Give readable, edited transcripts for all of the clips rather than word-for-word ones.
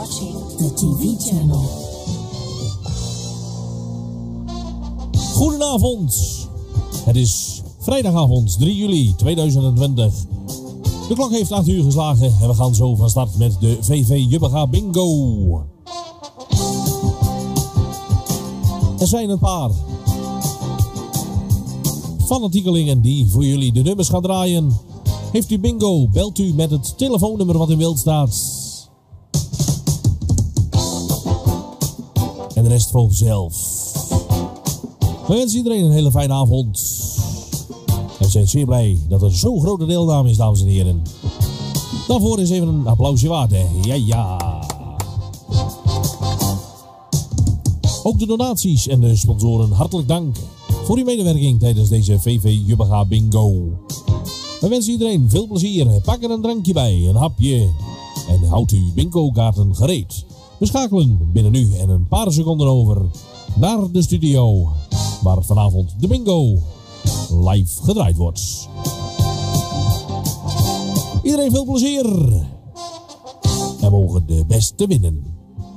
watching the TV channel. Goedenavond. Het is vrijdagavond 3 juli 2020. De klok heeft 8 uur geslagen en we gaan zo van start met de VV Jubbega Bingo. Er zijn een paar fanatiekelingen die voor jullie de nummers gaan draaien. Heeft u bingo, belt u met het telefoonnummer wat in beeld staat. En de rest volgt zelf. We wensen iedereen een hele fijne avond. En we zijn zeer blij dat er zo'n grote deelname is, dames en heren. Daarvoor is even een applausje waard, hè. Ja. Ook de donaties en de sponsoren hartelijk dank voor uw medewerking tijdens deze VV Jubbega Bingo. We wensen iedereen veel plezier. Pak er een drankje bij, een hapje. En houd uw bingo-kaarten gereed. We schakelen binnen nu en een paar seconden over naar de studio, waar vanavond de bingo live gedraaid wordt. Iedereen veel plezier. En mogen de beste winnen.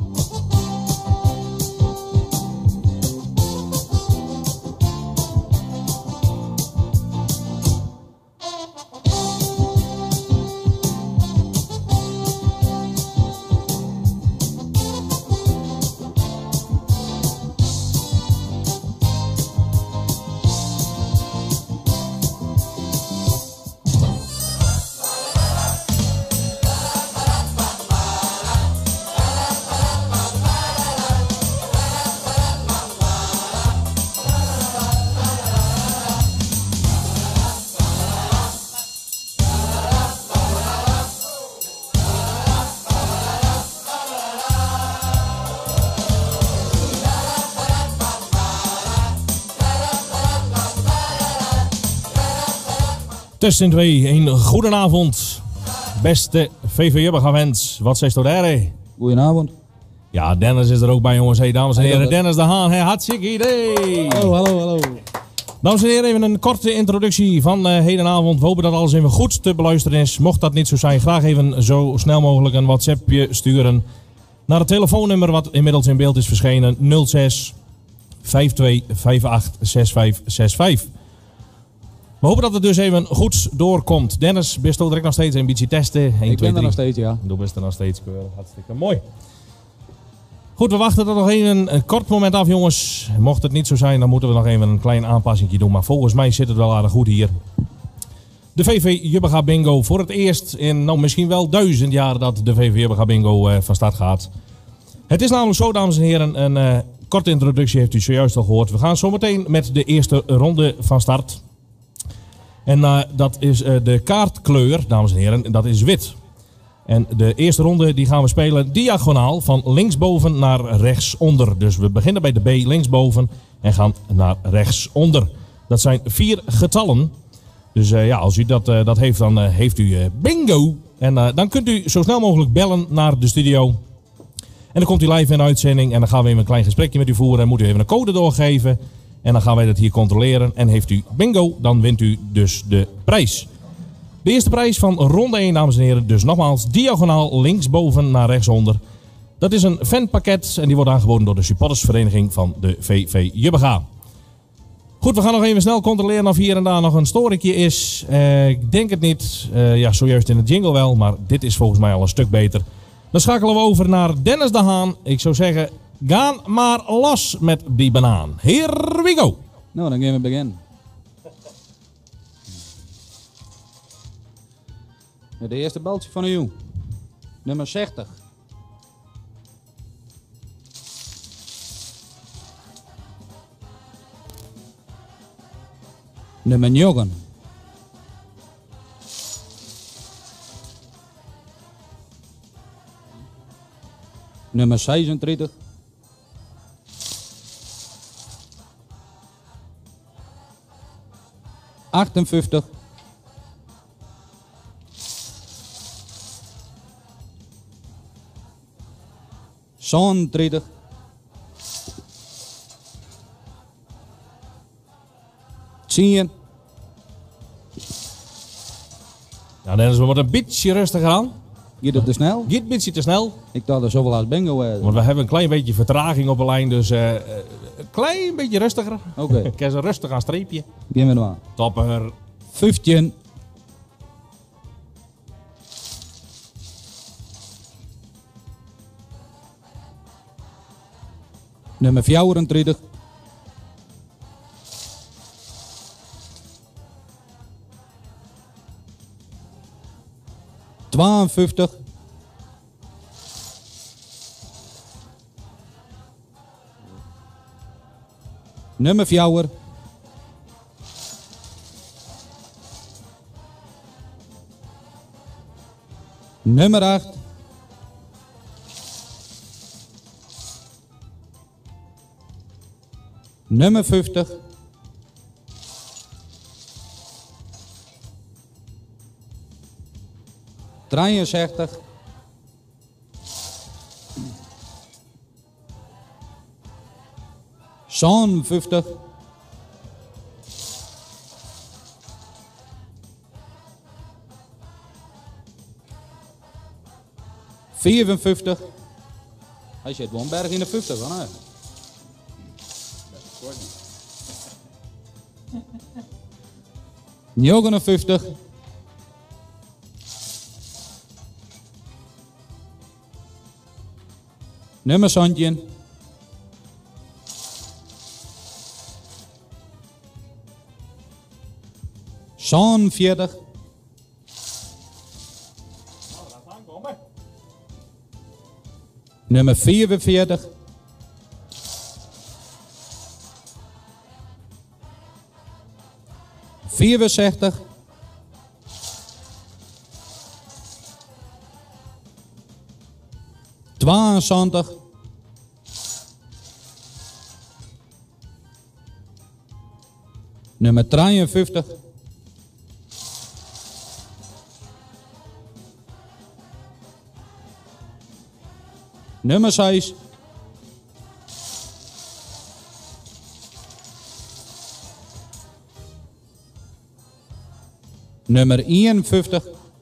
Testing 2, een goedenavond. Beste VV Jubbega fans, wat zegt u daar? Goedenavond. Ja, Dennis is er ook bij, jongens. Hey, dames en heren, Dennis de Haan, hey, hartstikke idee. Hallo. Dames en heren, even een korte introductie van hedenavond. We hopen dat alles even goed te beluisteren is. Mocht dat niet zo zijn, graag even zo snel mogelijk een WhatsAppje sturen naar het telefoonnummer wat inmiddels in beeld is verschenen. 06 52 58 6565. We hopen dat het dus even goed doorkomt. Dennis, best direct nog steeds een beetje testen? 1, 2, 3. Ben er nog steeds, ja. Doe best er nog steeds keurig. Hartstikke mooi. Goed, we wachten er nog even een kort moment af, jongens. Mocht het niet zo zijn, dan moeten we nog even een klein aanpassingje doen. Maar volgens mij zit het wel aardig goed hier. De VV Jubbega Bingo voor het eerst in misschien wel 1000 jaar dat de VV Jubbega Bingo van start gaat. Het is namelijk zo, dames en heren, een korte introductie heeft u zojuist al gehoord. We gaan zometeen met de eerste ronde van start. En dat is de kaartkleur, dames en heren, dat is wit. En de eerste ronde die gaan we spelen diagonaal van linksboven naar rechtsonder. Dus we beginnen bij de B linksboven en gaan naar rechtsonder. Dat zijn 4 getallen. Dus als u dat heeft, dan heeft u bingo. En dan kunt u zo snel mogelijk bellen naar de studio. En dan komt u live in de uitzending en dan gaan we even een klein gesprekje met u voeren. En moet u even een code doorgeven. En dan gaan wij dat hier controleren. En heeft u bingo, dan wint u dus de prijs. De eerste prijs van ronde 1, dames en heren. Dus nogmaals, diagonaal linksboven naar rechtsonder. Dat is een fanpakket en die wordt aangeboden door de supportersvereniging van de VV Jubbega. Goed, we gaan nog even snel controleren of hier en daar nog een storingje is. Ik denk het niet. Zojuist in het jingle wel, maar dit is volgens mij al een stuk beter. Dan schakelen we over naar Dennis de Haan. Ik zou zeggen, gaan maar los met die banaan. Here we go. Nou, dan gaan we beginnen. De eerste beltje van u. Nummer 60. Nummer 9. Nummer 36. ...58... ...37... ...10... Nou Dennis, we moeten een beetje rustig aan. Gaat het te snel? Gaat een beetje te snel. Ik dacht er zoveel als bingo. Want we hebben een klein beetje vertraging op de lijn. Dus een klein beetje rustiger. Oké, Ik heb ze rustig aan streepje. gaan we nou aan. Topper. 15. Nummer 34. ...52... ...nummer 4... ...nummer 8... ...nummer 50... ...63... ...57... ...54... Hij zit wel een berg in de 50, hè? 59... ...nummer 17... ...40... ...nummer 44... ...64... ...72... ...nummer 53... ...nummer 6... ...nummer 51...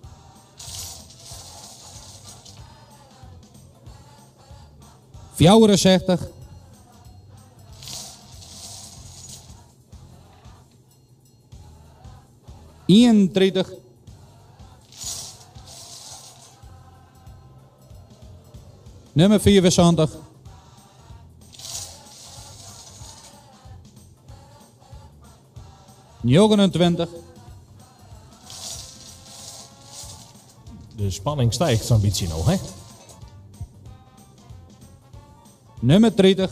...64... ...31... ...nummer 74... ...29... De spanning stijgt zo'n beetje nog, hè? ...nummer 30...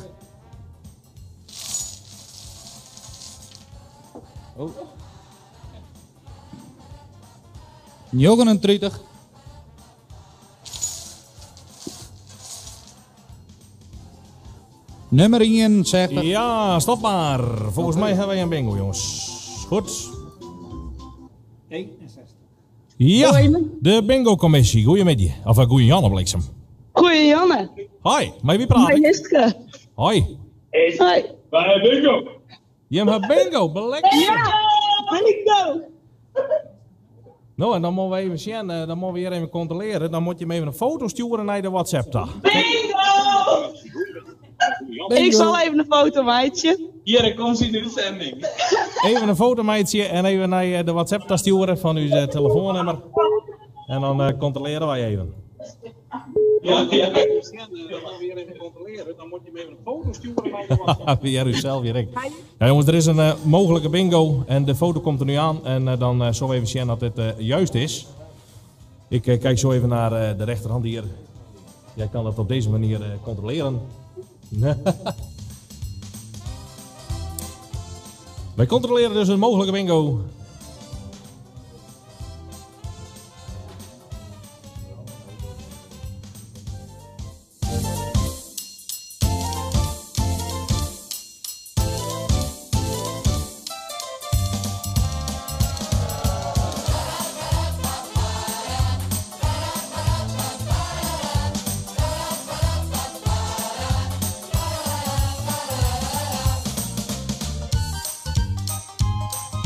...oh... ...39... ...nummer 61... Ja, stop maar. Volgens mij hebben wij een bingo, jongens. Goed. 61. Ja, Hoi. de bingo-commissie. Goeiemiddag. Of goeie Janne Bliksem. Goeie Janne. Hoi, met wie praat Mijn ik? Jistke. Hoi. Hoi. Bij bingo. Je hebt bingo, belekker. Ja, bingo. Nou, en dan moeten we even zien, dan moeten we hier even controleren. Dan moet je me even een foto sturen naar de WhatsApp daar. Ik zal even een foto, meidje. Hier komt ze in de zending. Even een foto, meidje, en even naar de WhatsApp daar sturen van uw telefoonnummer. En dan controleren wij even. Ja. Dan weer even controleren. Dan moet je me even een foto sturen naar de WhatsApp. Weer uzelf weer ik. Ja, jongens, er is een mogelijke bingo en de foto komt er nu aan. En dan zullen we even zien dat dit juist is. Ik kijk zo even naar de rechterhand hier. Jij kan dat op deze manier controleren. Wij controleren dus een mogelijke bingo.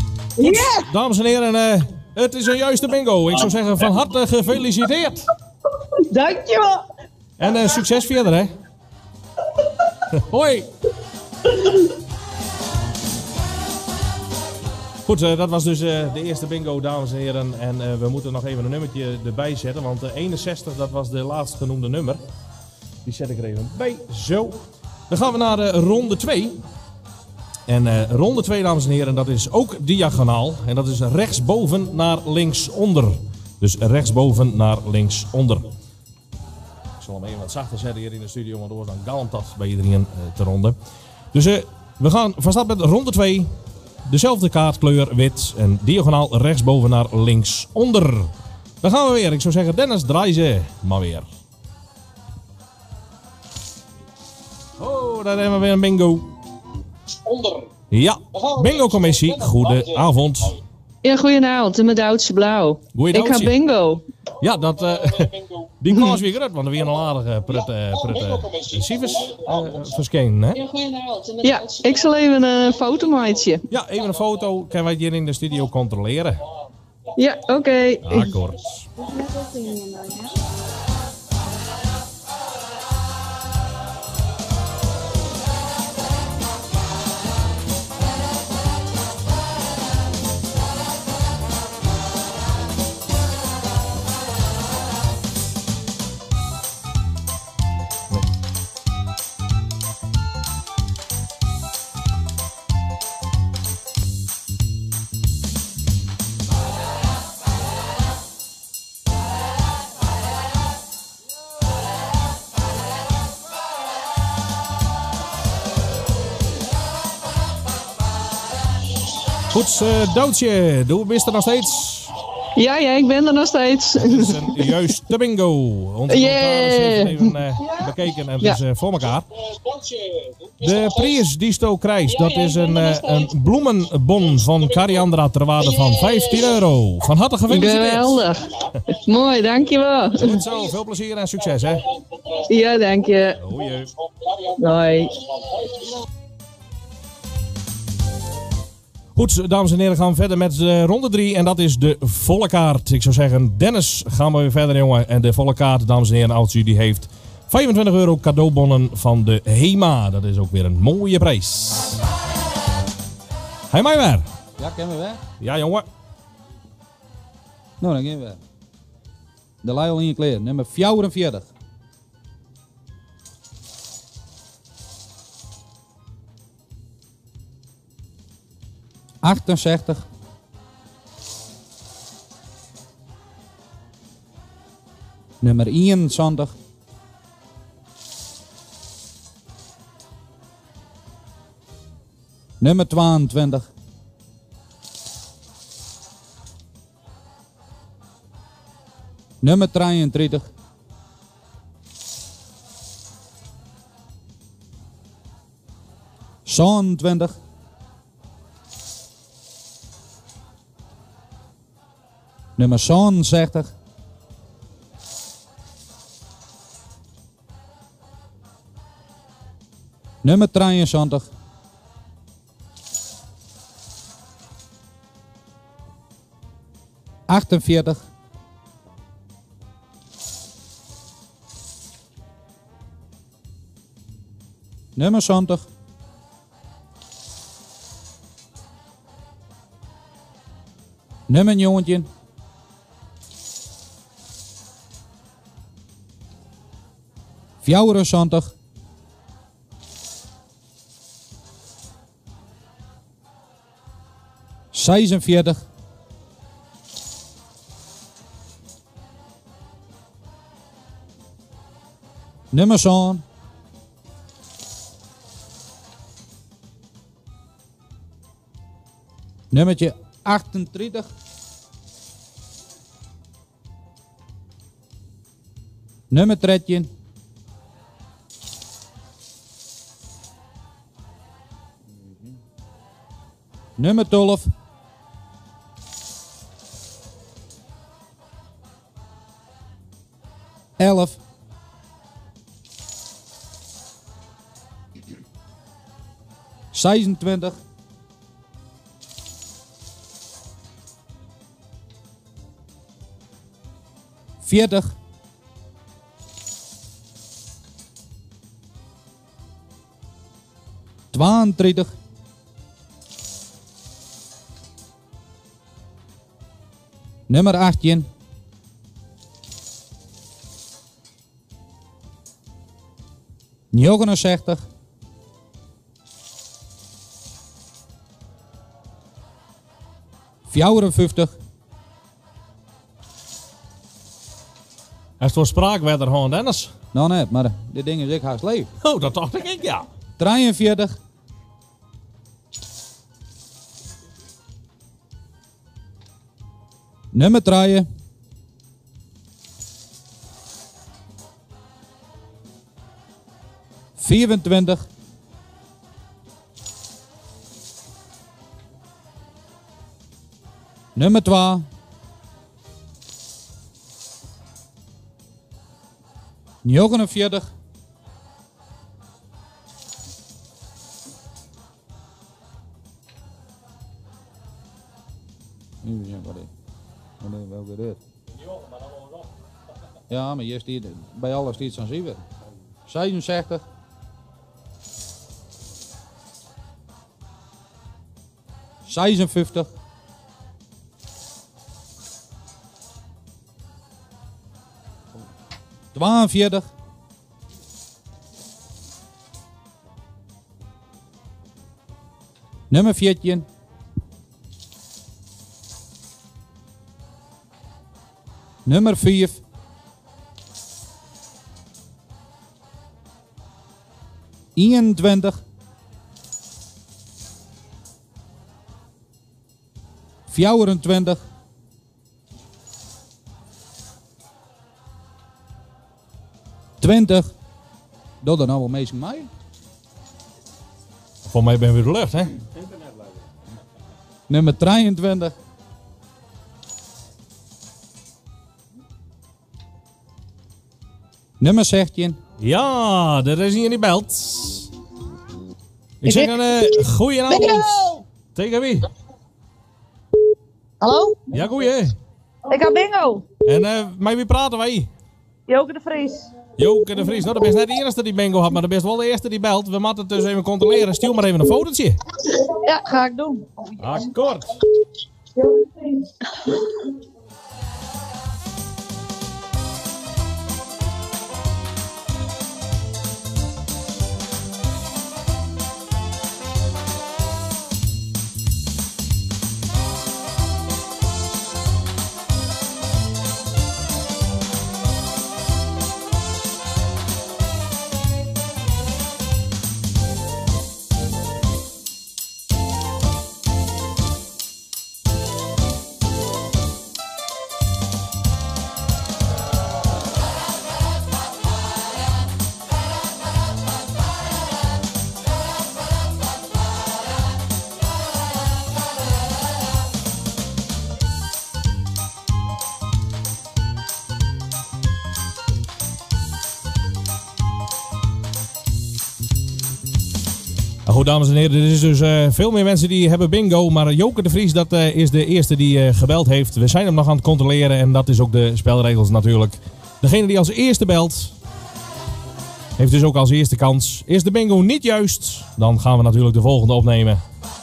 Yes! Dames en heren, het is een juiste bingo. Ik zou zeggen van harte gefeliciteerd. Dankjewel. En succes verder, hè. Hoi. Goed, dat was dus de eerste bingo, dames en heren. En we moeten nog even een nummertje erbij zetten. Want 61, dat was de laatst genoemde nummer. Die zet ik er even bij. Zo. Dan gaan we naar ronde 2. En ronde 2, dames en heren, dat is ook diagonaal. En dat is rechtsboven naar linksonder. Dus rechtsboven naar linksonder. Ik zal hem even wat zachter zetten hier in de studio, want dan galmt dat bij iedereen te ronden. Dus we gaan van start met ronde 2. Dezelfde kaartkleur wit en diagonaal rechtsboven naar linksonder. Dan gaan we weer. Ik zou zeggen, Dennis, draai ze maar weer. Oh, daar hebben we weer een bingo. Onder. Ja, bingo-commissie. Goedenavond. Ja, goedenavond. Met Duitse Blauw. Goeie Ik ga Duitsie. bingo. Ja, die kans weer grut, want er weer een aardige cijfers verschenen, hè? Ja, ik zal even een foto maken. Ja, even een foto. Kunnen wij hier in de studio controleren? Ja, oké. Akkoord. Goed, Doodje, doe bist er nog steeds? Ja, ik ben er nog steeds. Het is een juiste bingo. Onze notaris heeft het even bekeken en het is voor elkaar. De prijs die Sto krijgt, dat is een bloemenbon van Cariandra ter waarde van €15. Van harte gefeliciteerd. Geweldig. Mooi, dankjewel. Goed zo, veel plezier en succes, hè. Ja, dank je. Goeie. Doei. Goed, dames en heren, gaan we verder met ronde 3 en dat is de volle kaart. Ik zou zeggen, Dennis, gaan we weer verder, jongen. En de volle kaart, dames en heren, als u die heeft, €25 cadeaubonnen van de HEMA. Dat is ook weer een mooie prijs. Hij mij weer. Ja, kennen we weg? Ja, jongen. Nou, dan gaan we weer. De lijn al in je kleren, nummer 44. ...68... ...nummer 21... ...nummer 22... ...nummer 33... ...27... ...nummer 67... ...nummer 73... ...48... ...nummer 70... ...nummer 19... ...74... ...46... ...nummer 7... ...nummertje 38... ...nummer 13... ...nummer 12... ...11... ...26... ...40... 32. Nummer 18. ...69. ...54. Als het voor spraakwetter gewoon Dennis. Nou net, maar dit ding is ik haast leeg. Oh, dat dacht ik, ja. 43. Nummer 3. ...24. Nummer 2. 49. Even zien wat is. Welke dit? Ja, maar hier staat bij alles iets aan 7. 67. 56. 42. Nummer 14. Nummer 5. ...21. 24. 20. Doe er nou wel meestal mee. Voor mij ben je weer de lucht, hè? Nummer 23. Nummer 16. Ja, er is hier die belt. Ik zeg een goedenavond. Bingo! Tegen wie? Hallo? Ja, goeie. Ik heb bingo. En met wie praten wij? Joke de Vries. Joke de Vries. Nou, dat is net de eerste die bingo had, maar dat is wel de eerste die belt. We moeten het dus even controleren. Stuur maar even een fotootje. Ja, ga ik doen. Akkoord. Goed, dames en heren, er is dus veel meer mensen die hebben bingo. Maar Joke de Vries, dat is de eerste die gebeld heeft. We zijn hem nog aan het controleren en dat is ook de spelregels natuurlijk. Degene die als eerste belt, heeft dus ook als eerste kans. Is de bingo niet juist, dan gaan we natuurlijk de volgende opnemen.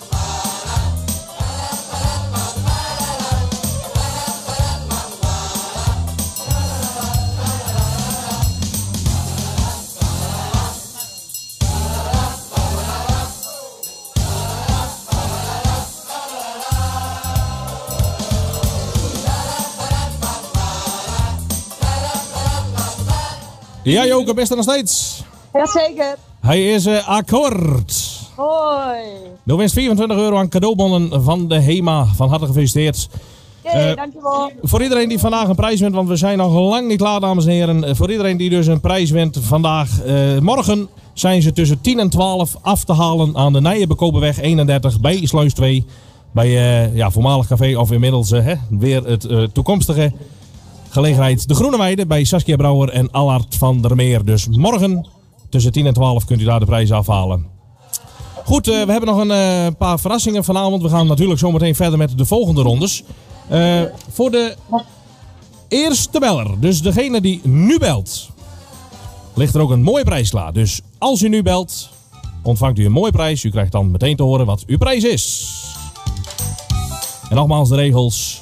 Ja, Joke, best er nog steeds. Jazeker. Hij is akkoord. Hoi. Nu winst €24 aan cadeaubonnen van de HEMA. Van harte gefeliciteerd. Dankjewel. Voor iedereen die vandaag een prijs wint, want we zijn nog lang niet klaar, dames en heren. Voor iedereen die dus een prijs wint vandaag, morgen zijn ze tussen 10 en 12 af te halen aan de Nijenbekopenweg 31 bij Sluis 2. Bij voormalig café of inmiddels weer het toekomstige gelegenheid De Groene Weide bij Saskia Brouwer en Allard van der Meer. Dus morgen tussen 10 en 12 kunt u daar de prijs afhalen. Goed, we hebben nog een paar verrassingen vanavond. We gaan natuurlijk zometeen verder met de volgende rondes. Voor de eerste beller, dus degene die nu belt, ligt er ook een mooie prijs klaar. Dus als u nu belt, ontvangt u een mooie prijs. U krijgt dan meteen te horen wat uw prijs is. En nogmaals de regels.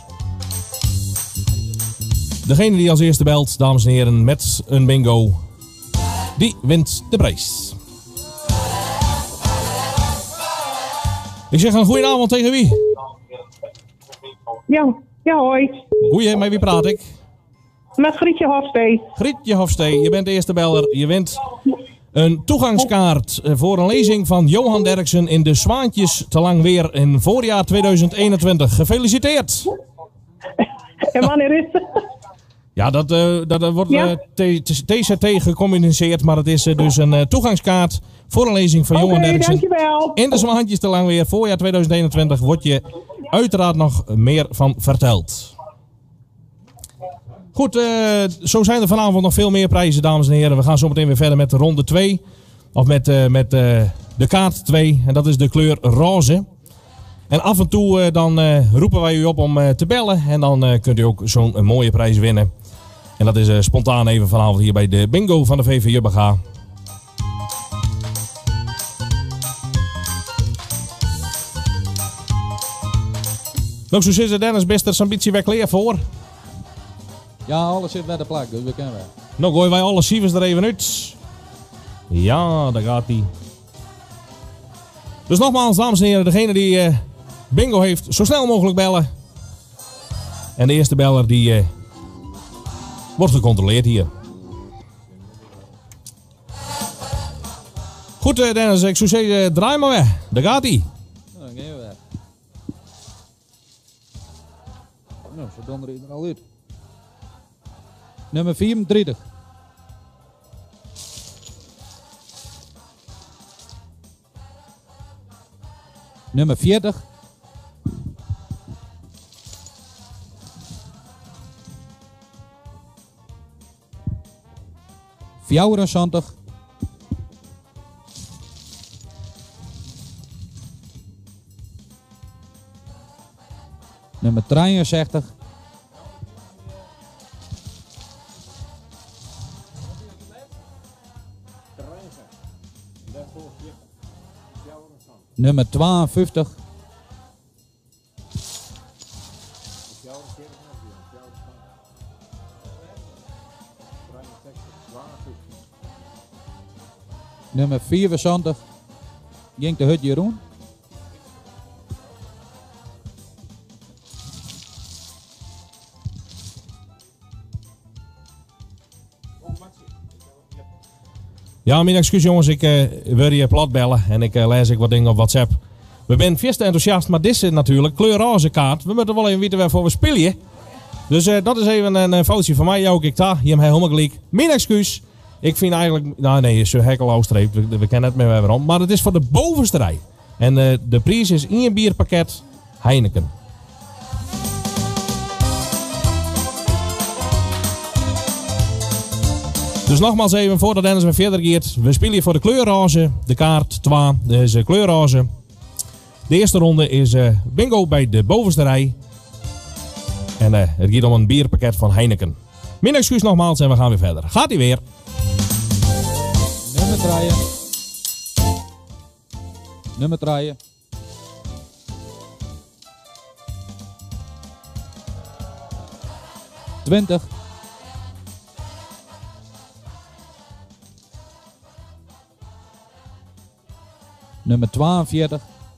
Degene die als eerste belt, dames en heren, met een bingo, die wint de prijs. Ik zeg een goedenavond tegen wie? Ja, hoi. Goeie, met wie praat ik? Met Grietje Hofstee. Grietje Hofstee, je bent de eerste beller. Je wint een toegangskaart voor een lezing van Johan Derksen in de Zwaantjes te Langweer in voorjaar 2021. Gefeliciteerd! En wanneer is het? Ja, dat wordt Ja? TZT gecommuniceerd, maar het is dus een toegangskaart voor een lezing van Johan Oké, Derksen. dankjewel. In de Zwaantjes te Langweer, voorjaar 2021, wordt je uiteraard nog meer van verteld. Goed, zo zijn er vanavond nog veel meer prijzen, dames en heren. We gaan zo meteen weer verder met de ronde 2. Of met de kaart 2. En dat is de kleur roze. En af en toe dan roepen wij u op om te bellen. En dan kunt u ook zo'n mooie prijs winnen. En dat is spontaan even vanavond hier bij de bingo van de VV Jubbega. Nog zo zit er Dennis, best er ambitie weer klaar voor. Ja, alles zit bij de plek, dus we kunnen wel. Nou gooien wij alle cijfers er even uit. Ja, daar gaat hij. Dus nogmaals, dames en heren, degene die bingo heeft, zo snel mogelijk bellen. En de eerste beller die wordt gecontroleerd hier. Goed Dennis, ik zou zeggen, draai maar weg. Daar gaat hij. Nou, dan gaan we weg. Nou, zo donder er al uit. Nummer 34. Nummer 40. €74. Nummer 63. Nummer 52. Nummer 74. Ging de hut Jeroen. Ja, mijn excuus jongens, ik wil je plat bellen en ik lees wat dingen op WhatsApp. We zijn vast enthousiast, maar dit is natuurlijk kleurroze kaart. We moeten wel even weten waarvoor we spelen. Dus dat is even een foutje van mij. Jou, ik ta, je hebt helemaal gelijk. Mijn excuus. Ik vind eigenlijk, nou nee, is zo hekkeloostreep. We kennen het meer waarom. Maar het is voor de bovenste rij. En de prijs is in je bierpakket Heineken. Dus nogmaals even, voordat Dennis weer verder gaat. We spelen hier voor de kleurroze. De kaart 2, deze kleurroze. De eerste ronde is bingo bij de bovenste rij. En het gaat om een bierpakket van Heineken. Mijn excuus nogmaals en we gaan weer verder. Gaat hij weer. Nummer 3. Nummer 3. $20. Nummer 42.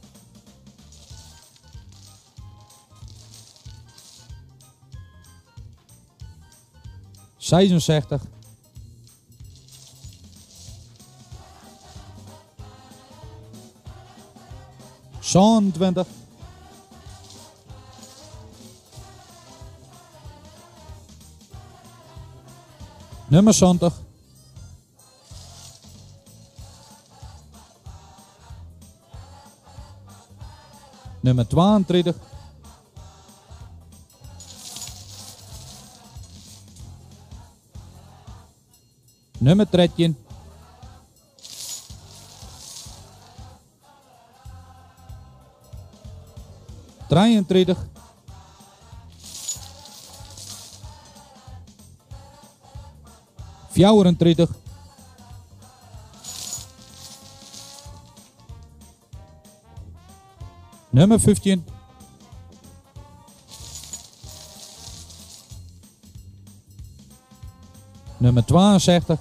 $66. $20. Nummer 70. Nummer 32. Nummer 13. $33. $34. Nummer 15. Nummer 62.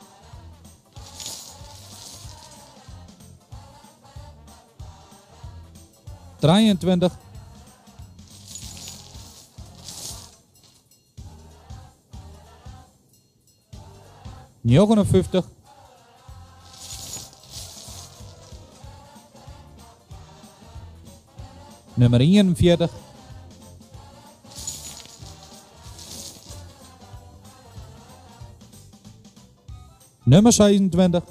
...23... ...59... ...nummer 41... ...nummer 26...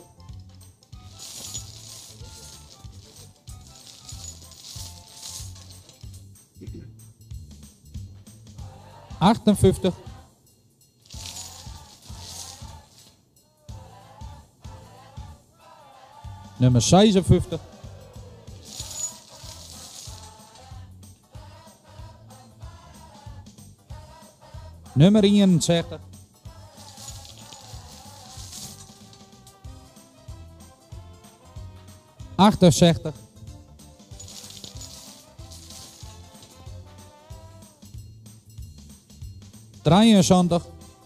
...58... ...nummer 56... ...nummer 61... ...68... ...73...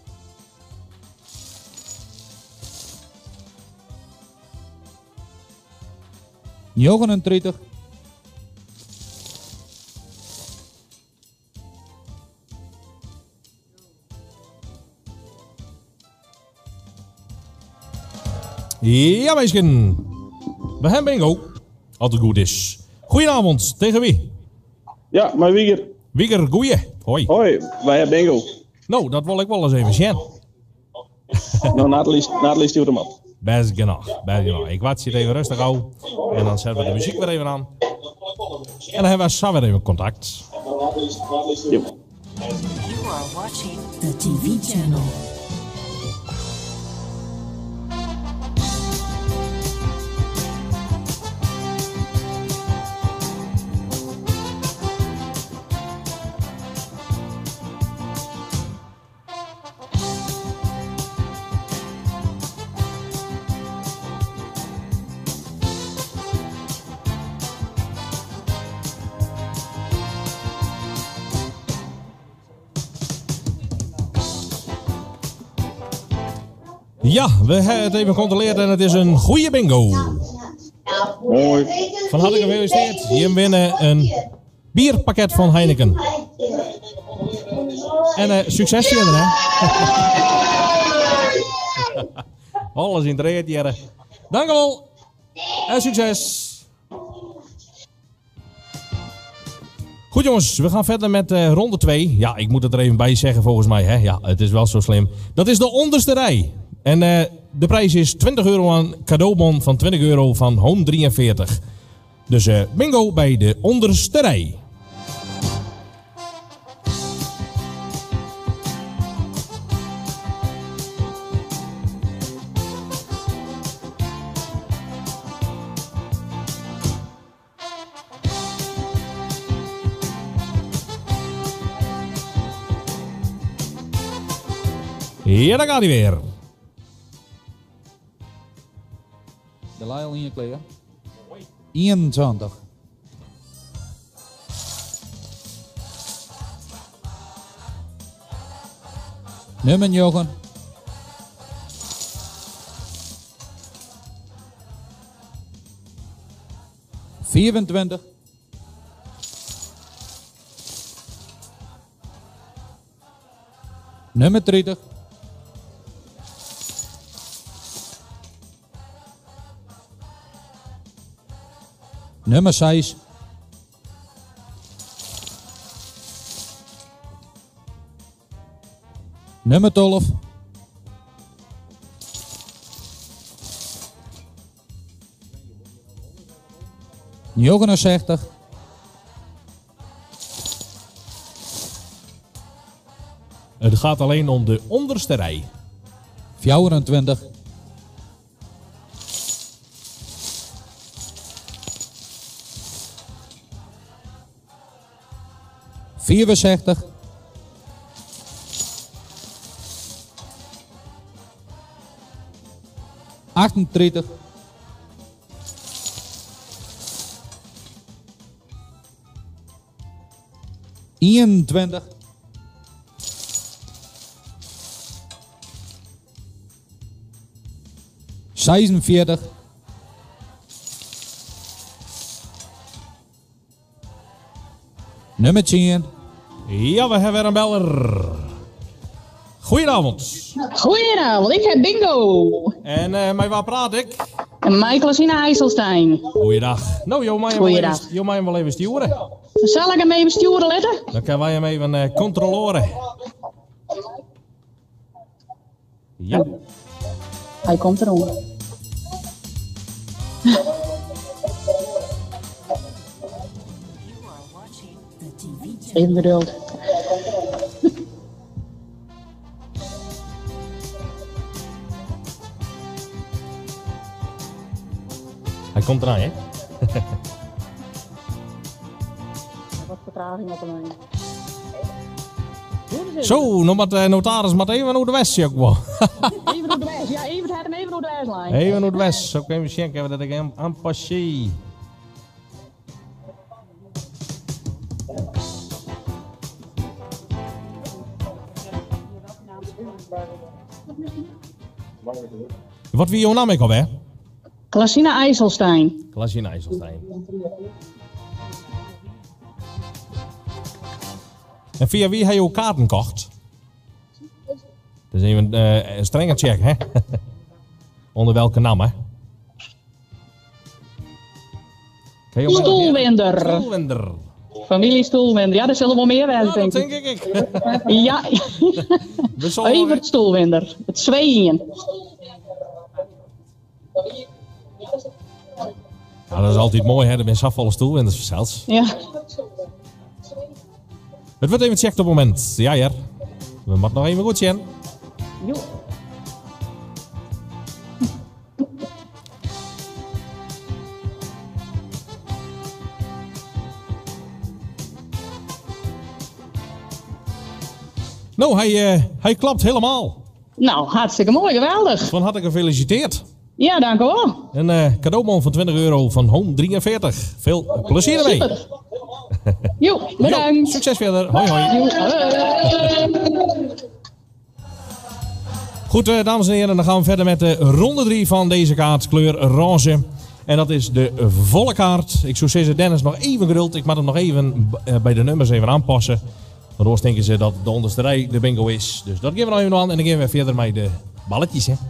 ...39... Ja, meisken. We hebben bingo. Als het goed is. Goedenavond. Tegen wie? Ja, maar Wieger. Wieger, goeie. Hoi. Hoi, wij hebben bingo. Nou, dat wil ik wel eens even zien. Nou, Nathalie stuurt hem op. Best genoeg. Best genoeg. Ik wacht je het even rustig aan. En dan zetten we de muziek weer even aan. En dan hebben we samen weer even contact. Jo. You are watching the TV channel. Ja, we hebben het even gecontroleerd en het is een goede bingo. Mooi. Van harte gefeliciteerd. Je winnen een bierpakket van Heineken. En succes verder, hè. Alles in het reet, Jere. Dank u wel. En succes. Goed jongens, we gaan verder met ronde 2. Ja, ik moet het er even bij zeggen volgens mij. Hè? Ja, het is wel zo slim. Dat is de onderste rij. En de prijs is €20 aan cadeaubon van €20 van Home 43. Dus bingo bij de onderste rij. Ja, daar gaat hij weer. De Lyle in je kleur. 21. Nummer 9. ...24... ...nummer 30... ...nummer 6... ...nummer 12... ...69... Het gaat alleen om de onderste rij. 24... ...64... ...38... 21. ...46... ...nummer 10... Ja, we hebben weer een beller. Goedenavond. Goedenavond, ik heb bingo. En met waar praat ik? Michael IJsselstein. Goeiedag. Nou, jou mij hem wel even sturen. Zal ik hem even sturen letten? Dan kunnen wij hem even controleren. Ja. Hij komt erom. Even geduld. Hij komt eraan, hè? Wat vertraging op de lijn. Zo, nog wat notaris, maar even naar de west, ook wel. Even door de west, ja, even had hem even door de westlijn. Even naar de west, zo kun je checken dat ik hem aanpasje. Wat wie jouw naam ik alweer? Klasine IJsselstein. Klasje IJsselstein. En via wie heb je ook kaarten gekocht? Dat is even een strenge check, hè? Onder welke naam, hè? Stoelwinder. Stoelwinder. Familie Stoelwinder. Ja, er zullen wel meer Ja, zijn, dat denk denk ik. ik. Ja. We zullen nog Evert Stoelwinder. Het tweeën. Ja, dat is altijd mooi, hè? Er zijn zoveel stoelwinders verzeld. Ja. Het wordt even gecheckt op het moment. Ja, ja. We moeten nog even goed zien. Jo. Nou, hij klapt helemaal. Nou, hartstikke mooi, geweldig. Van harte gefeliciteerd. Ja, dank u wel. Een cadeaubon van €20 van Home 43. Veel plezier ermee. Super. Jo, bedankt. Jo, succes verder. Hoi, hoi. Goed, dames en heren, dan gaan we verder met de ronde 3 van deze kaart, kleur roze. En dat is de volle kaart. Ik zou zeggen, Dennis, nog even geduld. Ik moet hem nog even bij de nummers even aanpassen. Want anders denken ze dat de onderste rij de bingo is. Dus dat geven we nog even aan en dan gaan we verder met de balletjes, hè.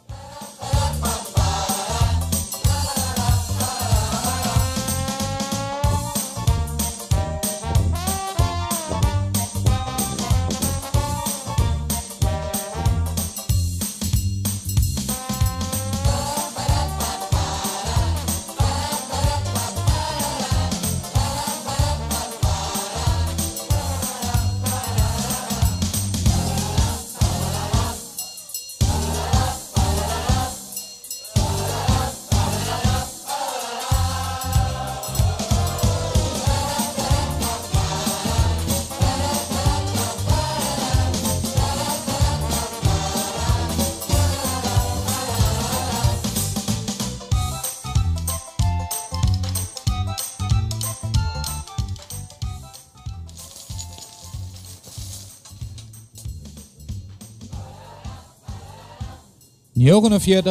...49...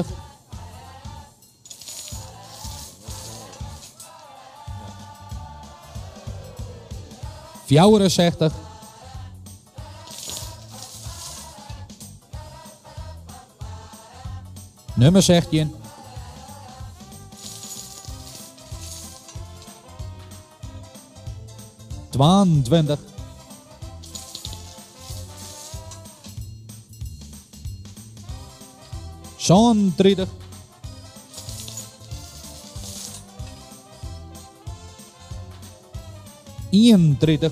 ...64... ...nummer 16... ...22... ...36... ...31...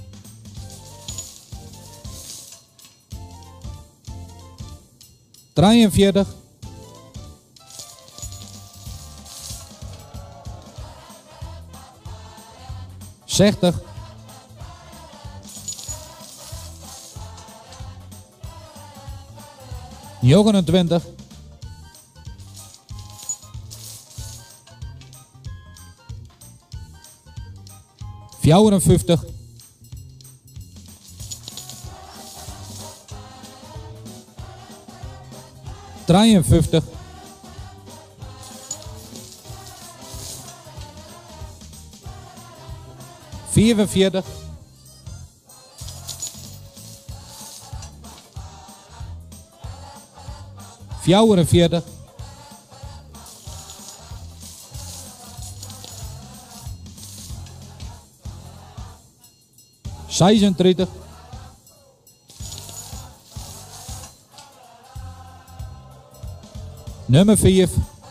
...43... ...60... ...29... ...54... 53. 44. 44. 36. 5.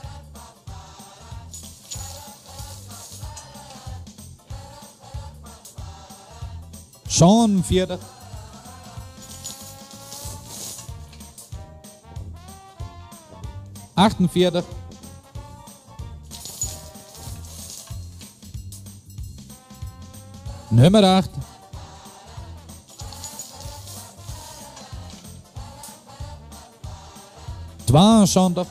47. 48. 8. 72.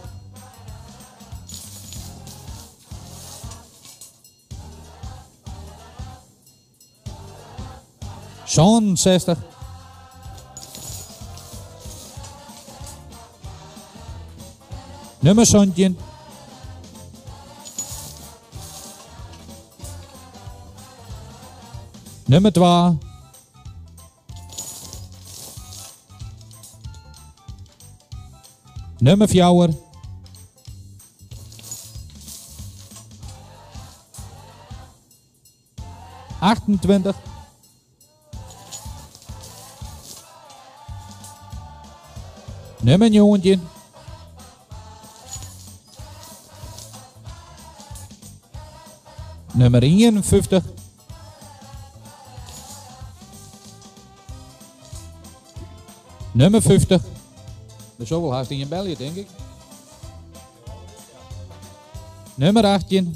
67. 17. 2. 4. 28. 19. 51. 50. Dus zoveel haast in je belje, denk ik. 18.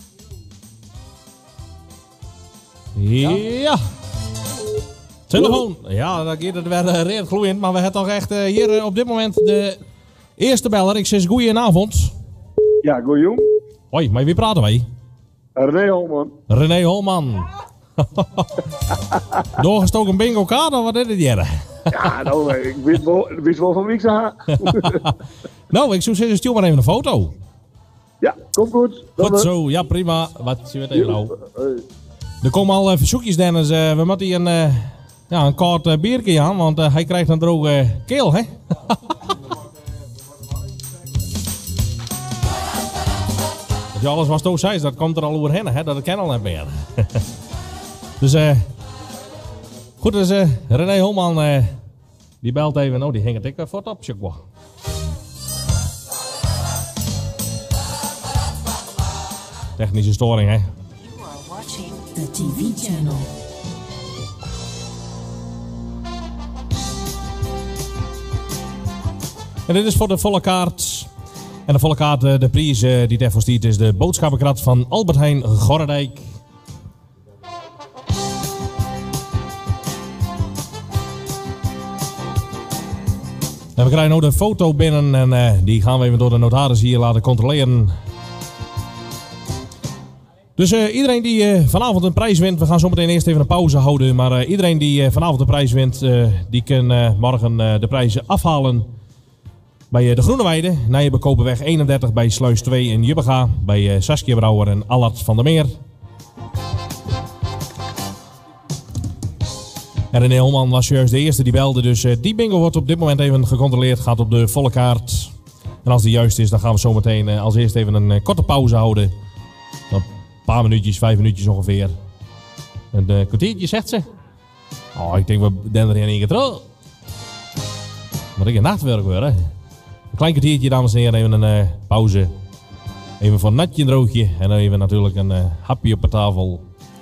Ja. Telefoon. Ja, dan gaat het weer redelijk gloeiend. Maar we hebben toch echt hier op dit moment de eerste beller. Ik zeg goedenavond. Ja, goeie. Hoi, maar wie praten wij? René Holman. René Holman. Doorgestoken bingo kaart of wat is het hier? Ja, nou, ik wist wel van wie ik ze Nou, ik zou zeggen, stuur maar even een foto. Ja, komt goed. Goed zo, ja prima. Wat zie je even nou? Er komen al verzoekjes, Dennis. We moeten hier een kort biertje aan, want hij krijgt een droge keel, hè? Dus alles wat Toos zei, dat komt er al overheen, hè? Dat ken al niet meer. Dus goed, dus René Holman, die belt even. Oh, die hing het ik voor op, zeg maar. Technische storing, hè? You are watching the TV channel. En dit is voor de volle kaart. En de volle kaart, de prijs die daarvoor stiert, is de boodschappenkrat van Albert Heijn Gorredijk. En we krijgen nu de foto binnen en die gaan we even door de notaris hier laten controleren. Dus iedereen die vanavond een prijs wint, we gaan zo meteen eerst even een pauze houden. Maar iedereen die vanavond een prijs wint, die kan morgen de prijzen afhalen. Bij de Groene Weide, Nijenbekopenweg 31 bij Sluis 2 in Jubbega. Bij Saskia Brouwer en Allard van der Meer. En René Holman was juist de eerste die belde, dus die bingo wordt op dit moment even gecontroleerd. Gaat op de volle kaart. En als die juist is, dan gaan we zo meteen als eerst even een korte pauze houden. Een paar minuutjes, 5 minuutjes ongeveer. Een kwartiertje, zegt ze. Oh, ik denk we den er in één keer terug. Maar ik een nachtwerk weer, hè. Een klein kwartiertje, dames en heren, even een pauze. Even voor een natje en droogje. En dan even natuurlijk een hapje op de tafel.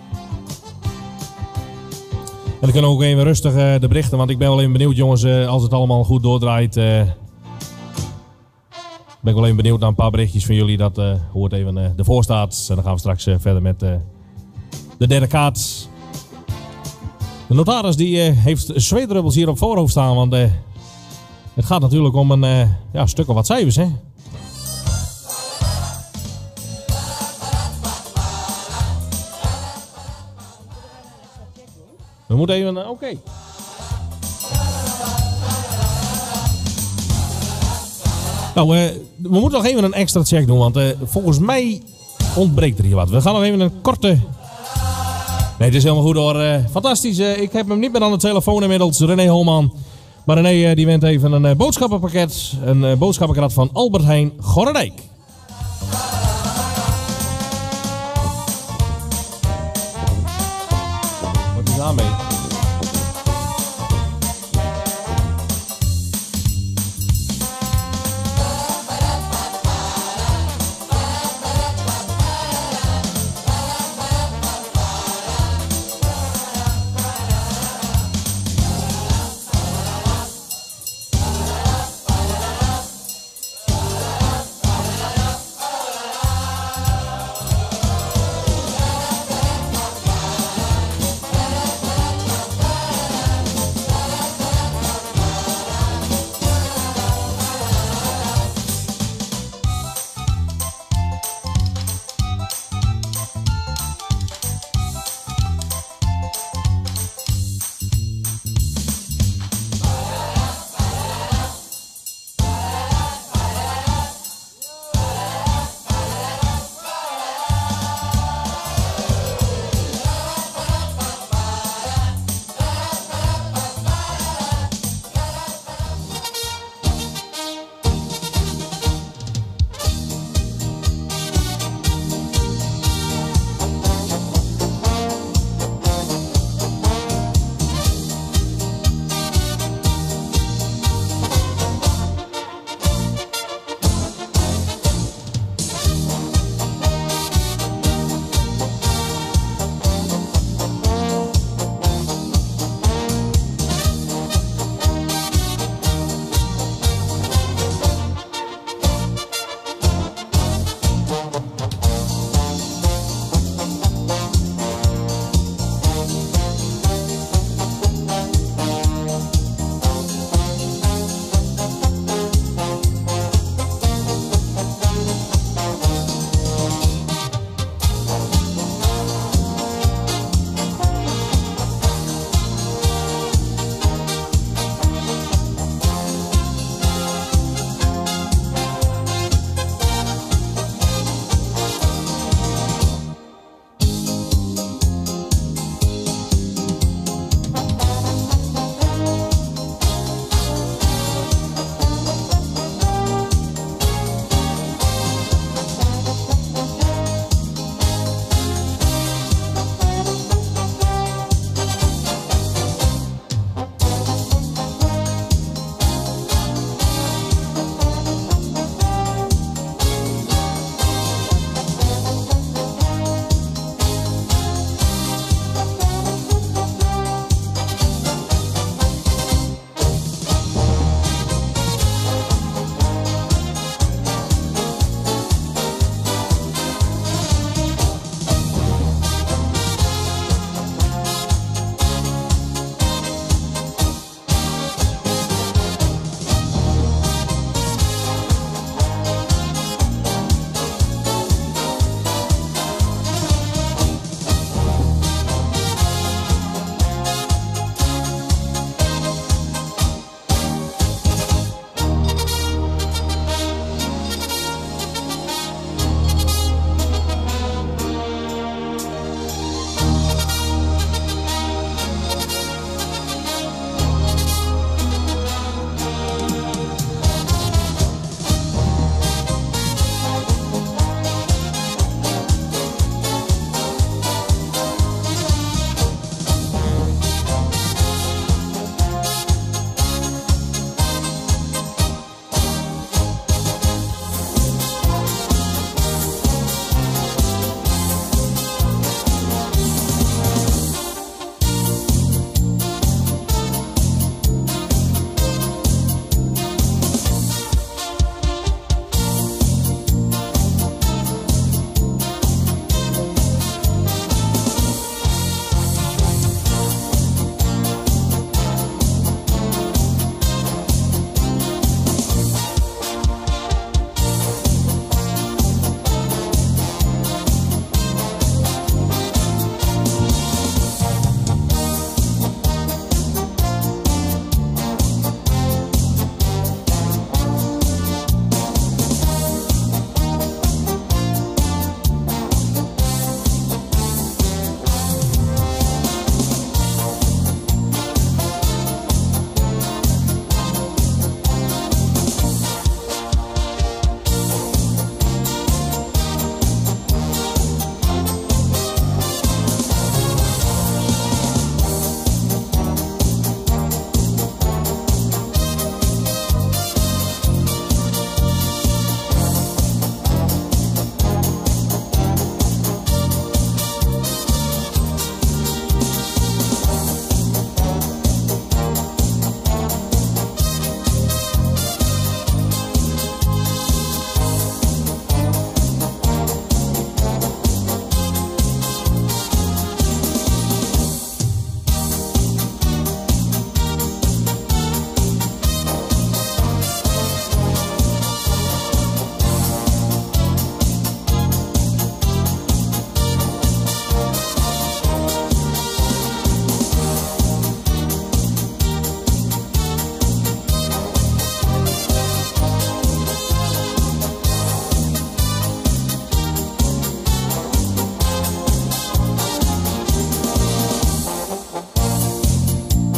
En dan kunnen we ook even rustig de berichten, want ik ben wel even benieuwd, jongens, als het allemaal goed doordraait. Ben ik wel even benieuwd naar een paar berichtjes van jullie, dat hoe het even ervoor staat. En dan gaan we straks verder met de derde kaart. De notaris die heeft zweetdruppels hier op voorhoofd staan, want het gaat natuurlijk om een stuk of wat cijfers, hè. We moeten even, oké. Nou, we moeten nog even een extra check doen, want volgens mij ontbreekt er hier wat. We gaan nog even een korte... Nee, het is helemaal goed hoor. Fantastisch. Ik heb hem niet meer aan de telefoon inmiddels, René Holman. Maar René die wint even een boodschappenpakket. Een boodschappenkrat van Albert Heijn Gorredijk. Wat is daarmee?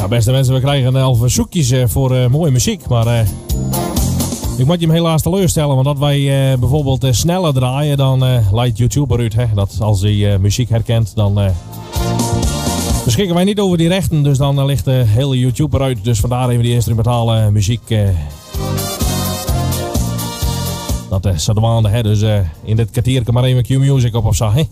Ja, beste mensen, we krijgen al verzoekjes voor mooie muziek. Maar ik moet je hem helaas teleurstellen. Want dat wij bijvoorbeeld sneller draaien, dan leidt YouTube eruit. Hè? Dat als hij muziek herkent, dan beschikken wij niet over die rechten. Dus dan ligt de hele YouTube eruit. Dus vandaar even die instrumentale muziek. Dat is de maanden, hè. Dus in dit kwartier kan maar even Q-Music op of zo. Hè?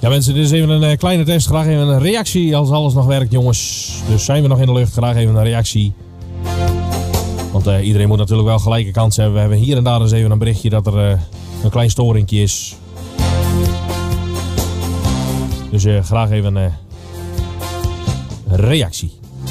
Ja mensen, dit is even een kleine test. Graag even een reactie als alles nog werkt jongens. Dus zijn we nog in de lucht, graag even een reactie. Want iedereen moet natuurlijk wel gelijke kansen hebben. We hebben hier en daar eens even een berichtje dat er een klein storingje is. Dus graag even een reactie.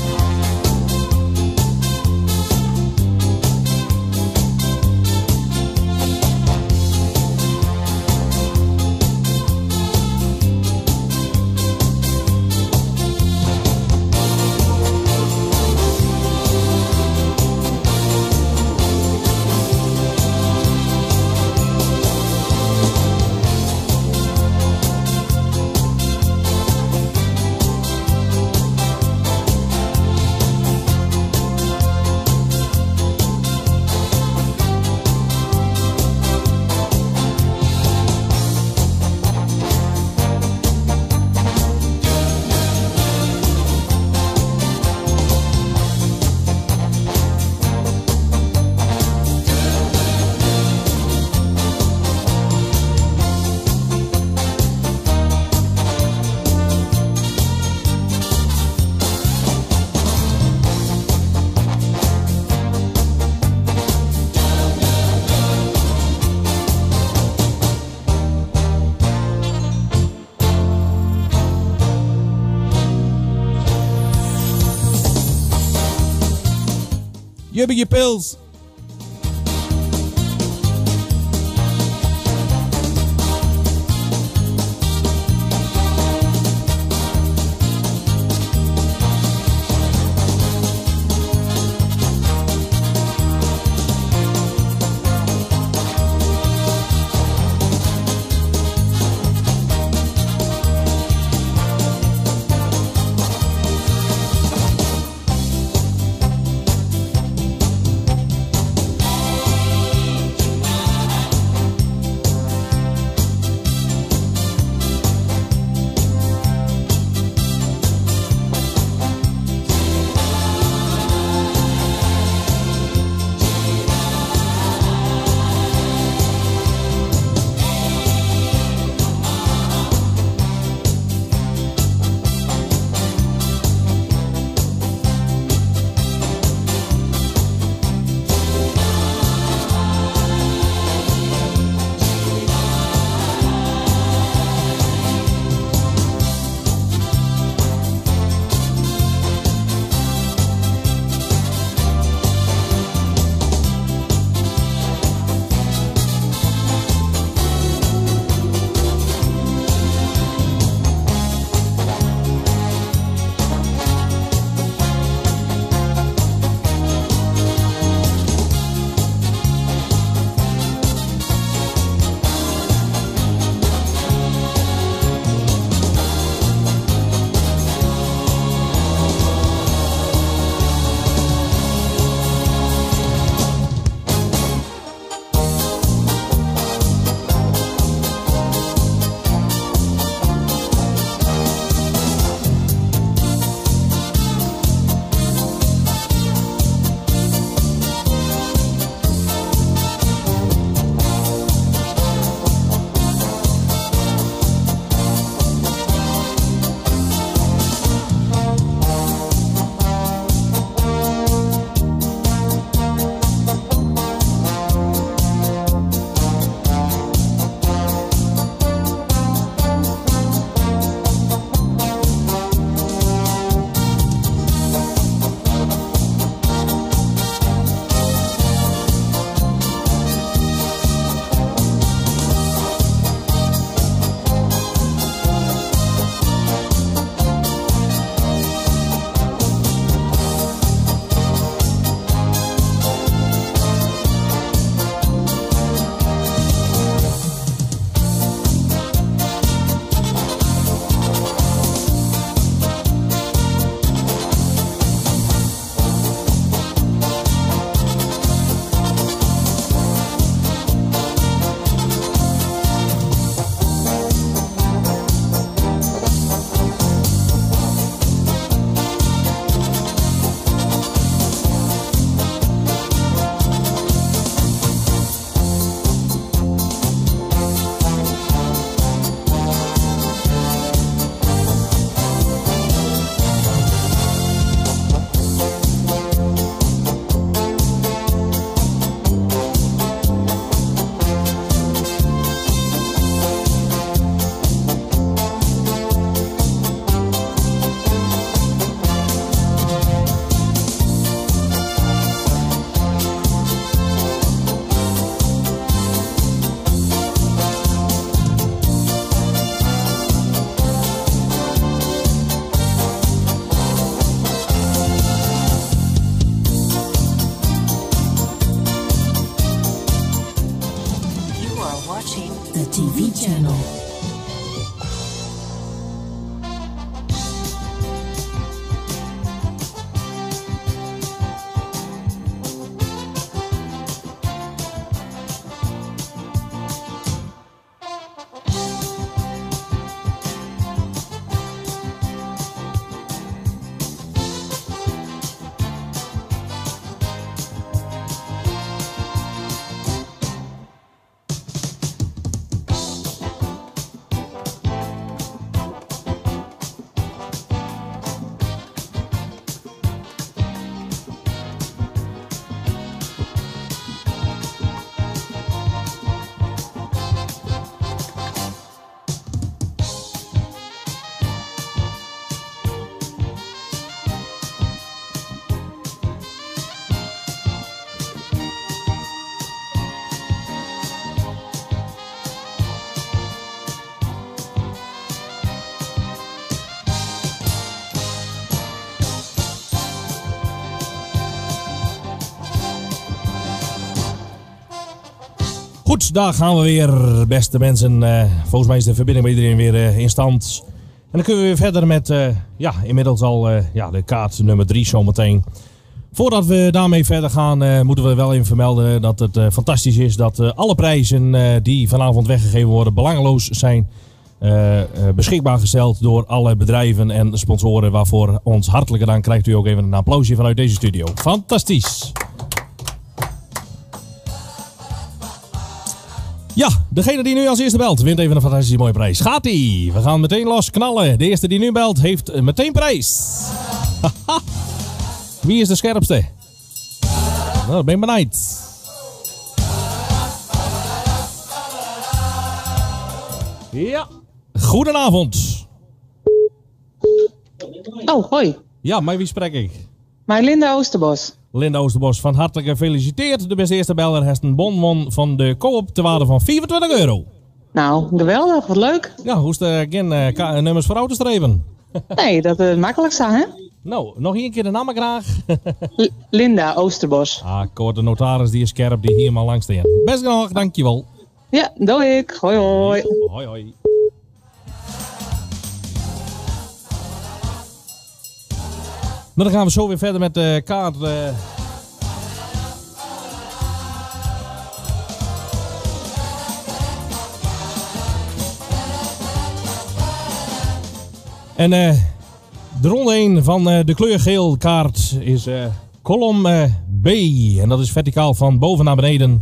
Je hebt je pils. Goed, daar gaan we weer, beste mensen. Volgens mij is de verbinding bij iedereen weer in stand. En dan kunnen we weer verder met, inmiddels al de kaart nummer 3 zometeen. Voordat we daarmee verder gaan, moeten we wel even vermelden dat het fantastisch is dat alle prijzen die vanavond weggegeven worden belangeloos zijn. Beschikbaar gesteld door alle bedrijven en sponsoren. Waarvoor ons hartelijke dank. Krijgt u ook even een applausje vanuit deze studio. Fantastisch. Ja, degene die nu als eerste belt wint even een fantastisch mooie prijs. Gaat-ie? We gaan meteen los knallen. De eerste die nu belt heeft meteen prijs. Wie is de scherpste? Nou, dat ben ik benieuwd. Ja. Goedenavond. Oh, hoi. Ja, maar wie spreek ik? Mijn Linda Oosterbos. Linda Oosterbos, van harte gefeliciteerd. De beste eerste beller heeft een bon won van de Coop ter waarde van €24. Nou, geweldig. Wat leuk. Ja, hoe is er geen nummers voor auto's streven? Nee, dat is makkelijk zo, hè? Nou, nog één keer de naam graag. Linda Oosterbos. Ah, ik hoor de notaris die is scherp die hier maar langs staan. Best genoeg, dankjewel. Ja, doe ik. Hoi, hoi. Hoi, hoi. Nou, dan gaan we zo weer verder met de kaart. En de ronde 1 van de kleur geel kaart is kolom B. En dat is verticaal van boven naar beneden.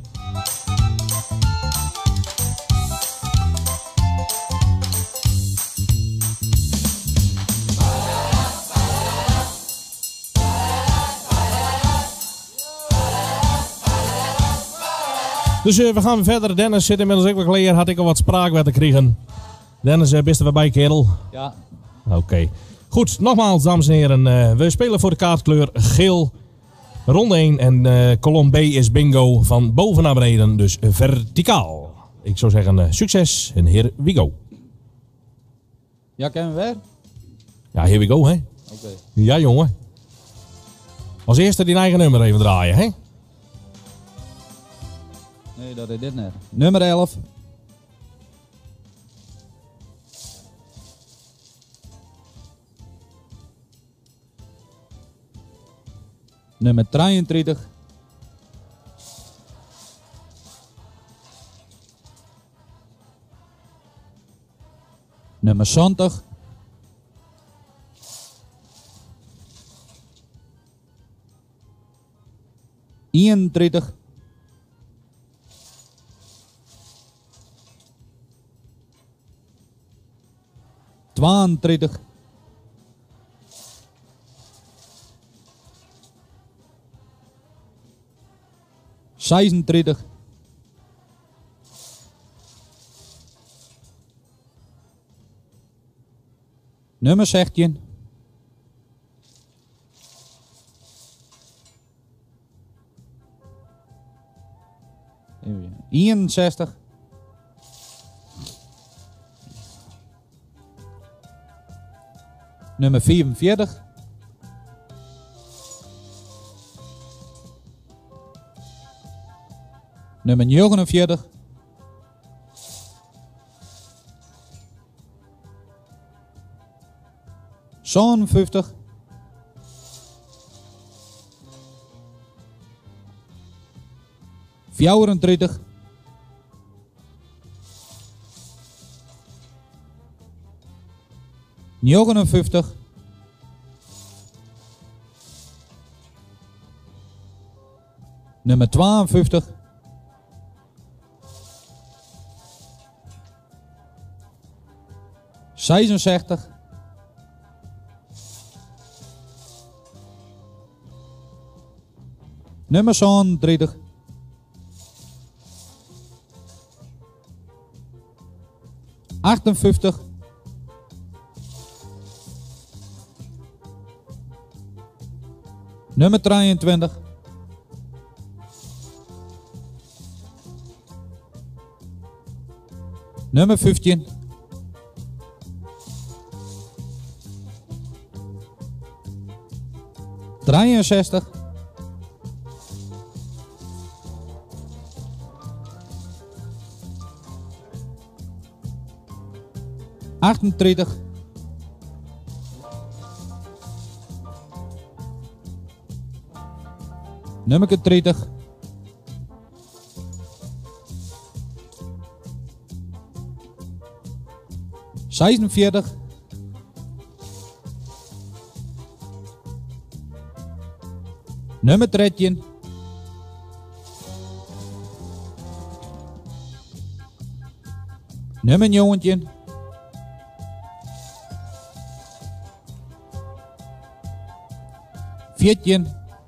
Dus we gaan weer verder. Dennis zit inmiddels ook wel klaar. Had ik al wat spraakwetten kregen. Dennis, bist er weer bij, kerel? Ja. Oké. Goed, nogmaals, dames en heren. We spelen voor de kaartkleur geel. Ronde 1 en kolom B is bingo van boven naar beneden. Dus verticaal. Ik zou zeggen, succes en here we go. Ja, kennen we weer? Ja, here we go, hè? Oké. Ja, jongen. Als eerste die eigen nummer even draaien, hè? Nee, dat is dit net. Nummer 11. Nummer 33. Nummer 70. Eenentretig. Tweeëntretig. 36. Nummer 16. Even 61. Nummer 44. Nummer 49. Zo'n 50. Vijfentretig. Negenenvijftig. Nummer 52. Zesenzestig. Nummer 30. Achtenvijftig. Nummer 23. Nummer 15. Drieënzestig. 38. Nummer 30. ...46... Nummer 13... Nummer 19... ...14...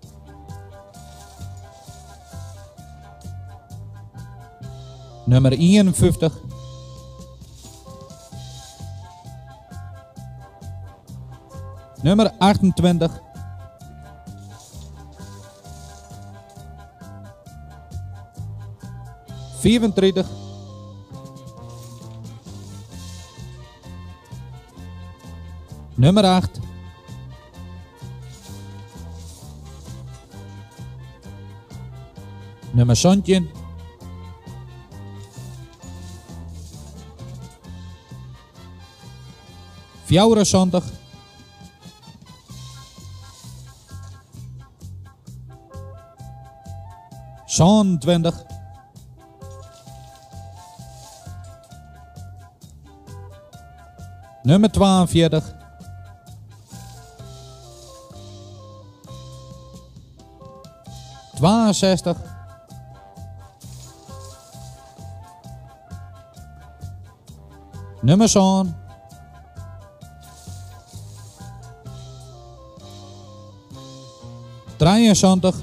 Nummer 51... Nummer 28... ...34... Nummer 8... Nummer 17... ...74... ...27... Nummer 42... ...62... Nummer 7... ...73...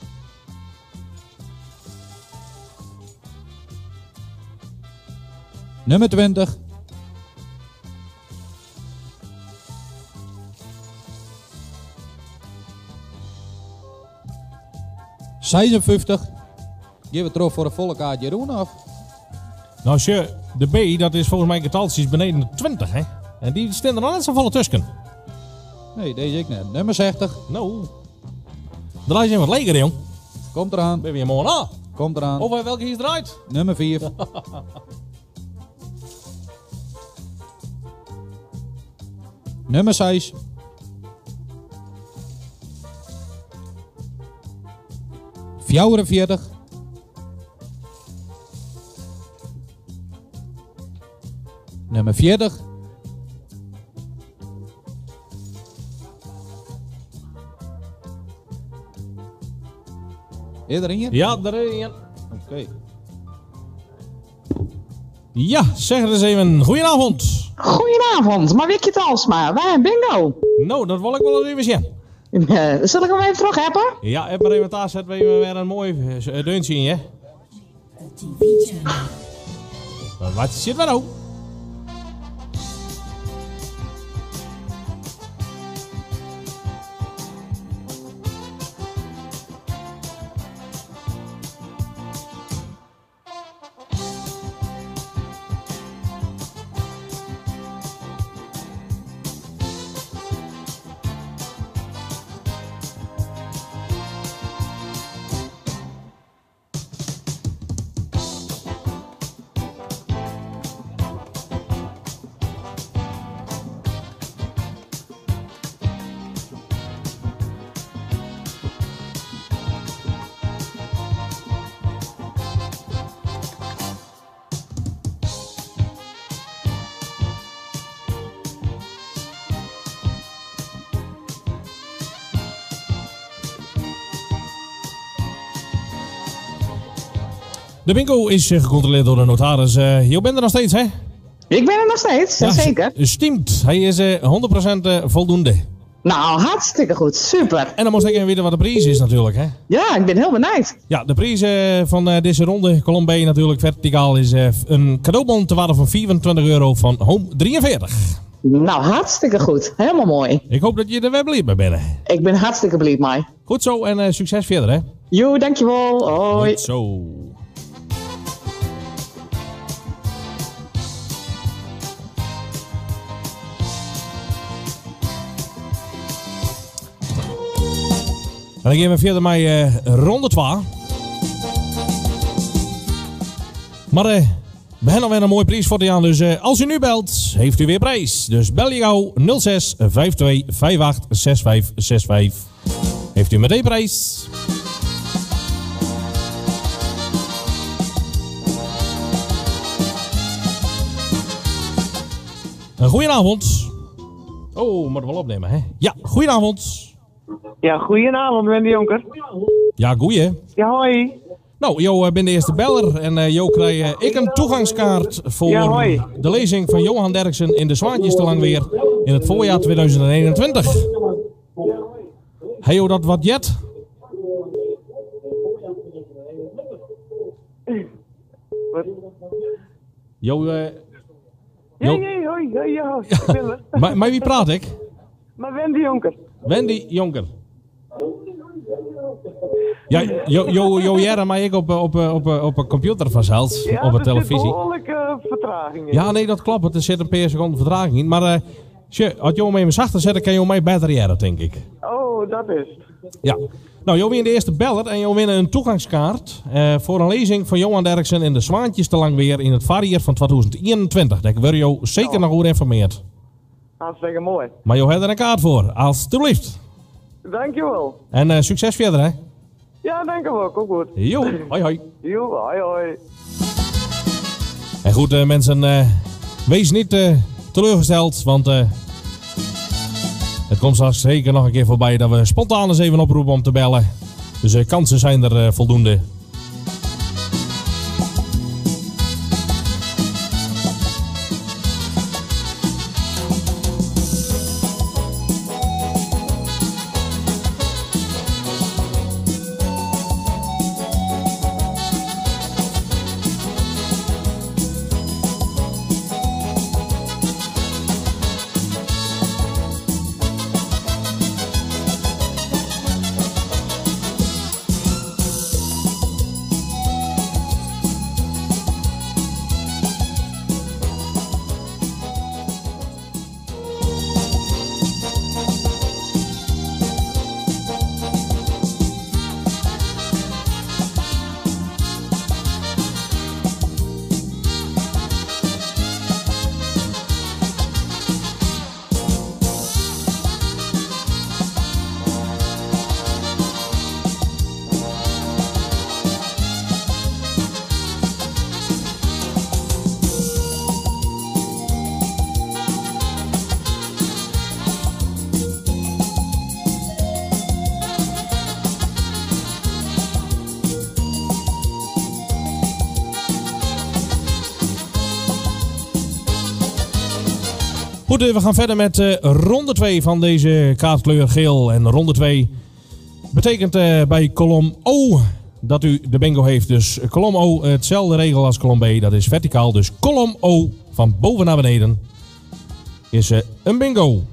Nummer 20... ...56... Geef het terug voor een volle kaart Jeroen af. Nou, de B, dat is volgens mij getaltjes beneden de 20, hè? En die staan er nog net zo volle tussen. Nee, deze ik net. Nummer 60. Nou, draai je wat lekker, jong. Komt eraan. Ben je mooi aan? Komt eraan. Of welke hier draait? Nummer 4. Nummer 6. ...44... Nummer 40... Erin hier? Ja, erin. Oké. Ja, zeg het eens even. Goedenavond. Goedenavond, maar Wikje Talsma, wij hebben bingo. Nou, dat wil ik wel eens even zien. Zal ik hem even terug hebben? Ja, heb maar even daar zetten we weer een mooi deuntje in, hè? Wat zit er nou? De bingo is gecontroleerd door de notaris. Je bent er nog steeds, hè? Ik ben er nog steeds, ja, zeker. Stimmt. Hij is 100% voldoende. Nou, hartstikke goed. Super. En dan moest ik even weten wat de prijs is natuurlijk, hè? Ja, ik ben heel benieuwd. Ja, de prijs van deze ronde, kolom B natuurlijk verticaal, is een cadeaubon te waarde van €24 van Home 43. Nou, hartstikke goed. Helemaal mooi. Ik hoop dat je er weer blij mee bent. Ik ben hartstikke blij mee. Goed zo en succes verder, hè? Jo, dankjewel. Hoi. Goed zo. En dan gaan we verder met ronde 2. Maar We hebben alweer een mooie prijs voor je aan. Dus als u nu belt, heeft u weer prijs. Dus bel je gauw 06 52 58 65 65. Heeft u meteen prijs. Goedenavond. Oh, moet wel opnemen, hè? Ja, goedenavond. Ja, goedenavond, Wendy Jonker. Ja, goeie. Ja, hoi. Nou, Jo bent de eerste beller en Jo krijg ik een toegangskaart voor Ja, hoi. de lezing van Johan Derksen in de Zwaantjes te lang weer in het voorjaar 2021. Hey, Jo, dat wat jet? Wat? Jo, Ja, hoi, ja, ik ben er. maar wie praat ik? Maar Wendy Jonker. Wendy Jonker. Ja, Jo Jere, maar ik op een computer vanzelfs, Ja, op een er televisie. zit behoorlijke vertraging in. Ja, nee, dat klopt. Er zit een paar seconden vertraging in. Maar als je hem even zachter zet, kan je mij beter jaren, denk ik. Oh, dat is het. Ja. Nou, je wint de eerste beller en je wint een toegangskaart voor een lezing van Johan Derksen in de Zwaantjes te lang weer in het voorjaar van 2021. Daar word je zeker nog goed informeerd. Hartstikke mooi. Maar je hebt er een kaart voor, alstublieft. Dankjewel. En succes verder, hè? Ja, dankjewel. Kom goed. Jo, hoi hoi. Jo, hoi hoi. En goed, mensen, wees niet teleurgesteld, want het komt straks zeker nog een keer voorbij dat we spontaan eens even oproepen om te bellen. Dus kansen zijn er voldoende. Goed, we gaan verder met ronde 2 van deze kaartkleur geel. En ronde 2 betekent bij kolom O dat u de bingo heeft. Dus kolom O, hetzelfde regel als kolom B, dat is verticaal. Dus kolom O van boven naar beneden is een bingo.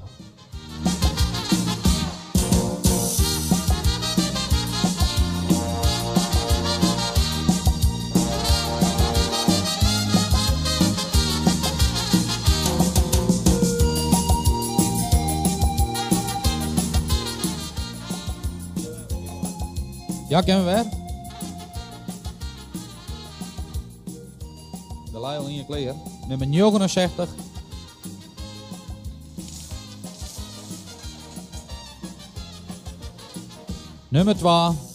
Ja, kennen we weer. De Lyle in je kleer. Nummer 69. Nummer 2.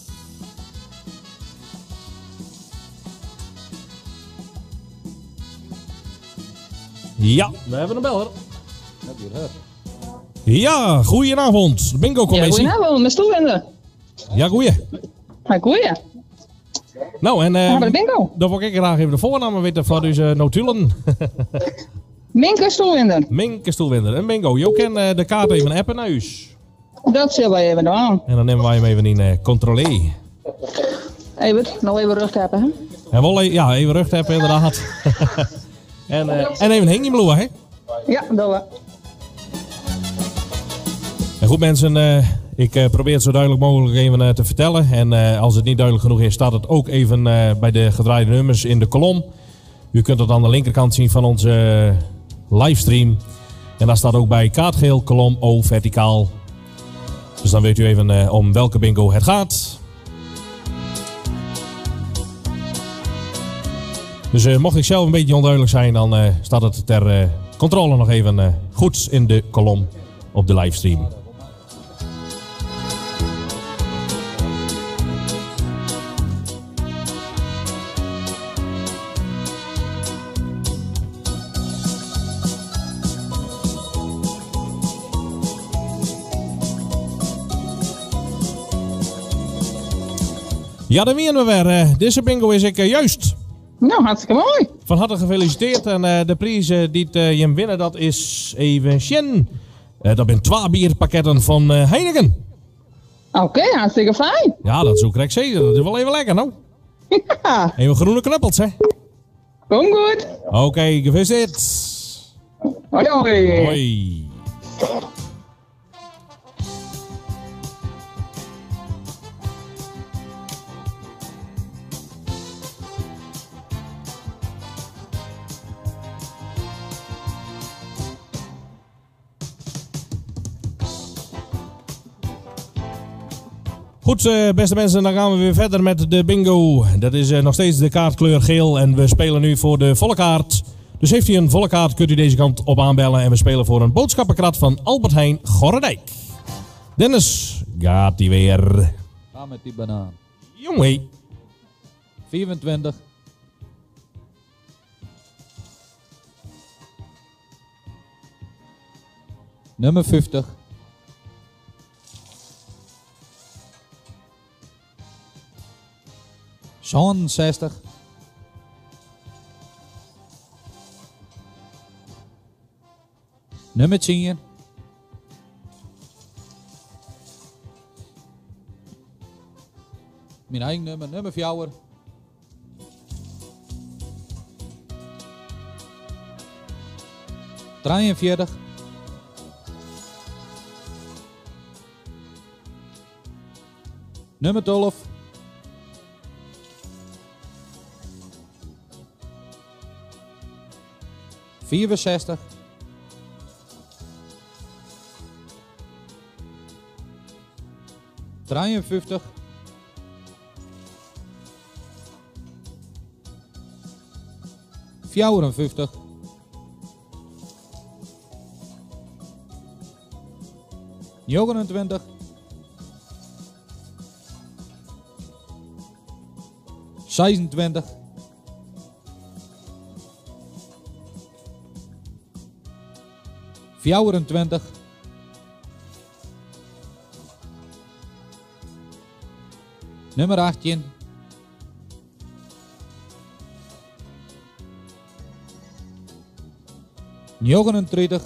Ja, we hebben een beller. Dat heb je het. Ja, goedenavond. De bingo Ja, commissie. goedenavond, met Stoelwinder. Ja, goeie. Ja, goeie. Nou, en We hebben de bingo. dan wil ik graag even de voornamen weten van deze notulen. Minke Stoelwinder. Minke Stoelwinder. Een bingo. Je kan de kaart even appen naar u. Dat zullen wij even doen. En dan nemen wij hem even in controle. Even, nog even rug hebben, hè? En wel ja, even rug hebben inderdaad. en even heen bloeien, hè? Ja, dat we. En goed mensen, ik probeer het zo duidelijk mogelijk even te vertellen. En als het niet duidelijk genoeg is, staat het ook even bij de gedraaide nummers in de kolom. U kunt het aan de linkerkant zien van onze livestream. En daar staat ook bij kaartgeel, kolom O, verticaal. Dus dan weet u even om welke bingo het gaat. Dus mocht ik zelf een beetje onduidelijk zijn, dan staat het ter controle nog even goed in de kolom op de livestream. Ja, dan winnen we weer. Deze bingo is ik juist. Nou, hartstikke mooi. Van harte gefeliciteerd. En de prijs die je hem winnen, dat is even Sjen. Dat zijn 2 bierpakketten van Heineken. Oké, hartstikke fijn. Ja, dat is ook correct zeker. Dat is wel even lekker, nou. Ja, Even groene knuppels, hè. kom goed. Oké, gefeliciteerd. Hoi, hoi. Hoi. Goed, beste mensen, dan gaan we weer verder met de bingo. Dat is nog steeds de kaartkleur geel en we spelen nu voor de volle kaart. Dus heeft u een volle kaart, kunt u deze kant op aanbellen en we spelen voor een boodschappenkrat van Albert Heijn Gorredijk. Dennis, gaat die weer. Ga met die banaan. Jongen. 24. Nummer 50. Zo'n 60. Nummer 10. Mijn eigen nummer, nummer 4. ...43. Nummer 12. ...64. ...53. ...54. ...29. ...26. ...24. Nummer 18. ...39.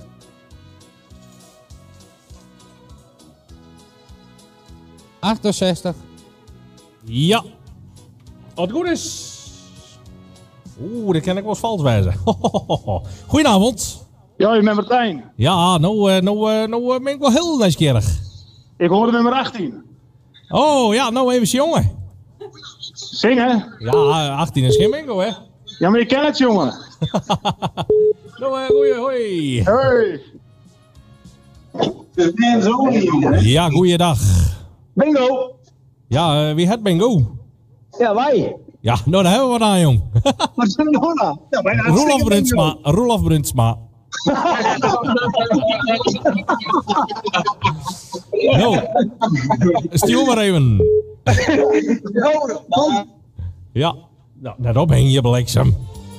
...68. Ja. Wat het goed is. Oeh, dit kan ik wel eens vals wijzen. Goedenavond. Ja, je bent Martijn. Ja, nou ben ik wel heel nieuwsgierig. Ik hoorde nummer 18. Oh, ja, nou even jongen. Zingen? Ja, 18 is geen bingo, hè? Ja, maar je kent het, jongen. Nou, goeie, hoi. Hoi. Ja, goeiedag. Bingo! Ja, wie het bingo? Ja, wij. Ja, nou, daar hebben we wat aan, jong. Wat is er nou nou? Ja, wij Roelof Brunsma. Nou, stuur maar even. Ja, nou, daarop hing je bliksem.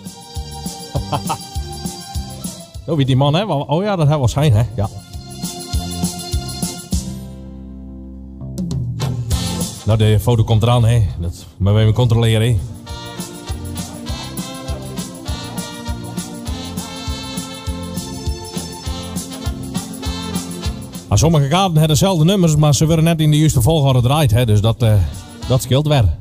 Oh, wie die man, hè? Oh ja, dat hij was zijn, hè? Ja. Nou, de foto komt eraan, hè? Dat moeten we even controleren, hè? Sommige kaarten hebben dezelfde nummers, maar ze worden net in de juiste volgorde gedraaid, hè? Dus dat scheelt weer.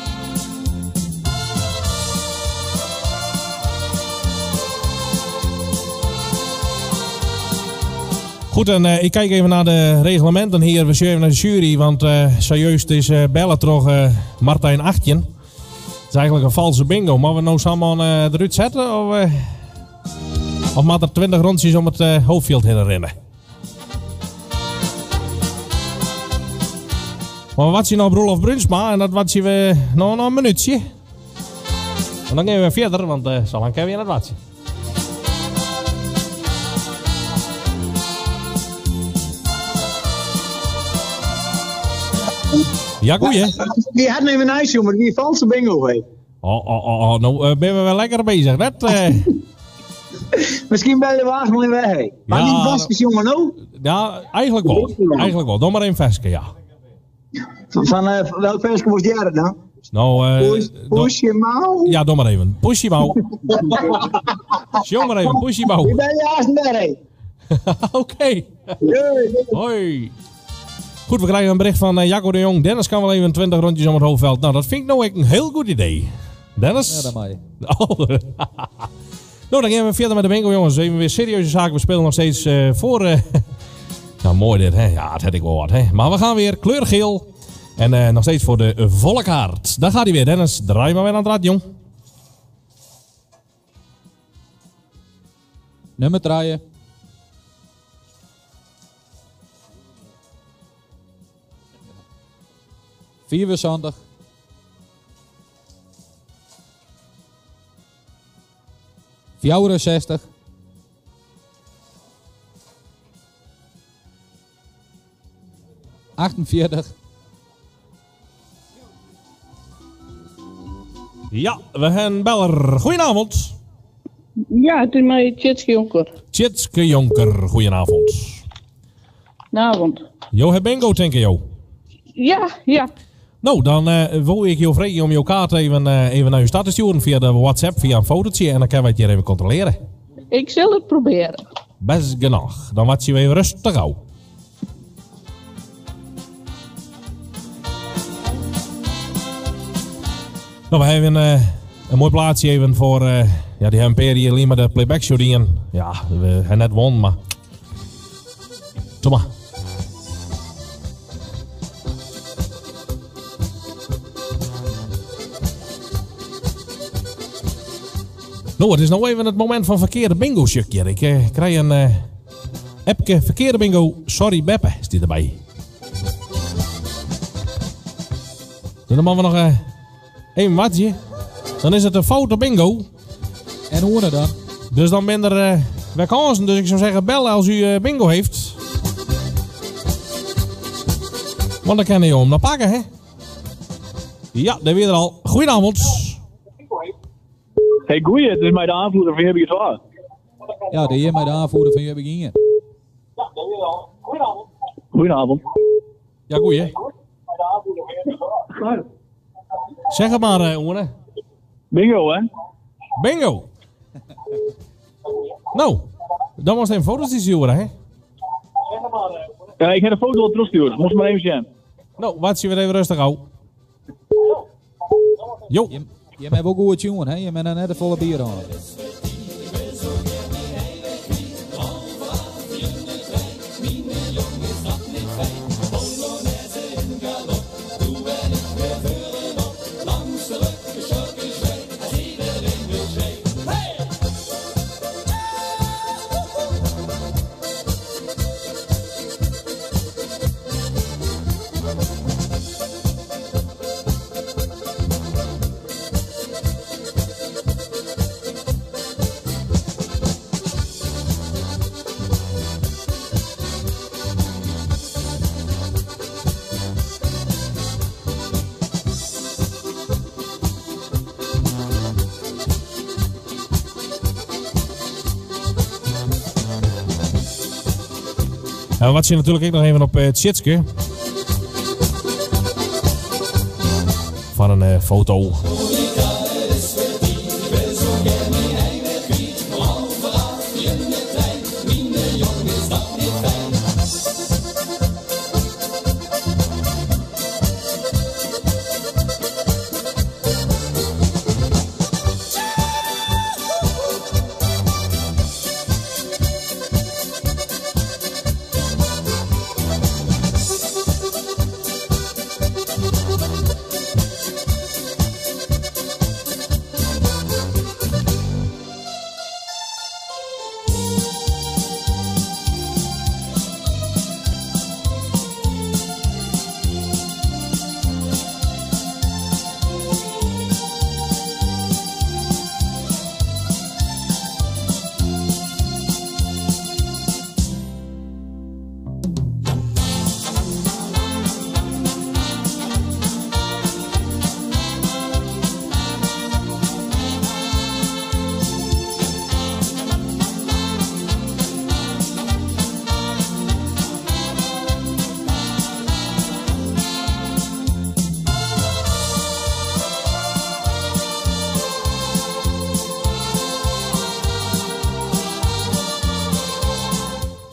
Goed, en ik kijk even naar de reglementen hier. We zien even naar de jury, want serieus is bellen toch Martijn 18. Het is eigenlijk een valse bingo. Maar we nou samen eruit zetten? Of maar er 20 rondjes om het hoofdveld heen rennen? Maar wat zie je nou op Roelof Brunsma? En dat wat zien we nog een minuutje. En dan gaan we verder, want zo lang kunnen we in het watje. Ja, goeie. Die had even een ijsje, maar die valse bingo heeft. Nou ben we wel lekker bezig. Dat, Misschien ben je de wagen wel weg. Maar Ja, niet vastjes, jongen, ook. ja, eigenlijk wel. Eigenlijk wel. Doe maar een versje, ja. Van welk versje moest jij dan? Nou, Push je mouw. ja, doe maar even. Push je mouw. Jong maar even, push je mouw. Ik ben je haast mee. Oké. Hoi. Goed, we krijgen een bericht van Jacco de Jong. Dennis kan wel even 20 rondjes om het hoofdveld. Nou, dat vind ik nou echt een heel goed idee. Dennis? Ja, dat mag je. Oh. Nou, dan gaan we verder met de bingo, jongens. Even weer serieuze zaken. We spelen nog steeds voor... Nou, mooi dit, hè. Ja, het had ik wel wat, hè. Maar we gaan weer kleurgeel. En nog steeds voor de volle kaart. Daar gaat hij weer, Dennis. Draai maar weer aan het rad, jong. Nummer draaien. ...64. 64. 48. Ja, we hebben een beller. Goedenavond. Ja, het is mij Tjitske Jonker. Tjitske Jonker, goedenavond. Goedenavond. Jo, heb bingo, denk ik, jo. Ja. Nou, dan wil ik je vragen om jouw kaart even naar je stad te sturen via de WhatsApp, via een fotootje. En dan kunnen we het hier even controleren. Ik zal het proberen. Best genoeg. Dan wat je weer rustig gauw. Nou, we hebben een mooi plaatsje even voor die Imperial hier alleen maar de playback show die ja, we hebben net won, maar... Kom maar. Nou, het is nou even het moment van verkeerde bingo stukje. Ik krijg een appje verkeerde bingo. Sorry Beppe, is die erbij. Dan maken we nog even watje. Dan is het een foute bingo. En hoe dan? Dus dan ben er weer kansen. Dus ik zou zeggen bellen als u bingo heeft. Want dan kan je om naar pakken, hè? Ja, daar weer er al. Goedenavond. Hey, goeie, het is mij de aanvoerder van Heb ik het waar. Ja, de heer mij de aanvoerder van Heb ik Ingen. Goedenavond. Ja, goeie. Hè? Zeg het maar, Oene. Bingo, hè? Bingo. Nou, dan was het een foto's die sturen, hè? Ja, ik heb een foto al terugsturen. Moest maar even zien. Nou, wat zie je weer even rustig, hou. Jo. Je bent ook goed jongen, hè? Je bent net een volle bier aan. En wat zie je natuurlijk ook nog even op het shitske. Van een foto.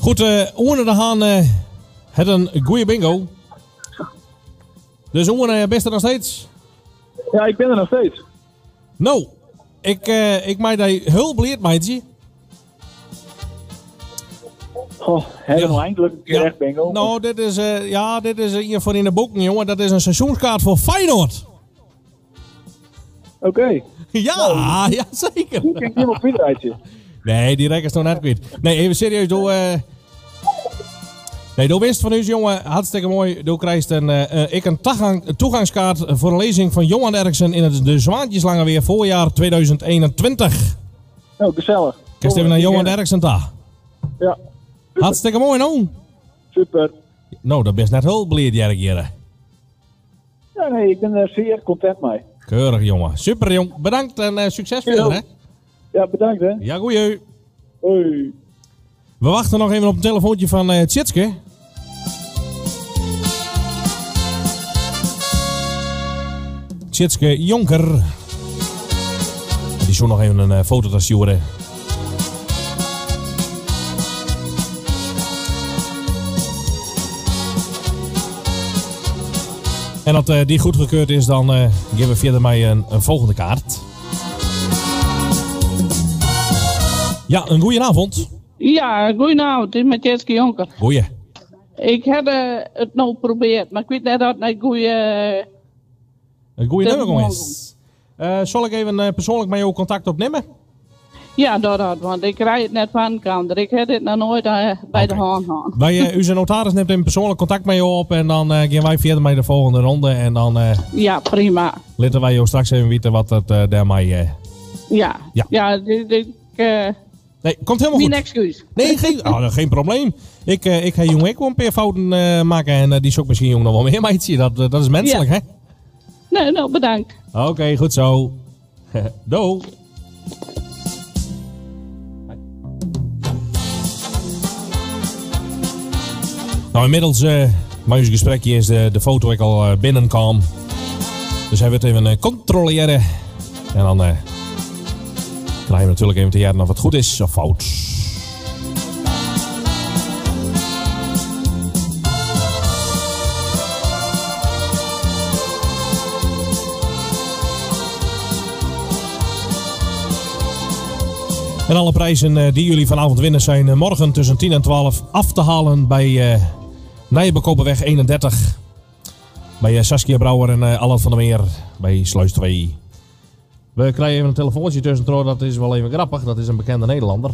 Goed, Oene de Haan het een goede bingo. Dus Oene, best er nog steeds? Ja, ik ben er nog steeds. Nou, ik maak daar heel blij, meidje. Goh, helemaal eindelijk een keer echt bingo. Nou, dit is hier voor in de boeken, jongen. Dat is een seizoenskaart voor Feyenoord. Oké. Ja, ja, zeker. Ik kijk helemaal kwijt. Nee, die rekken is nog net kwijt. Nee, even serieus. Doe winst van u, jongen. Hartstikke mooi. Doe krijgt een toegangskaart voor een lezing van Johan Derksen in het De Zwaantjeslange voorjaar 2021. Oh, gezellig. Kijk even naar Johan Derksen daar. Ja. Hartstikke mooi, nou. Super. Nou, dat is net heel blij, Jerk hier. Ja, nee, ik ben er zeer content mee. Keurig, jongen. Super, jong. Bedankt en succes verder, hè. Ja, bedankt, hè. Ja, goeie. Hoi. We wachten nog even op een telefoontje van Tjitske. Tjitske Jonker. Die zou nog even een foto te sturen. En dat die goedgekeurd is, dan geven we verder mij een volgende kaart. Ja, een goeie avond. Ja, goedenavond. Het is met Jetske Jonker. Goeie. Ik heb het nou geprobeerd, maar ik weet net dat het een goede... Een goeie nummer is. Zal ik even persoonlijk met jou contact opnemen? Ja, dat, want ik krijg het net van de kant. Ik heb dit nog nooit bij de hand gehad. Bij uw notaris neemt even persoonlijk contact met jou op en dan gaan wij verder met de volgende ronde. En dan ja, prima. laten wij jou straks even weten wat het daarmee... Ja, nee, komt helemaal geen goed. excuus. Nee, geen probleem. Ik ga jongen ook wel een paar fouten maken en die zoekt misschien jongen nog wel meer meidje. Dat is menselijk, hè? Nee, nou, bedankt. Oké, goed zo. Doei. Nou, inmiddels, mijn gesprekje is de foto ik al binnenkwam. Dus hij wordt even controleren. En dan krijgen we natuurlijk even te jaren of het goed is of fout. En alle prijzen die jullie vanavond winnen zijn morgen tussen 10 en 12 af te halen bij Nijenbekopenweg 31. Bij Saskia Brouwer en Allen van der Meer bij Sluis 2. We krijgen even een telefoontje tussendoor, dat is wel even grappig. Dat is een bekende Nederlander.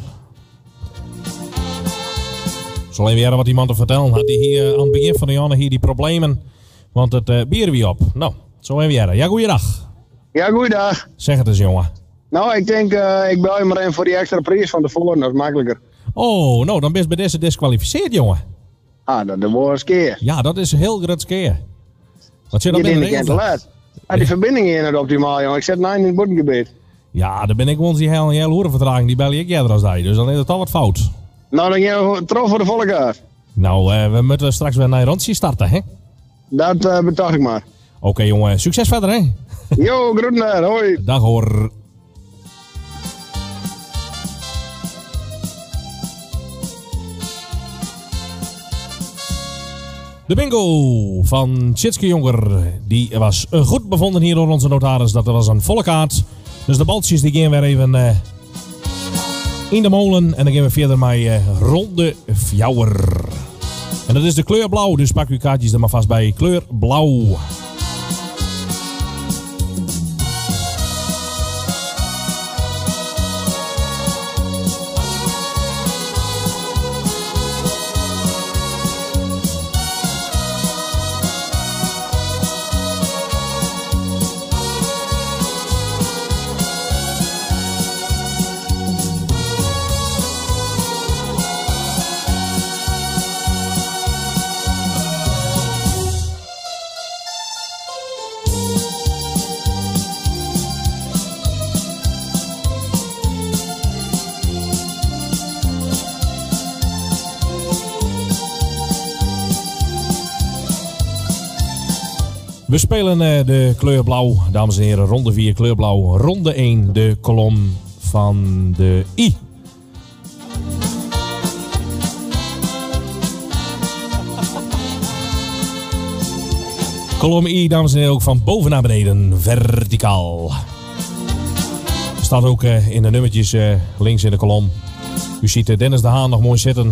Zal even wat iemand te vertellen. Had hij hier aan het begin van de jaren hier die problemen. Want het bier weer op. Nou, zo even jaren. Ja, goeiedag. Ja, goeiedag. Zeg het eens, jongen. Nou, ik denk, ik bel je maar even voor die extra prijs van tevoren. Dat is makkelijker. Oh, nou, dan ben je bij deze disqualificeerd, jongen. Ah, dat wordt een keer. Ja, dat is een heel groot keer. Wat zit er Je binnen denkt te laat. Die verbinding hier net optimaal, jongen. Ik zet 9 in het boddengebied. Ja, dan ben ik ons die hele hoerenvertraging. Die bel ik eerder als hij. Dus dan is het al wat fout. Nou, dan gaan we trouw voor de volle kaart. Nou, we moeten straks weer naar Rondje starten, hè? Dat betaal ik maar. Oké, jongen. Succes verder, hè? Jo, groeten daar. Hoi. Dag, hoor. De bingo van Tjitske Jonker, die was goed bevonden hier door onze notaris. Dat was een volle kaart. Dus de baltjes die gaan weer even in de molen. En dan gaan we verder met ronde fjouwer. En dat is de kleur blauw, dus pak uw kaartjes er maar vast bij. Kleur blauw. We spelen de kleur blauw, dames en heren, ronde 4 kleur blauw, ronde 1 de kolom van de I. Kolom I, dames en heren, ook van boven naar beneden, verticaal. Staat ook in de nummertjes links in de kolom. U ziet Dennis de Haan nog mooi zitten.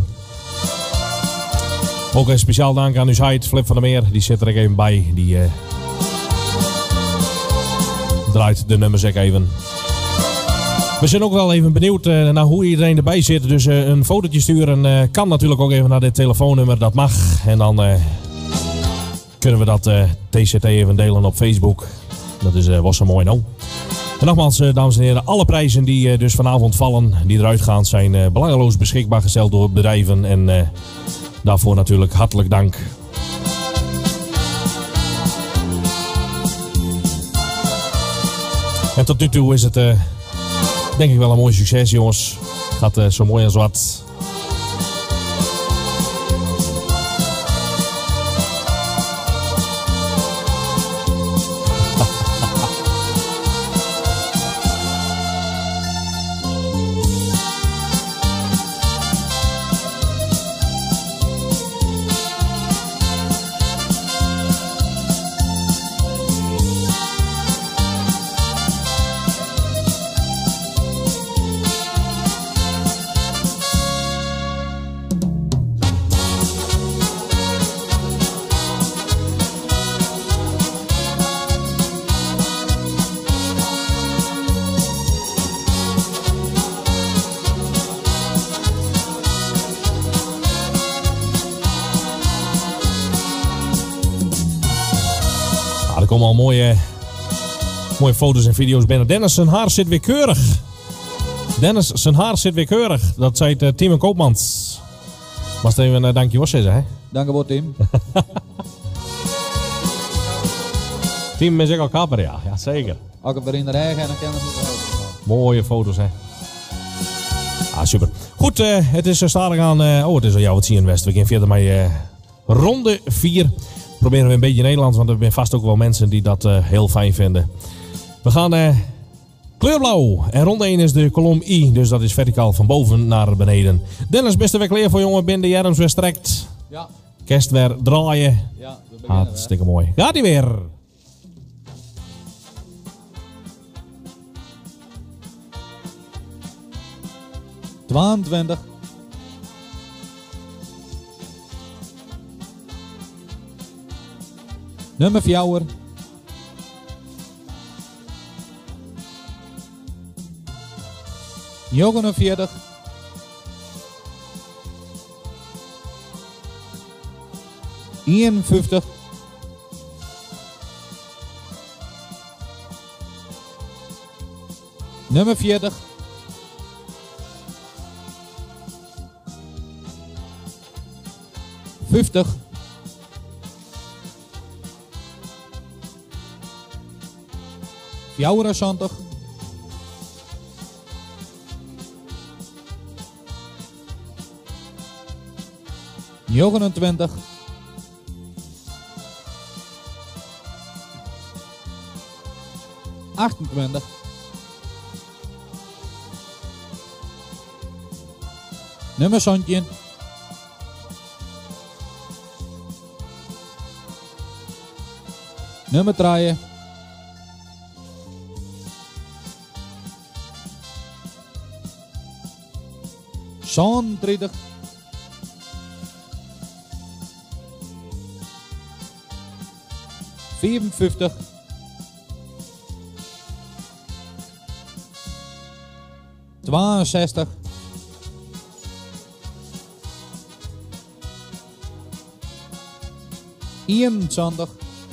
Ook een speciaal dank aan uw site, Flip van der Meer. Die zit er even bij. Die draait de nummers ook even. We zijn ook wel even benieuwd naar hoe iedereen erbij zit. Dus een fotootje sturen kan natuurlijk ook even naar dit telefoonnummer. Dat mag. En dan kunnen we dat TCT even delen op Facebook. Dat was zo mooi nou. En nogmaals, dames en heren, alle prijzen die dus vanavond vallen, die eruit gaan, zijn belangeloos beschikbaar gesteld door bedrijven. En daarvoor natuurlijk hartelijk dank. En tot nu toe is het denk ik wel een mooi succes, jongens. Het gaat zo mooi als wat. Er komen al mooie foto's en video's binnen. Dennis, zijn haar zit weer keurig. Dennis, zijn haar zit weer keurig. Dat zei het Tim en Koopmans. Was het even een dankjewel zeggen, hè? Dankjewel, Tim. Tim is ook al kapper, ja. Ja, zeker. Als ik het weer in de regen en dan kan het niet wel. Mooie foto's, hè? Ah, super. Goed, het is stadig aan... het is al jouw wat zien in West. We gaan verder met ronde 4. Proberen we een beetje Nederlands, want er zijn vast ook wel mensen die dat heel fijn vinden. We gaan kleurblauw. En ronde 1 is de kolom I, dus dat is verticaal van boven naar beneden. Dennis, beste weer klaar voor jongen, binnen de jerms weer strekt. Ja. Kerst weer draaien. Ja, we beginnen. Hartstikke mooi. Gaat ie weer. ...22... Nummer 4. ...49... ...51... ...nummer 40... ...50... ...74... ...29... ...28... ...nummer 17... ...nummer 3... ...30... ...54... ...62... ...21...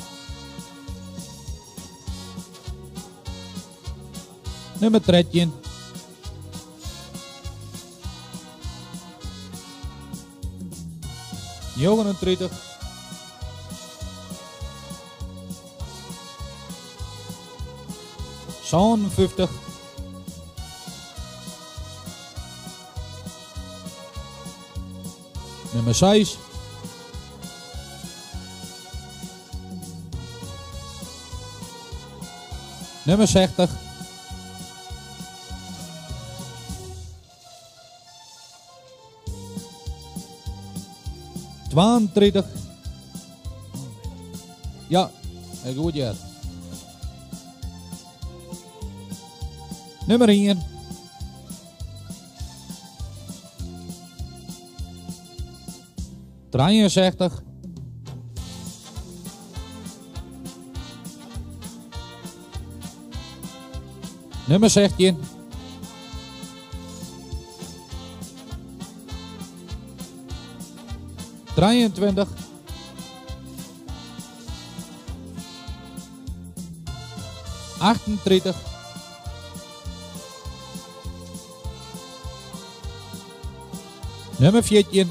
...nummer 13... ...39... ...57... ...nummer 6... ...nummer 60... ...32... ...ja, Hey, goed, ja. Nummer 1. ...63. Nummer 16. ...23. ...38. Nummer 14.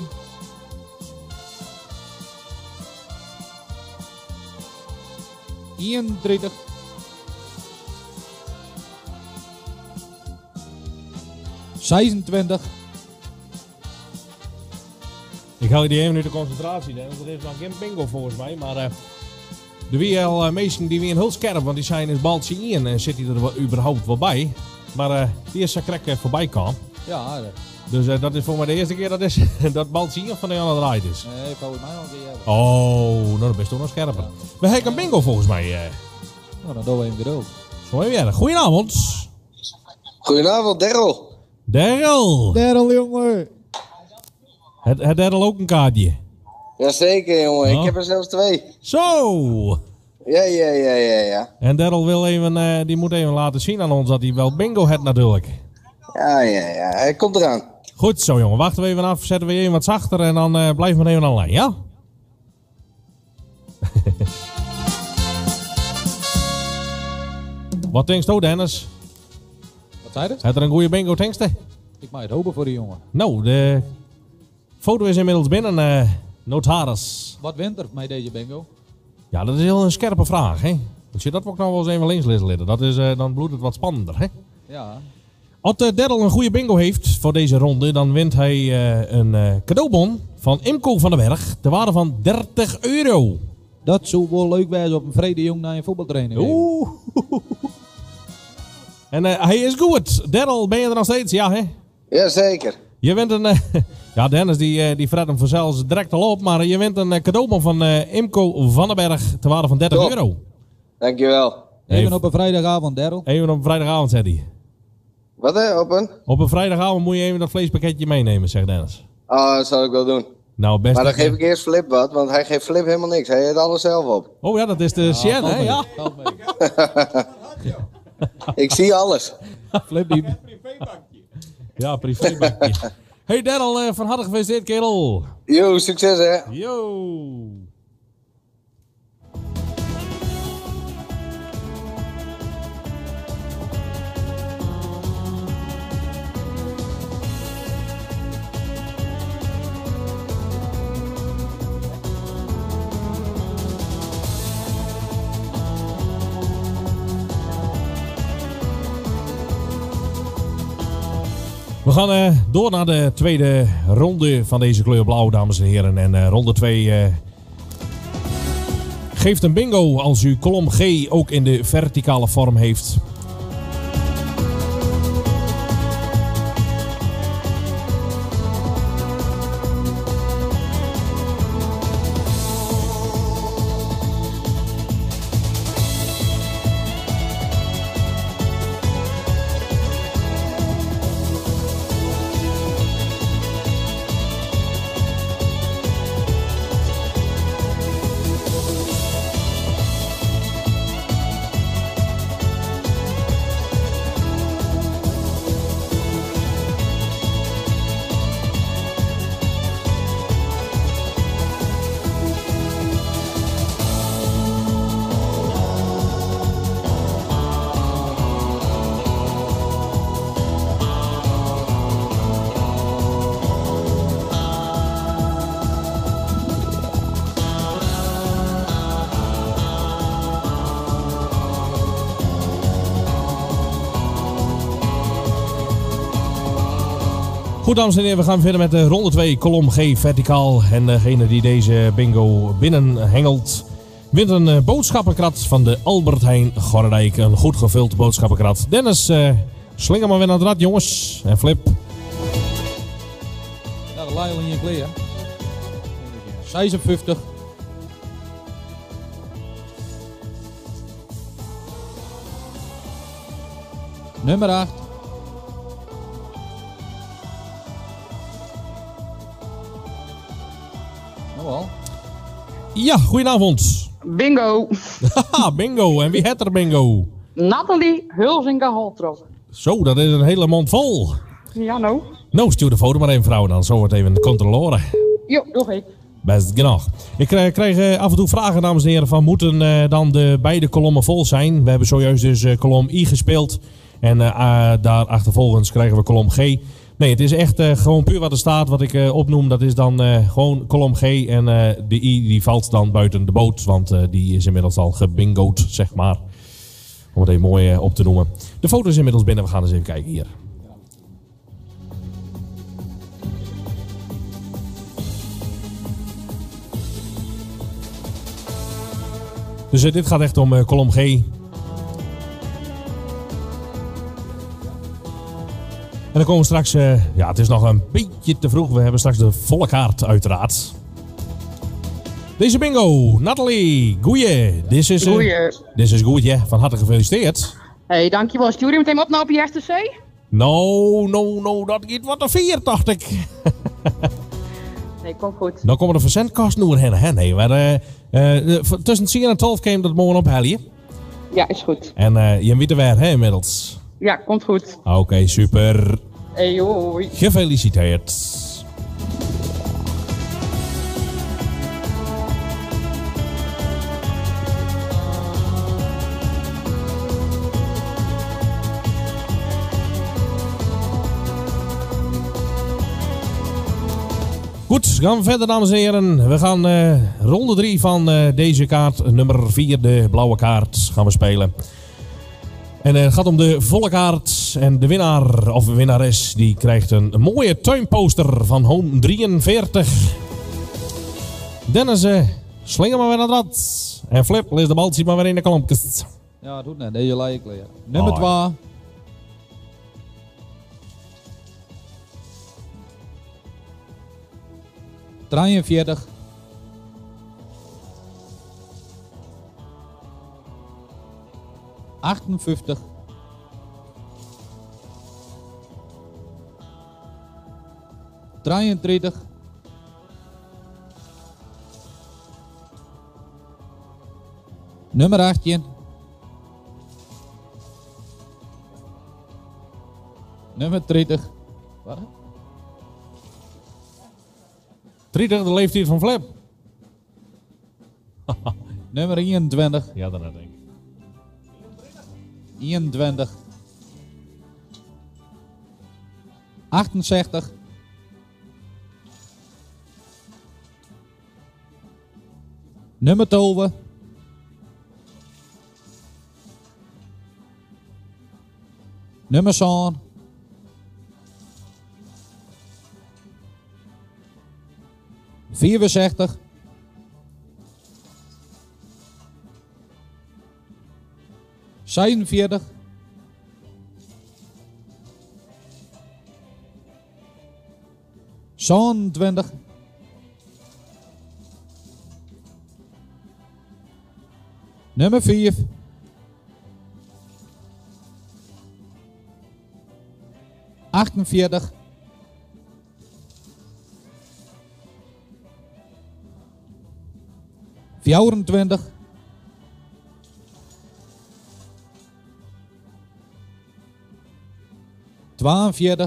...31. ...26. Ik hou die even uit de concentratie. Hè. Dat is nog geen bingo volgens mij. Maar er wie al mensen die weer een heel scherp. Want die zijn in het baltje in. En zit hij er überhaupt wel bij. Maar die is krek voorbij kan. Ja, Dus dat is voor mij de eerste keer dat baltje in van de Jan draait is. nee, volgens mij al een keer hebben. Oh, nou dat is toch nog scherper. We hebben een bingo volgens mij. Nou, dan doen we hem weer ook. Zo even. Goedenavond. Goedenavond, Daryl. Daryl, jongen. Het Daryl ook een kaartje? Jazeker, jongen. Oh. Ik heb er zelfs 2. Zo! Ja. En Daryl wil even, die moet even laten zien aan ons dat hij wel bingo heeft natuurlijk. Ja. Hij komt eraan. Goed zo jongen, wachten we even af, zetten we even wat zachter en dan blijven we even aan de lijn, ja? Wat denkst u, Dennis? Wat zei je? Heeft er een goede bingo, denkst u? Ik mag het hopen voor die jongen. Nou, de foto is inmiddels binnen, notaris. Wat wint er met deze bingo? Ja, dat is heel een scherpe vraag, hè? Als je dat ook nog wel eens even links lezen, dat is, dan bloedt het wat spannender, hè? Ja. Als Daryl een goede bingo heeft voor deze ronde, dan wint hij een cadeaubon van Imco van den Berg, ter waarde van €30. Dat zou wel leuk zijn op een vrede jong naar een voetbaltraining. Oeh. En hij is goed. Daryl, ben je er nog steeds? Ja, hè? Jazeker. Je wint een... ja, Dennis die fret hem vanzelfs direct al op, maar je wint een cadeaubon van Imco van den Berg, ter waarde van €30. Dankjewel. Even op een vrijdagavond, Daryl. Even op een vrijdagavond, zei hij. Wat hè, op Op een vrijdagavond moet je even dat vleespakketje meenemen, zegt Dennis. Oh, dat zal ik wel doen. Nou, best. Maar dan geef ik eerst Flip wat, want hij geeft Flip helemaal niks. Hij eet alles zelf op. Oh ja, dat is de Sien, hè? Ja. Ik zie alles. Flip. Ja, privébakje. Hey Daryl, van harte gefeliciteerd, kerel. Yo, succes hè. Yo. We gaan door naar de tweede ronde van deze kleur blauw, dames en heren. En ronde 2 geeft een bingo als u kolom G ook in de verticale vorm heeft. Goed, dames en heren, we gaan verder met de ronde 2, kolom G verticaal. En degene die deze bingo binnenhengelt, wint een boodschappenkrat van de Albert Heijn Gorredijk. Een goed gevuld boodschappenkrat. Dennis, slinger maar weer naar het rad, jongens. En Flip. Ja, de Lyle in je kleren. 56. Nummer 8. Nou al. Ja, goedenavond. Bingo. Haha, bingo. En wie heeft er bingo? Nathalie Hulsinga-Holtrop. Zo, dat is een hele mond vol. Ja, nou. Nou, stuur de foto maar even, vrouw. Dan zo wordt even controleren. Jo, doe ik. Best genoeg. Ik krijg af en toe vragen, dames en heren, van moeten dan de beide kolommen vol zijn? We hebben zojuist dus kolom I gespeeld. En daar achtervolgens krijgen we kolom G. Nee, het is echt gewoon puur wat er staat. Wat ik opnoem, dat is dan gewoon kolom G. En de I die valt dan buiten de boot. Want die is inmiddels al gebingoed, zeg maar. Om het even mooi op te noemen. De foto is inmiddels binnen. We gaan eens even kijken hier. Dus dit gaat echt om kolom G. En dan komen we straks... ja, het is nog een beetje te vroeg. We hebben straks de volle kaart uiteraard. Deze bingo. Nathalie. Goeie. Dit is goed, ja. Van harte gefeliciteerd. Hey, dankjewel. Stuur je meteen op naar op je RTC? No. Dat gaat wat te vier, dacht ik. Nee, komt goed. Dan komen de verzendkosten nu heen. Nee, maar tussen 10 en 12 kwam dat morgen ophalen. Ja, is goed. En je weet er weer, hè, inmiddels. Ja, komt goed. Oké, super. Hey, hoi. Gefeliciteerd. Goed, gaan we verder, dames en heren. We gaan ronde 3 van deze kaart, nummer 4, de blauwe kaart, gaan we spelen. En het gaat om de volle kaart. En de winnaar of winnares die krijgt een mooie tuinposter van Home 43. Dennis, slinger maar weer naar dat. En Flip, lees de bal, ziet maar weer in de klompjes. Ja, het doet net. Deze lijkt ja. Nummer 2. ...43... ...58... ...33... ...nummer 18... ...nummer 30... ...wat? 30, de leeftijd van Flip. Nummer 21. Ja, dat denk ik. 21. 68. Nummer 12. Nummer 7. ...64... ...47... ...27... ...nummer 5... ...48... ...24... ...42...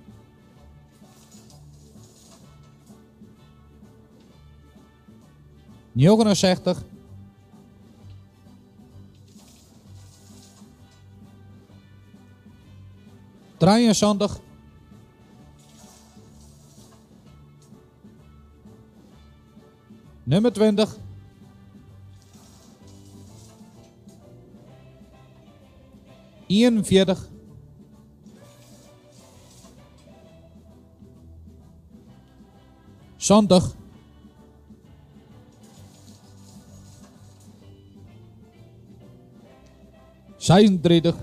...69... ...73... ...nummer 20... ...41... ...70... ...36...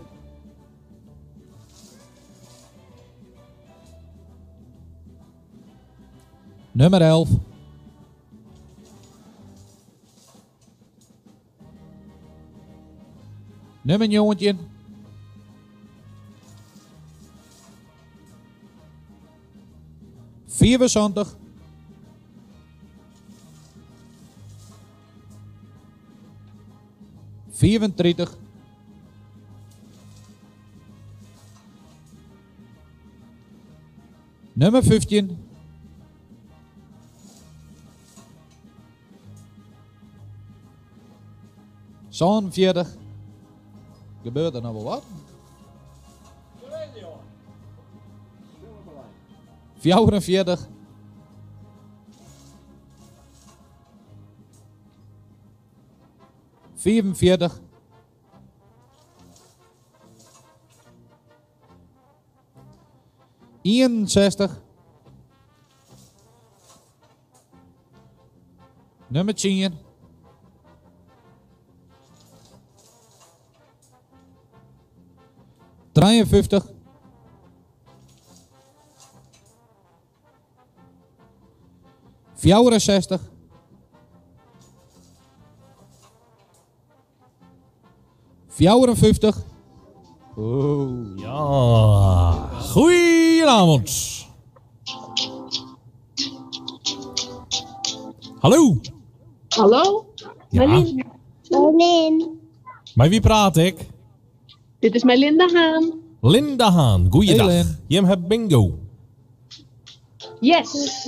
...nummer 11... ...nummer 19... 74. ...34... ...nummer 15... ...47... ...gebeurt er nou wel wat? 44... ...45... ...61... ...nummer 10... ...53... ...64... ...54... Oh. Ja, goedenavond. Hallo. Hallo? Ja. Marlien. Met wie praat ik? Dit is mijn Linda Haan. Linda Haan, goeiedag. Hey, Lin. Je hebt bingo. Yes.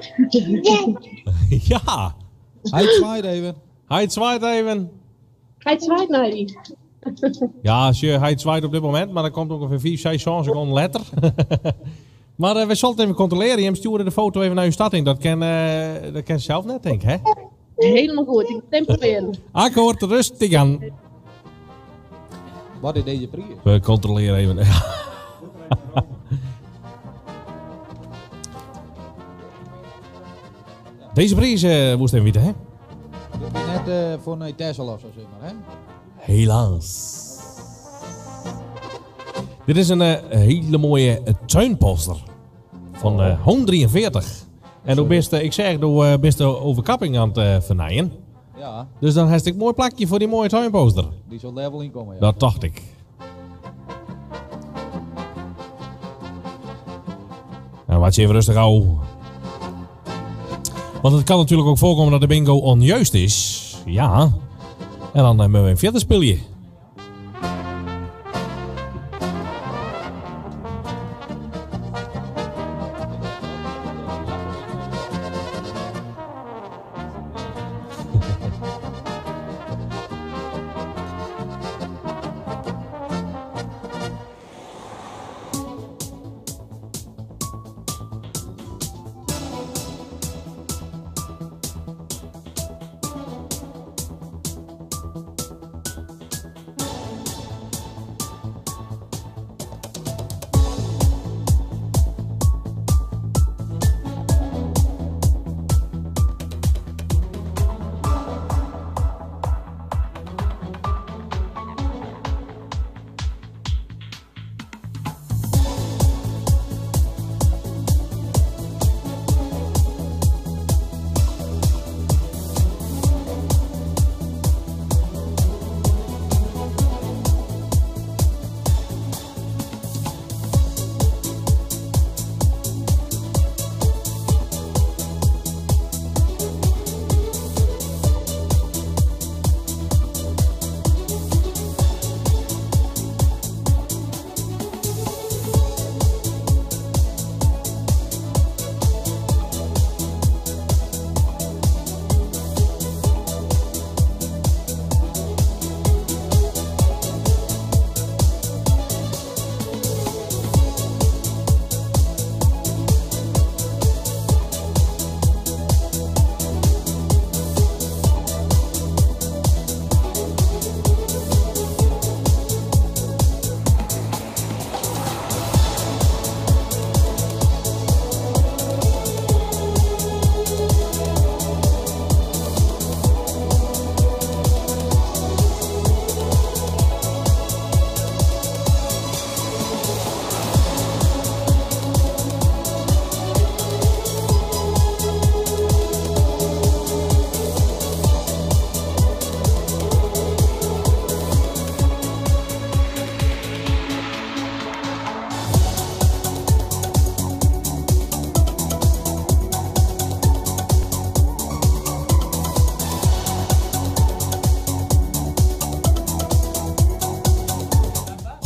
Ja. Hij zwaait even. Hij zwaait even. Hij zwaait naar die. Ja, hij zwaait op dit moment, maar dan komt ongeveer 4, 6 seconden later. Maar we zullen het even controleren. Je stuurde de foto even naar uw stad in. Dat kan je zelf net, denk ik, hè? Helemaal goed. Ik ben proberen. Akkoord, rustig aan. Wat is deze prijs? We controleren even. Deze prijs moest even weten, hè? Ik ben net voor een Tesla of zo, zeg maar, hè? Helaas. Dit is een hele mooie tuinposter van Home 43. En toen ik zeg, toen best de overkapping aan het vernaaien. Ja, Dus dan heb ik een mooi plakje voor die mooie tuinposter. die zal level inkomen, ja. Dat dacht ik. Nou, wat je even rustig houden. Want het kan natuurlijk ook voorkomen dat de bingo onjuist is. Ja. En dan hebben we een verder spelje.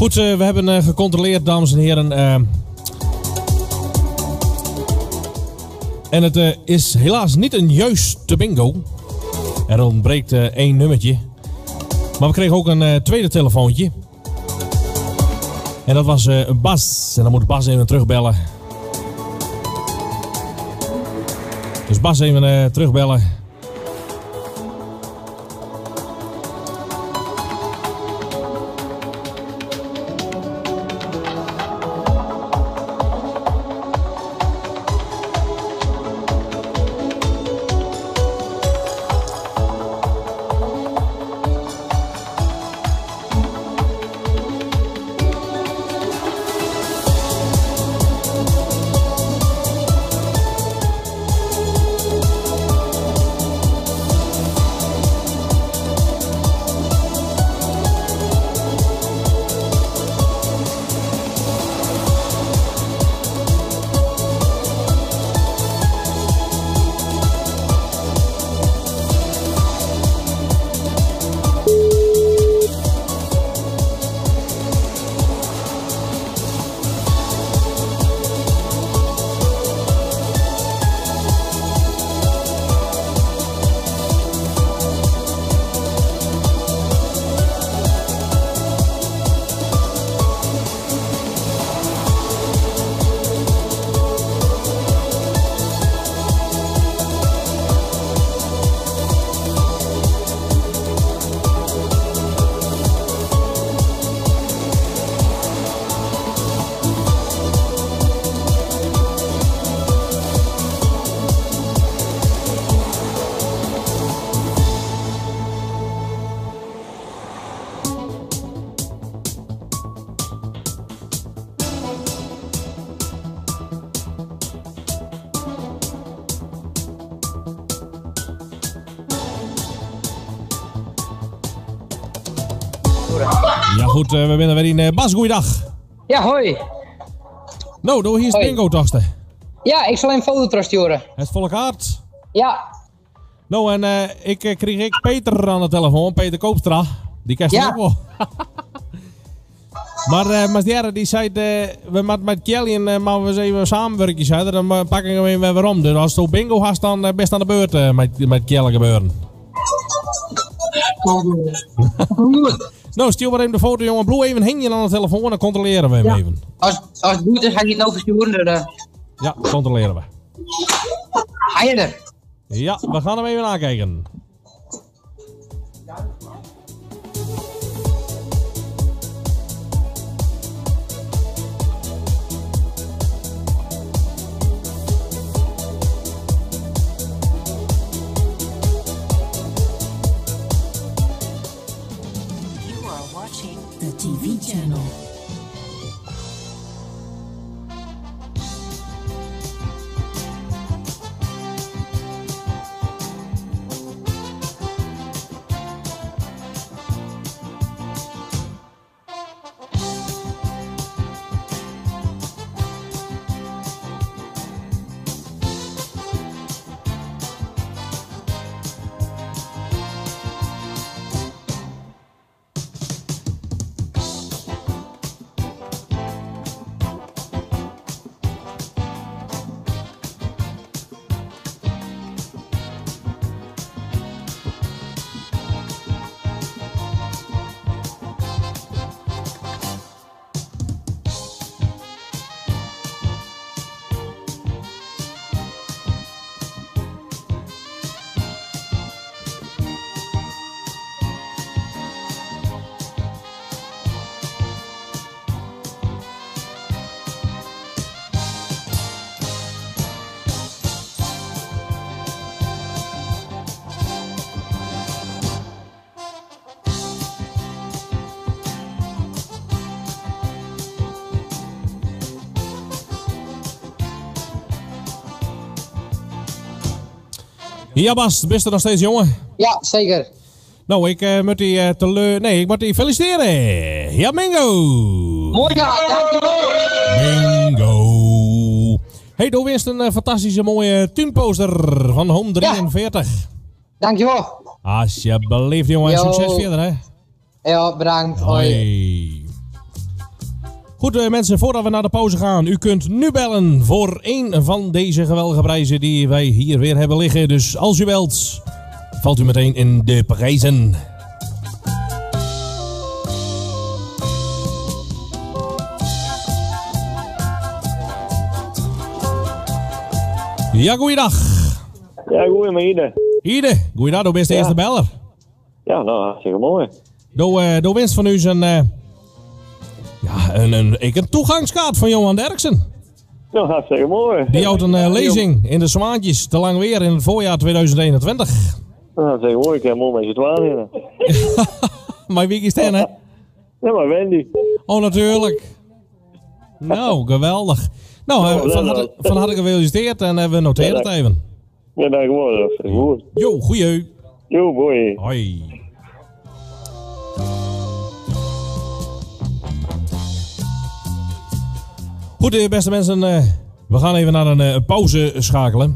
Goed, we hebben gecontroleerd, dames en heren. En het is helaas niet een juiste bingo. Er ontbreekt 1 nummertje. Maar we kregen ook een tweede telefoontje. En dat was Bas. En dan moet Bas even terugbellen. Dus Bas even terugbellen. Ja goed, we zijn weer in. Bas, goeiedag. Ja, hoi. Nou, doe hier is bingo tasten. Ja, ik zal een foto terugsturen. Het volle kaart. Ja. Nou, en ik kreeg Peter aan de telefoon, Peter Koopstra. Die kent je ook wel. Maar die zei, we met Kelly en maar we eens even samenwerken, zei, dan pakken we hem weer om. Dus als je bingo had, dan best aan de beurt met Kelly gebeuren. Nou, stuur maar even de foto, jongen. Bloe even heen aan de telefoon en dan controleren we hem even. Als het goed is, ga ik het nou versturen. Ja, controleren we. Ga je er? Ja, we gaan hem even nakijken. The TV channel. Ja, Bas, bist er nog steeds, jongen? Ja, zeker. Nou, ik moet die ik moet die feliciteren. Ja, bingo! Mooi gedaan, dankjewel. Bingo! Hey, doe winst een fantastische mooie tuinposter van Home 43. Ja. Dankjewel. Alsjeblieft, jongen. Yo. Succes verder, hè? Ja, bedankt. Hoi. Goed mensen, voordat we naar de pauze gaan. U kunt nu bellen voor één van deze geweldige prijzen die wij hier weer hebben liggen. Dus als u belt, valt u meteen in de prijzen. Ja, goeiedag. Ja, goeie met Ide. Ide, goeiedag, du bent de eerste beller. Ja, nou, hartstikke mooi. Du winst van u een toegangskaart van Johan Derksen. Nou, hartstikke mooi. Die houdt een lezing in de Zwaantjes te lang weer in het voorjaar 2021. Nou, hartstikke mooi. Ik heb mooi met je 12 in. Maar wie is dat, hè? Ja, maar Wendy. Oh, natuurlijk. Nou, geweldig. Nou, van harte gefeliciteerd en we noteren het even. Ja, dankjewel. Dat is goed. Jo, goeie. Jo, boy. Hoi. Goed, beste mensen. We gaan even naar een pauze schakelen.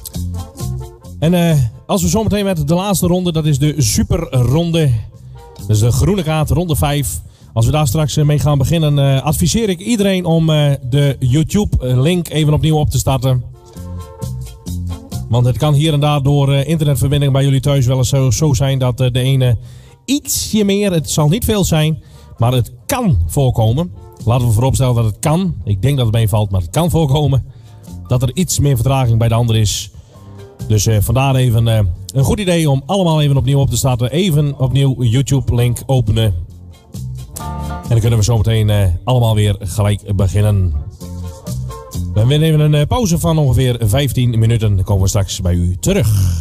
En als we zo meteen met de laatste ronde, dat is de superronde. Dat is de groene kaart, ronde 5. Als we daar straks mee gaan beginnen, adviseer ik iedereen om de YouTube-link even opnieuw op te starten. Want het kan hier en daar door internetverbinding bij jullie thuis wel eens zo zijn dat de ene ietsje meer, het zal niet veel zijn, maar het kan voorkomen. Laten we vooropstellen dat het kan. Ik denk dat het meevalt, maar het kan voorkomen dat er iets meer vertraging bij de ander is. Dus vandaar even een goed idee om allemaal even opnieuw op te starten. Even opnieuw YouTube-link openen. En dan kunnen we zo meteen allemaal weer gelijk beginnen. We hebben even een pauze van ongeveer 15 minuten. Dan komen we straks bij u terug.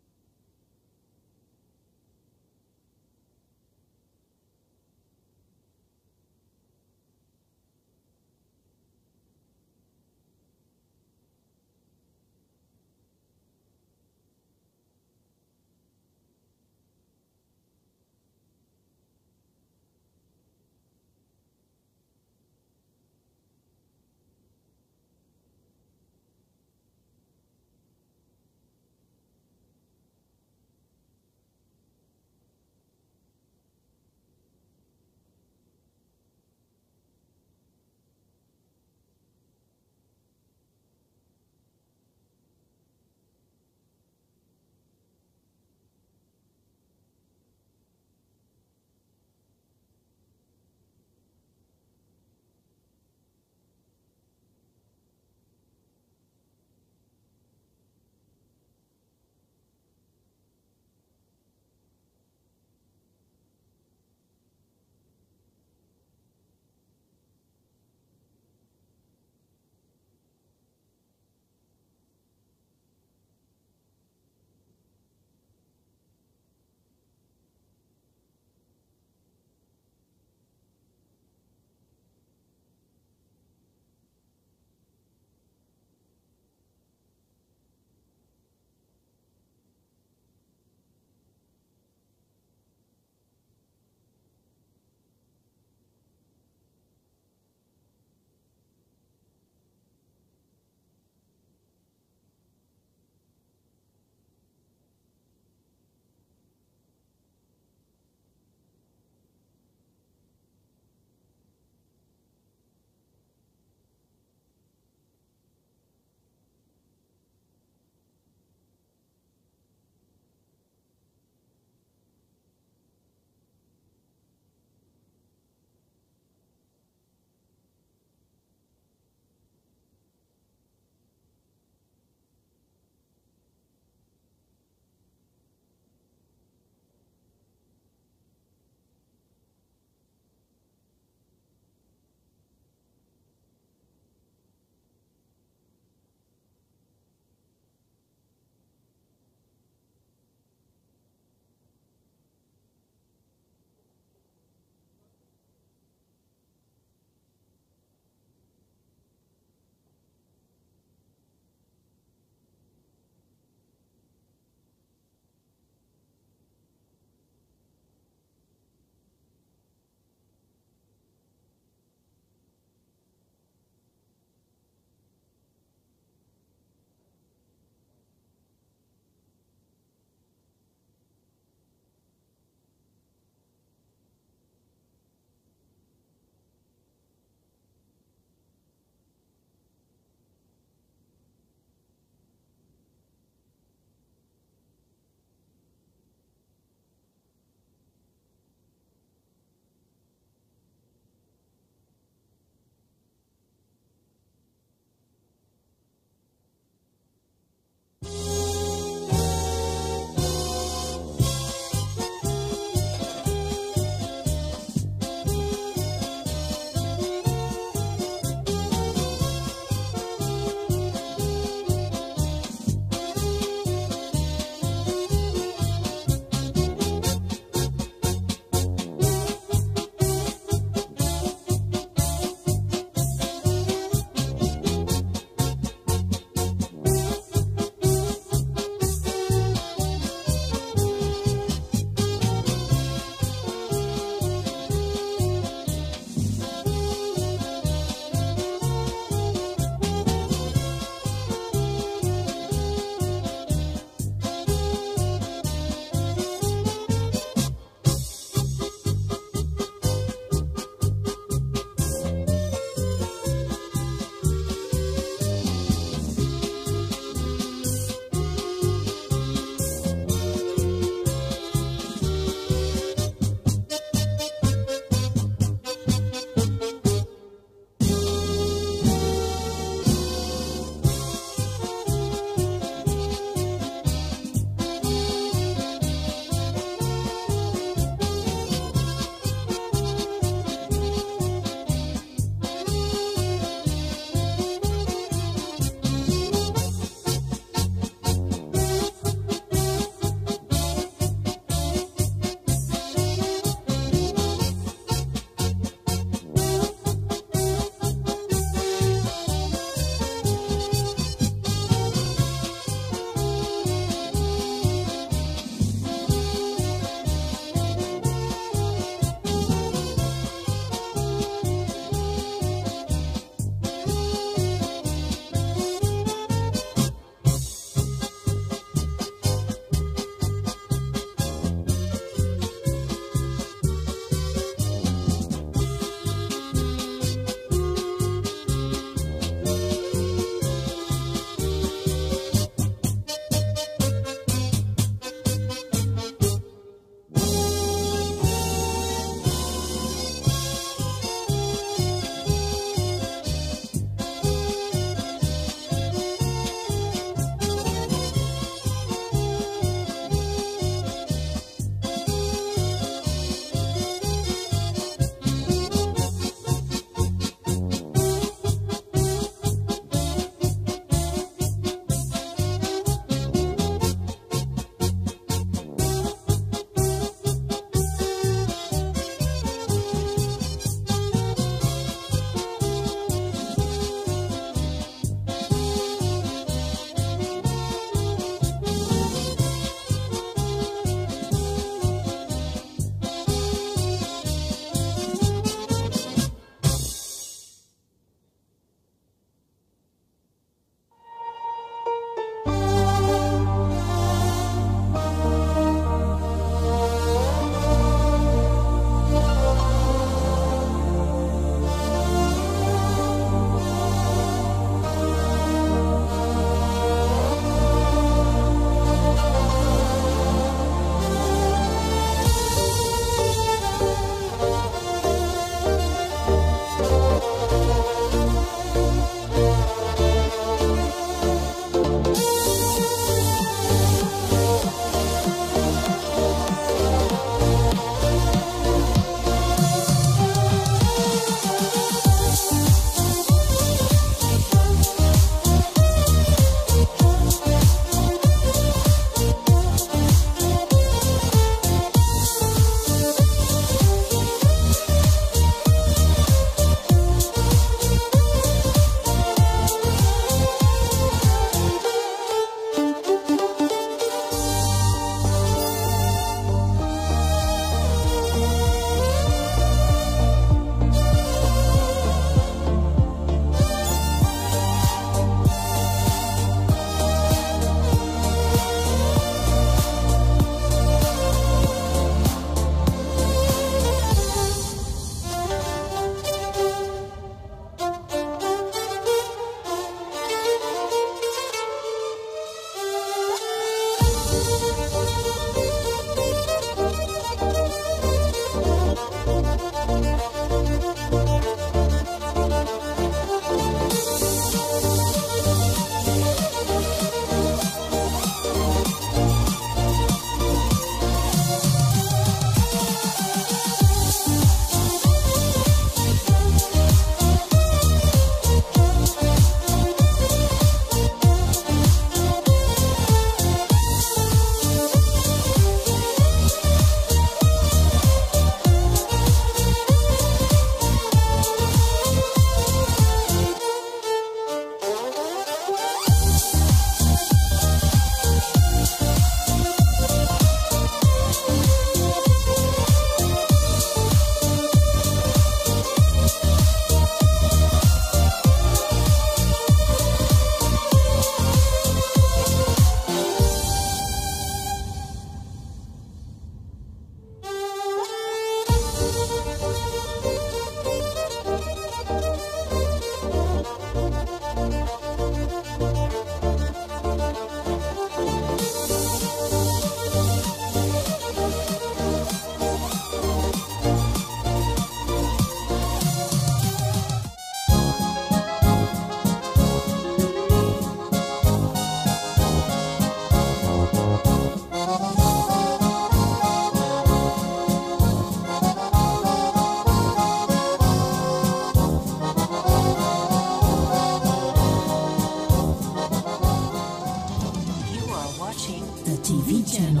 TV channel.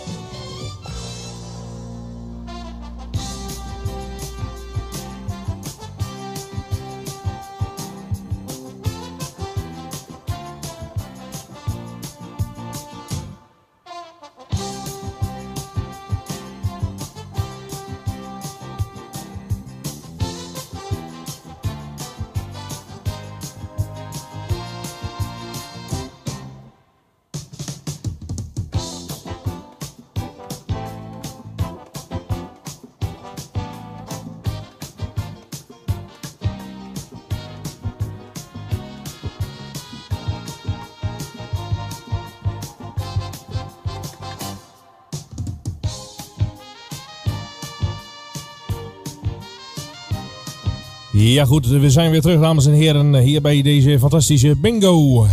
Ja goed, we zijn weer terug dames en heren hier bij deze fantastische bingo.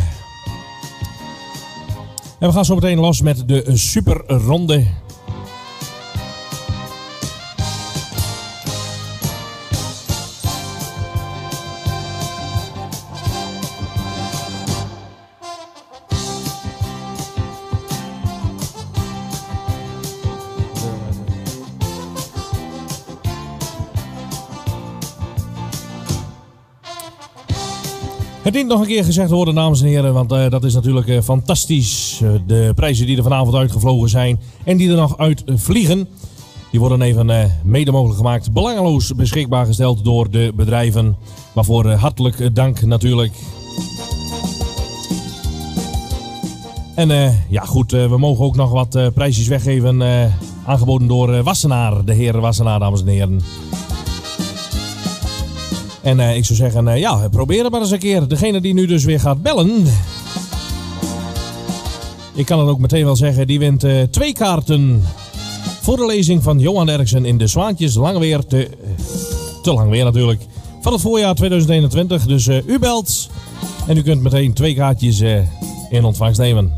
En we gaan zo meteen los met de superronde. Het dient nog een keer gezegd worden, dames en heren, want dat is natuurlijk fantastisch. De prijzen die er vanavond uitgevlogen zijn en die er nog uitvliegen, die worden even mede mogelijk gemaakt. Belangeloos beschikbaar gesteld door de bedrijven. Waarvoor hartelijk dank natuurlijk. En ja goed, we mogen ook nog wat prijsjes weggeven. Aangeboden door Wassenaar, de heer Wassenaar, dames en heren. En ik zou zeggen, ja, probeer het maar eens een keer. Degene die nu dus weer gaat bellen. Ik kan het ook meteen wel zeggen, die wint 2 kaarten voor de lezing van Johan Derksen in de Zwaantjes Langeweer. Te Langeweer natuurlijk. Van het voorjaar 2021. Dus u belt en u kunt meteen 2 kaartjes in ontvangst nemen.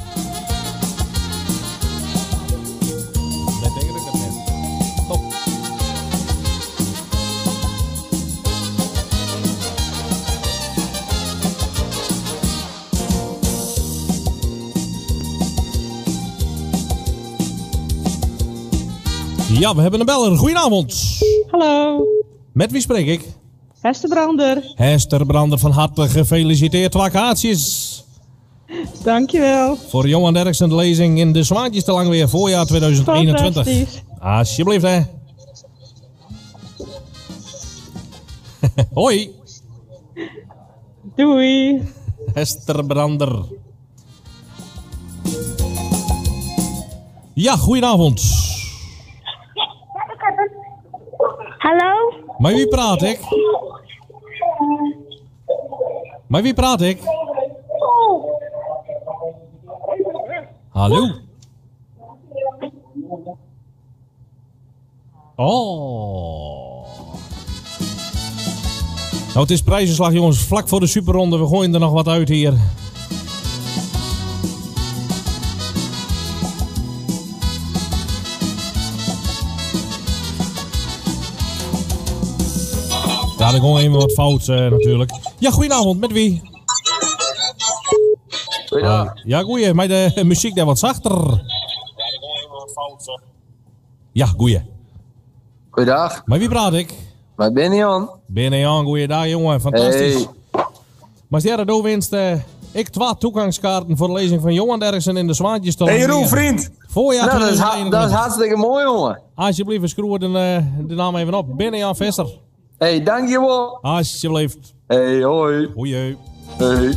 Ja, we hebben een beller. Goedenavond. Hallo. Met wie spreek ik? Hester Brander. Hester Brander, van harte gefeliciteerd. 2 kaartjes. Dankjewel. Voor Johan Derksen de lezing in de Zwaantjes te Langeweer, voorjaar 2021. Fantastisch. Alsjeblieft, hè. Hoi. Doei. Hester Brander. Ja, goedenavond. Hallo? Met wie praat ik? Met wie praat ik? Hallo? Oh. Nou, het is prijzenslag, jongens. Vlak voor de superronde. We gooien er nog wat uit hier. Ja, er komt even wat fout natuurlijk. Ja, goedenavond. Met wie? Goeiedag. Ja, goeie. Maar de muziek daar wat zachter. Ja, er komt even wat fout. Ja, goeie. Goeiedag. Met wie praat ik? Met Benny-Jan. Benny-Jan, goeiedag jongen. Fantastisch. Hey. Maar sterre doe winst ik 2 toegangskaarten voor de lezing van Johan Derksen in de Zwaantjes te Langeweer. Hey Jeroen, vriend. Voorjaar Nou, 2021. dat is hartstikke mooi, jongen. Alsjeblieft, schroer de naam even op. Benny-Jan Visser. Hey, dankjewel. Alsjeblieft. Hey, hoi. Hoi. Hey.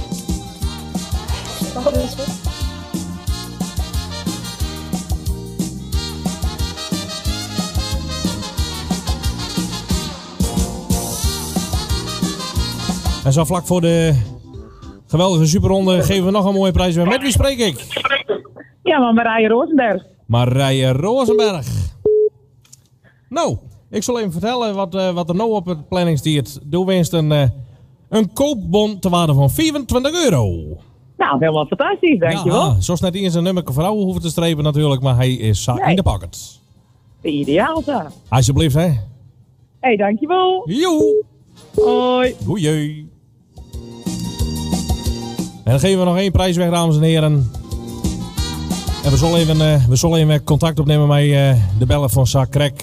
En zo vlak voor de geweldige superronde geven we nog een mooie prijs weg. Met wie spreek ik? Ja, maar Marije Rosenberg. Marije Rosenberg. Nou, ik zal even vertellen wat er nou op het planning staat. Doe winst een koopbon te waarde van €24. Nou, helemaal fantastisch, dankjewel. Ja, zoals net eens een nummer vrouw hoeven te strepen natuurlijk, maar hij is in de pocket. Ideaal zo. Alsjeblieft, hè. Hey, dankjewel. Joe. Hoi. Goeie. En dan geven we nog 1 prijs weg, dames en heren. En we zullen even contact opnemen met de bellen van Zak Krek.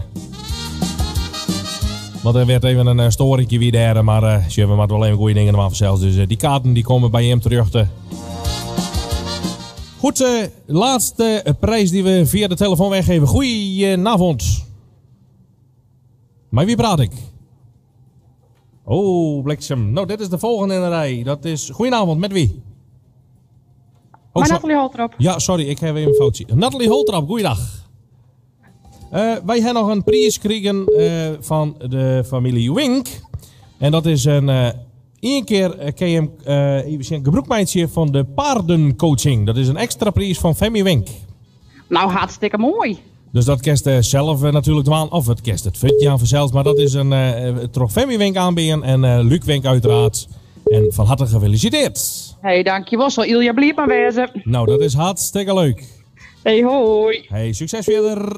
Want er werd even een storytje weer daar. Maar ze hebben maar wel even goede dingen van zelfs. Dus die kaarten die komen bij hem terug. Goed, laatste prijs die we via de telefoon weggeven. Goedenavond. Maar wie praat ik? Oh, bliksem. Nou, dit is de volgende in de rij. Dat is... Goedenavond, met wie? Maar Nathalie Holtrop. Ja, sorry, ik heb even een foutje. Nathalie Holtrop, goeiedag. Wij hebben nog een prijs gekregen van de familie Wink. En dat is één keer even een gebruikmeidje van de paardencoaching. Dat is een extra prijs van Femi Wink. Nou, hartstikke mooi. Dus dat kerst zelf natuurlijk doen, of het kerst het futje aan vanzelf. Maar dat is een toch Femi Wink aanbieden en Luc Wink uiteraard. En van harte gefeliciteerd. Hey, dankjewel. Zal Ilja blijft maar wezen. Nou, dat is hartstikke leuk. Hey, hoi. Hey, succes verder.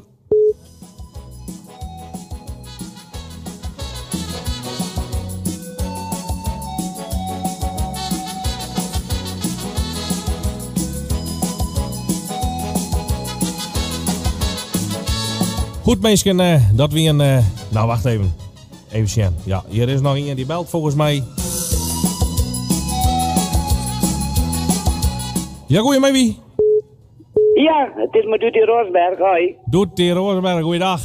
Goed, mensen, dat weer een... nou, wacht even. Even zien. Ja, hier is nog iemand die belt volgens mij. Ja, goeie, met wie? Ja, het is met Doetie Roosberg, hoi. Doetie Roosberg, goeiedag.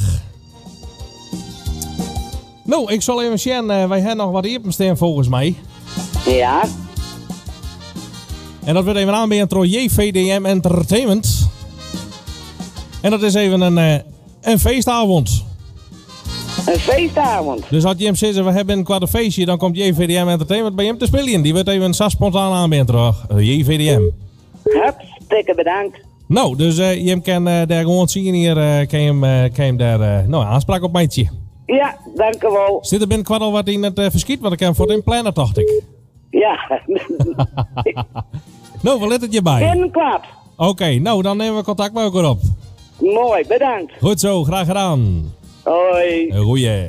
Nou, ik zal even zien. Wij hebben nog wat iepen staan volgens mij. Ja. En dat wordt even aanbieden door JVDM Entertainment. En dat is even een feestavond. Een feestavond? Dus als je hem zegt, we hebben een kwart feestje, dan komt JVDM Entertainment bij hem te spelen. Die wordt even zo spontaan aanbieden door JVDM. Hartstikke bedankt. Nou, dus je kan daar gewoon zien hier, kan je hem daar aanspraak op maatje. Ja, dank u wel. Zit er binnenkort al wat in het verschiet, want ik heb voor het plannen, dacht ik. Ja. Nou, wat let het je bij? Binnenkort. Oké, nou dan nemen we contact met elkaar op. Mooi, bedankt. Goed zo, graag gedaan. Hoi. Goeie.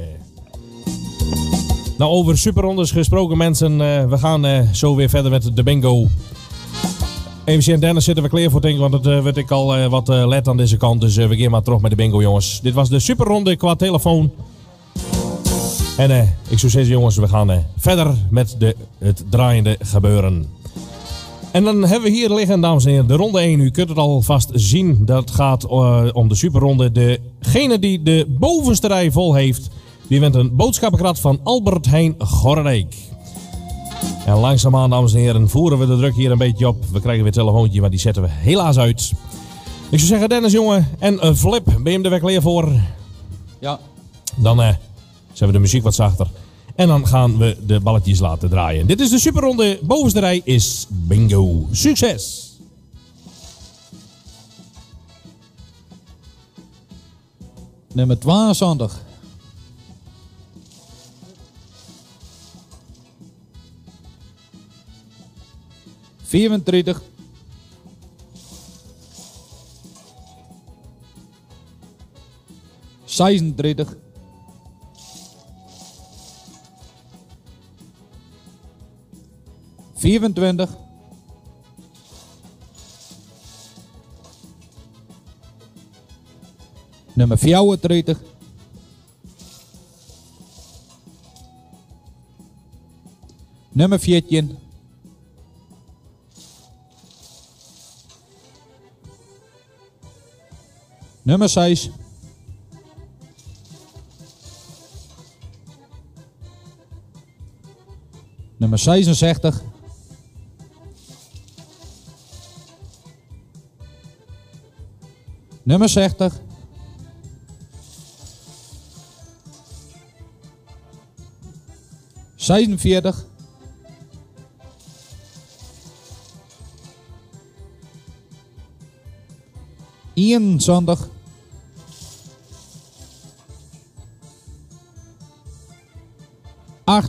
Nou, over superrondes gesproken mensen, we gaan zo weer verder met de bingo. Even Dennis zitten we klaar voor denk, want het werd ik al wat let aan deze kant. Dus we gaan maar terug met de bingo, jongens. Dit was de superronde qua telefoon. En ik zou zeggen, jongens, we gaan verder met het draaiende gebeuren. En dan hebben we hier liggen, dames en heren, de ronde 1. U kunt het alvast zien. Dat gaat om de superronde. Degene die de bovenste rij vol heeft, die wint een boodschappenkrat van Albert Heijn Gorredijk. En langzaamaan, dames en heren, voeren we de druk hier een beetje op. We krijgen weer een telefoontje, maar die zetten we helaas uit. Ik zou zeggen, Dennis, jongen, en Flip, ben je hem er weer klaar voor? Ja. Dan zetten we de muziek wat zachter. En dan gaan we de balletjes laten draaien. Dit is de superronde. Bovenste rij is bingo. Succes! Nummer 22. ...34... ...36... ...24... ...nummer 34... ...nummer 14... ...nummer 6... ...nummer 66... ...nummer 60... ...46... ...21... ...8...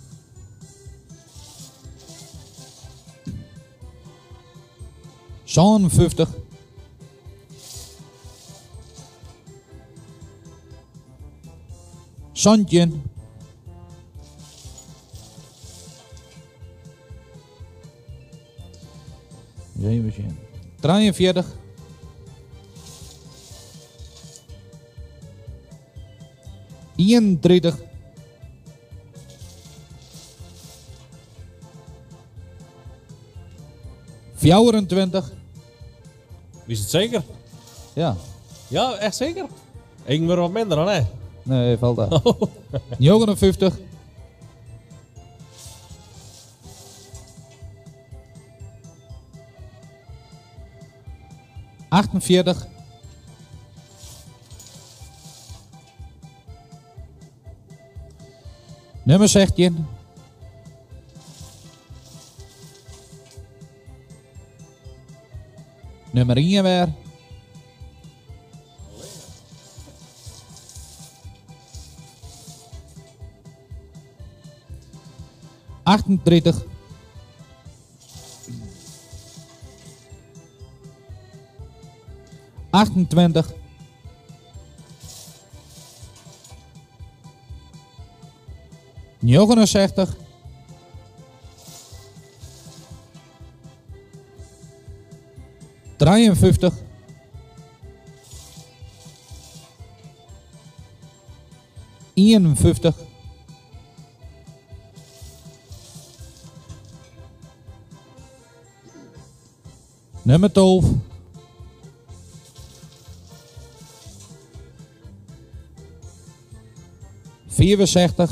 ...57... ...Santje... ...43... 31. ...24. Is het zeker? Ja. Ja, echt zeker? Ik ben wat minder dan hè? Nee, valt dat. 59. 48. 16. Nummer 1 weer. ...38. 28. 69. 53. 51. 12. 64.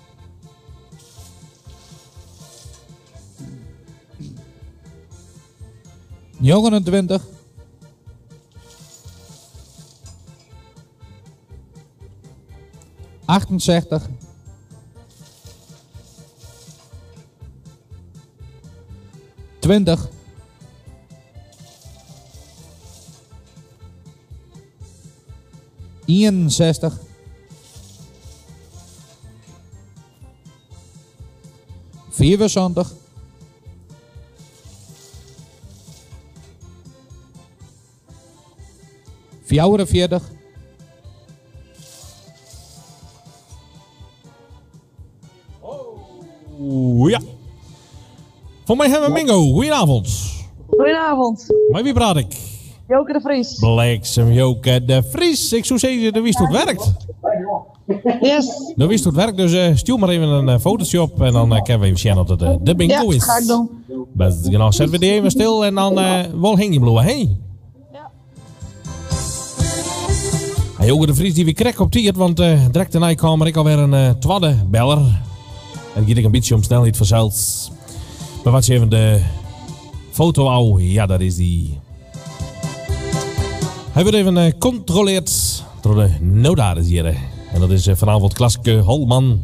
29. 68. 20. 61. 74. 44. Ja. Voor mij hebben we bingo. Goedenavond. Goedenavond. Met wie praat ik? Joke de Vries. Bliksem Joke de Vries. Ik zou zeggen, de wist hoe het werkt. Yes. De wist hoe het werkt, dus stuur maar even een fotootje op en dan kunnen we even zien dat het de bingo is. Ja, ga ik doen. Best, nou, zetten we die even stil en dan wel hing je bloeien, hé? Ja. Hey, Joke de Vries die weer krek op tiert, want direct daarna kwam ik alweer een tweede beller. En ik een beetje om snelheid verzeild. Maar wat je even de foto al, ja, dat is die. Hij wordt even gecontroleerd door de notaris hier. En dat is vanavond Klaske Holman.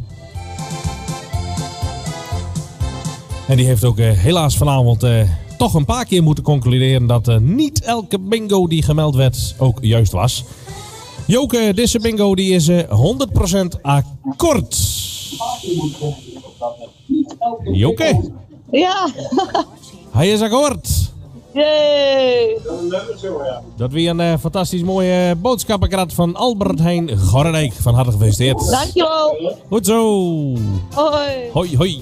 En die heeft ook helaas vanavond toch een paar keer moeten concluderen dat niet elke bingo die gemeld werd ook juist was. Joke, deze bingo die is 100% akkoord. Joke? Ja. Hij is akkoord. Yay. Dat weer een fantastisch mooie boodschappenkrat van Albert Heijn Gorredijk. Van harte gefeliciteerd. Dankjewel. Goed zo. Hoi. Hoi, hoi.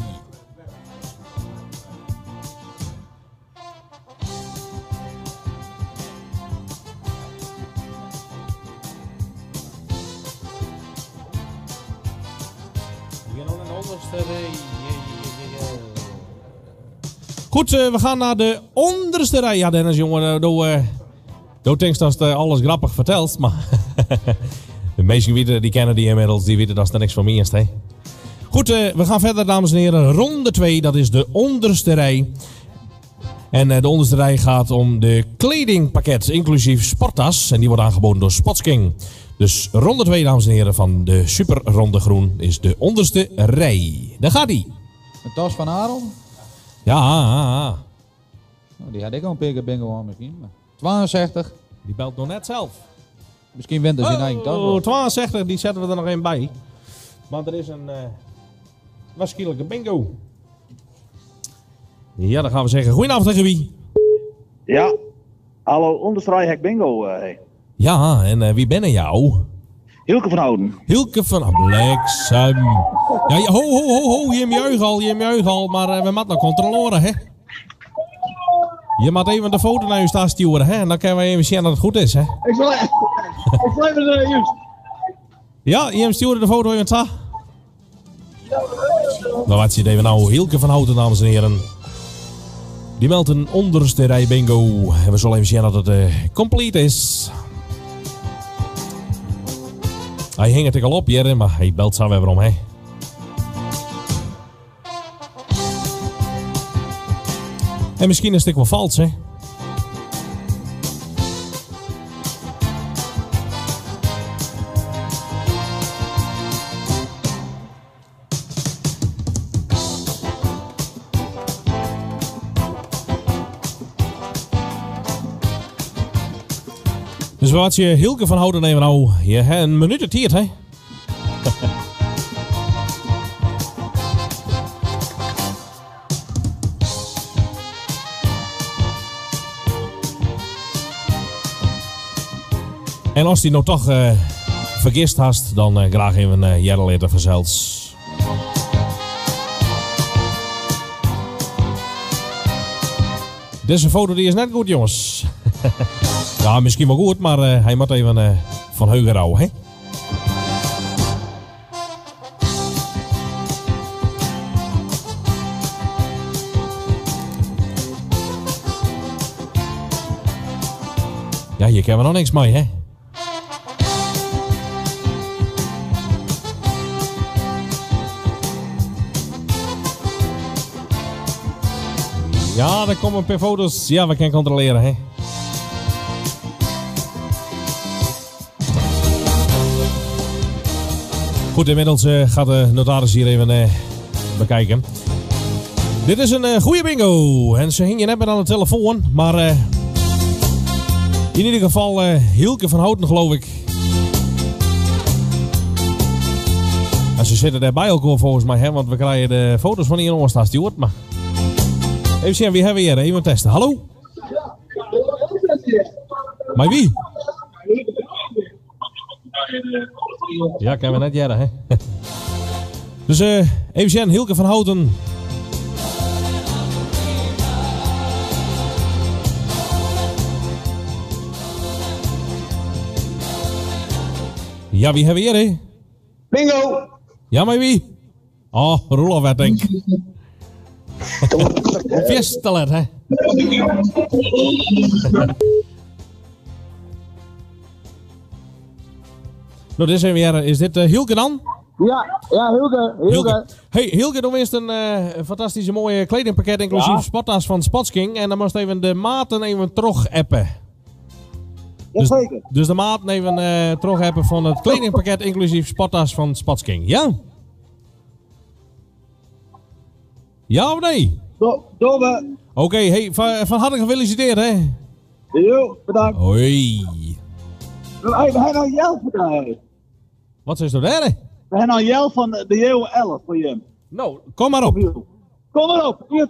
Goed, we gaan naar de onderste rij. Ja, Dennis, jongen, doe denk dat alles grappig vertelt, maar de meesten weten, die kennen die inmiddels, die weten dat er niks van mij is, hè. Goed, we gaan verder, dames en heren. Ronde 2, dat is de onderste rij. En de onderste rij gaat om de kledingpakket, inclusief sporttas. En die wordt aangeboden door Spotsking. Dus ronde 2, dames en heren, van de Super Ronde Groen is de onderste rij. Daar gaat die. Een tas van Arel? Ja. Nou, die had ik al een paar bingo aan misschien. Maar 62. Die belt nog net zelf. Misschien wint hij zijn eigen tas. Oh, 62, die zetten we er nog één bij. Want er is een waarschijnlijke bingo. Ja, dan gaan we zeggen. Goedenavond tegen wie? Ja, hallo, onderste hek bingo. Hey. Ja, en wie ben jou? Hilke van Houden. Hilke van Bliksem. Ja, ho, je juich al, maar we moeten nog controleren, hè? Je moet even de foto naar je staan sturen, hè? En dan kunnen we even zien dat het goed is, hè? Ik zal even juist. Ja, je stuurde de foto even ta. Nou, wat zit even nou? Hielke van Houten, dames en heren. Die meldt een onderste rij bingo. En we zullen even zien dat het compleet is. Hij hing het al op, Jerry, maar hij belt zo weer om, hè. En misschien is het wel vals, hè. Dus wat je Hielke van Houten nemen nou? Je hebt een minuut het hier, hè? En als die nou toch vergist hast, dan graag even Jerry later verzels. Deze foto die is net goed, jongens. Ja, misschien wel goed, maar hij moet even van heugen houden, hè? Ja, hier kunnen we nog niks mee, hè? Ja, er komen een paar foto's. Ja, we kunnen controleren, hè? Goed, inmiddels gaat de notaris hier even bekijken. Dit is een goede bingo. En ze hing je net met aan de telefoon. Maar in ieder geval Hielke van Houten, geloof ik. En ze zitten daarbij ook volgens mij, hè? Want we krijgen de foto's van die jongens daar stuurt. Maar even zien, wie hebben we hier? Even testen. Hallo? Maar wie? Ja, kan we net jaren, hè? Dus even zien, Hielke van Houten. Ja, wie hebben we hier, hè? Bingo! Ja, maar wie? Oh, Roelof, wat denk ik. Fiestelet, hè? Nou, dit is weer. Is dit Hielke dan? Ja, Hielke. Hey, Hielke, dan is een fantastische mooie kledingpakket inclusief sporttas van Spotsking. En dan moest even de maten even terug appen. Jazeker. Dus de maat even terug appen van het kledingpakket inclusief sporttas van Spotsking. Ja? Ja of nee? Domme. Oké, hey, van harte gefeliciteerd, hè? Jo, bedankt. Hoi. We hebben nou Jel vandaag. Wat is er daar? We hebben nou Jel van de Jeuwe 11 voor je. Nou, kom maar op. Kom maar op. Hier,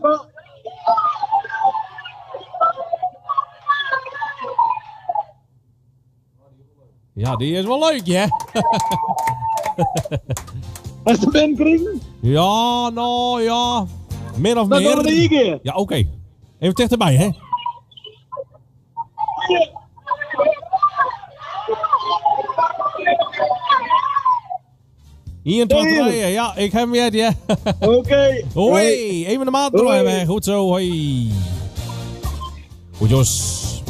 ja, die is wel leuk, hè? Is de binnenkring? Ja, nou ja. Meer of dan meer. Dan doen we die keer. Ja, oké. Even dichterbij, hè? Hier tot rijden. Ja, ik heb hem weer, ja. Oké. Hoi. Even de maat draaien. Goed zo, hoi. Goed, Jos.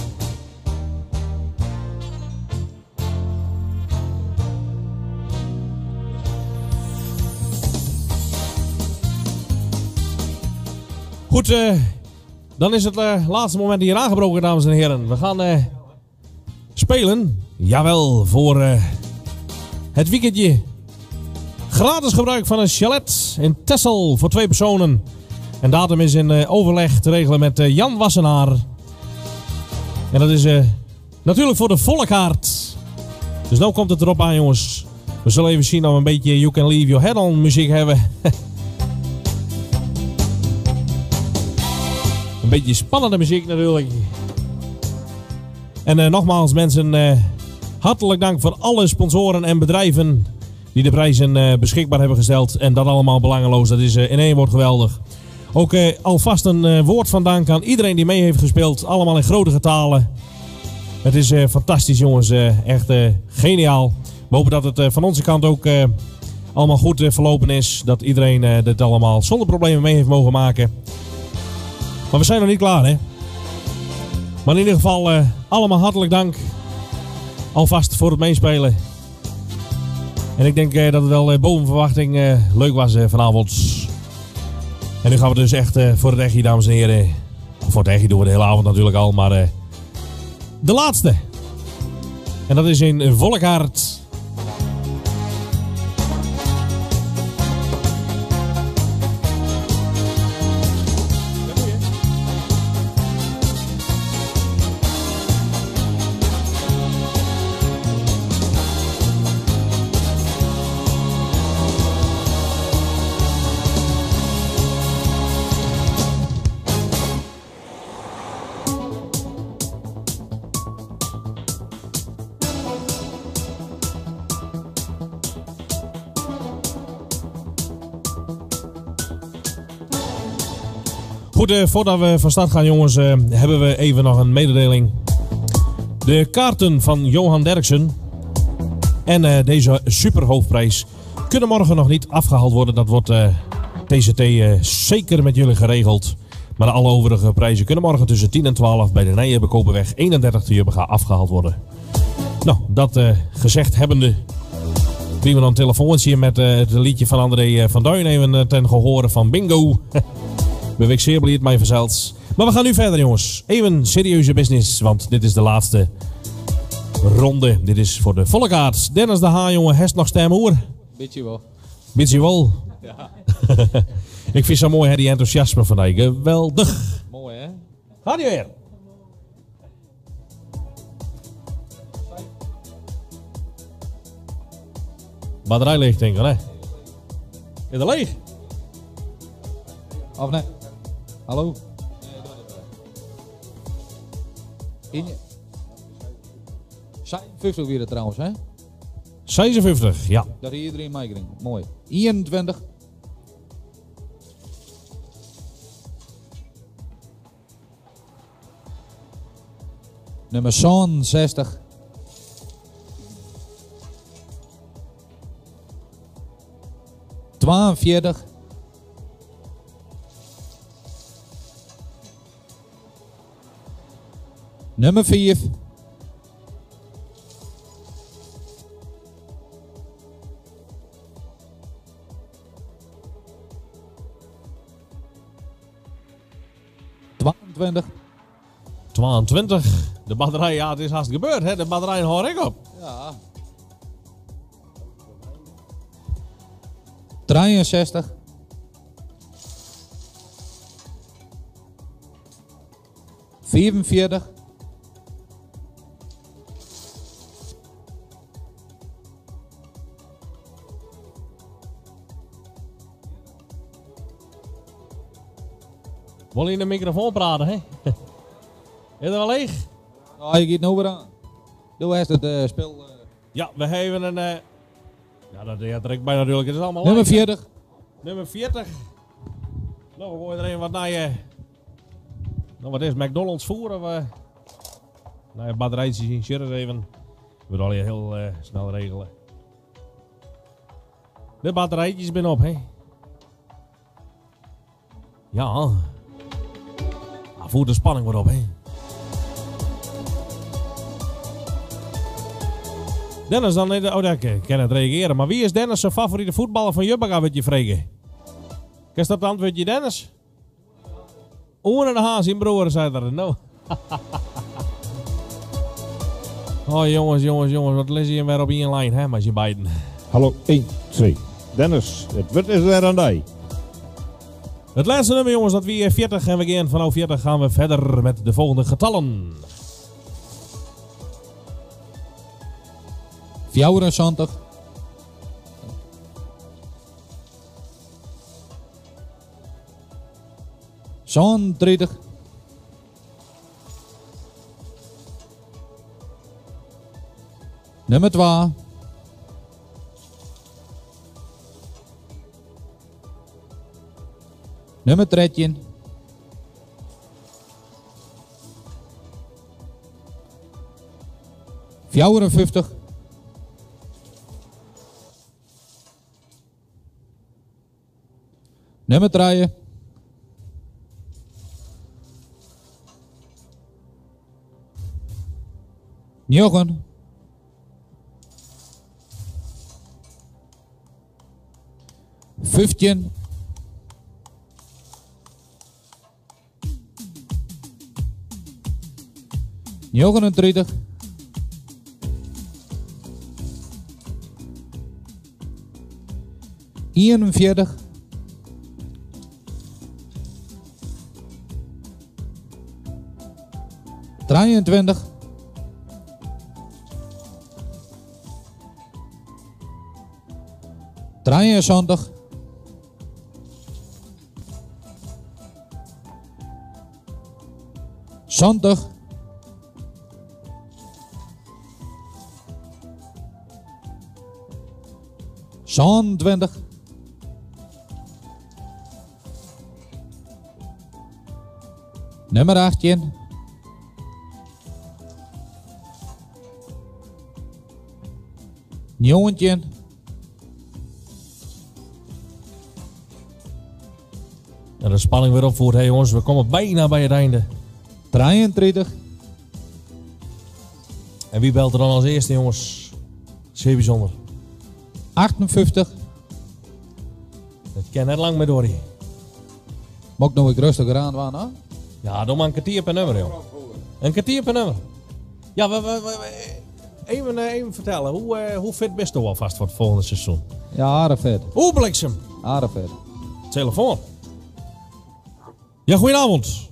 Goed, dan is het laatste moment hier aangebroken, dames en heren. We gaan spelen, jawel, voor het weekendje. Gratis gebruik van een chalet in Texel voor 2 personen. En datum is in overleg te regelen met Jan Wassenaar. En dat is natuurlijk voor de volle kaart. Dus nu komt het erop aan, jongens. We zullen even zien of we een beetje You Can Leave Your Head On muziek hebben. Een beetje spannende muziek natuurlijk. En nogmaals mensen, hartelijk dank voor alle sponsoren en bedrijven die de prijzen beschikbaar hebben gesteld. En dat allemaal belangeloos, dat is in één woord geweldig. Ook alvast een woord van dank aan iedereen die mee heeft gespeeld. Allemaal in grote getalen. Het is fantastisch, jongens. Echt geniaal. We hopen dat het van onze kant ook allemaal goed verlopen is. Dat iedereen dit allemaal zonder problemen mee heeft mogen maken. Maar we zijn nog niet klaar, hè. Maar in ieder geval allemaal hartelijk dank. Alvast voor het meespelen. En ik denk dat het wel boven verwachting leuk was vanavond. En nu gaan we dus echt voor het echtje, dames en heren. Voor het echtje doen we de hele avond natuurlijk al. Maar de laatste. En dat is in Volkaart. Goed, voordat we van start gaan, jongens, hebben we even nog een mededeling. De kaarten van Johan Derksen en deze superhoofdprijs kunnen morgen nog niet afgehaald worden. Dat wordt TCT zeker met jullie geregeld. Maar alle overige prijzen kunnen morgen tussen 10 en 12 bij de Nijenbekopenweg 31 te Jubbega afgehaald worden. Nou, dat gezegd hebbende, kregen we dan een telefoontje met het liedje van André van Duin even ten gehore van Bingo. Ben ik zeer blij mij verzeld. Maar we gaan nu verder, jongens. Even serieuze business, want dit is de laatste ronde. Dit is voor de volle kaart. Dennis de Haan, jongen, heeft nog stem hoor. Beetje wel. Beetje wel. Ja. Ik vind zo mooi, hè, die enthousiasme van mij. Geweldig. Mooi, hè? Gaat ie weer. Batterij leeg, denk ik, hè? Is het leeg? Of nee? Hallo? In je... 56 weer trouwens, hè? 56, ja. Dat hier iedereen meekring. Mooi. 21. Nummer 60. ...42... Nummer 4. ...22. 22. De batterij, ja, het is haast gebeurd, hè. De batterij hoor ik op. Ja. 63. 44. 'Wil je in de microfoon praten, hè? Is het wel leeg? Nou, je gaat nou weer aan. Doe eerst het spel. Ja, we hebben een... Ja, dat trekt bij natuurlijk. Het is allemaal Nummer leeg, hè. 40. Nummer 40. Nou, we gooien er even wat naar je... Nou, wat is McDonald's voer? Of, nou, je batterijtjes in shirts even. We willen je heel snel regelen. De batterijtjes ben op, hè? Ja. Voer de spanning weer op, hè? Dennis dan... Oh, dat kan het reageren. Maar wie is Dennis zijn favoriete voetballer van Jubbega, weet je vregen? Is dat het antwoordje, Dennis? Oren en de Haan, zijn broer, zei er. Nou. Oh, jongens. Wat lees je weer op één lijn, hè, met je beiden? Hallo, 1, 2. Dennis, het wordt is weer aan die. Het laatste nummer, jongens, dat weer 40 en we gaan vanaf 40 gaan we verder met de volgende getallen. 74. 30. 2. Nummer 13. ...54. Nummer 3. Jochen. Vijftien. Negenentwintig. 41. 23. 73. 70. 27. 18. 19. En de spanning weer opvoert, hey jongens. We komen bijna bij het einde. 33. En wie belt er dan als eerste, jongens? Zeer bijzonder. 58. Dat ken net lang met Dorry. Mag ik nog eens rustiger aan, waar nou? Ja, doe maar een kwartier per nummer, joh. Een kwartier per nummer. Ja, even vertellen. Hoe fit bist u alvast voor het volgende seizoen? Ja, aardig vet. Hoe bliksem? Aardig vet. Telefoon. Ja, goedenavond.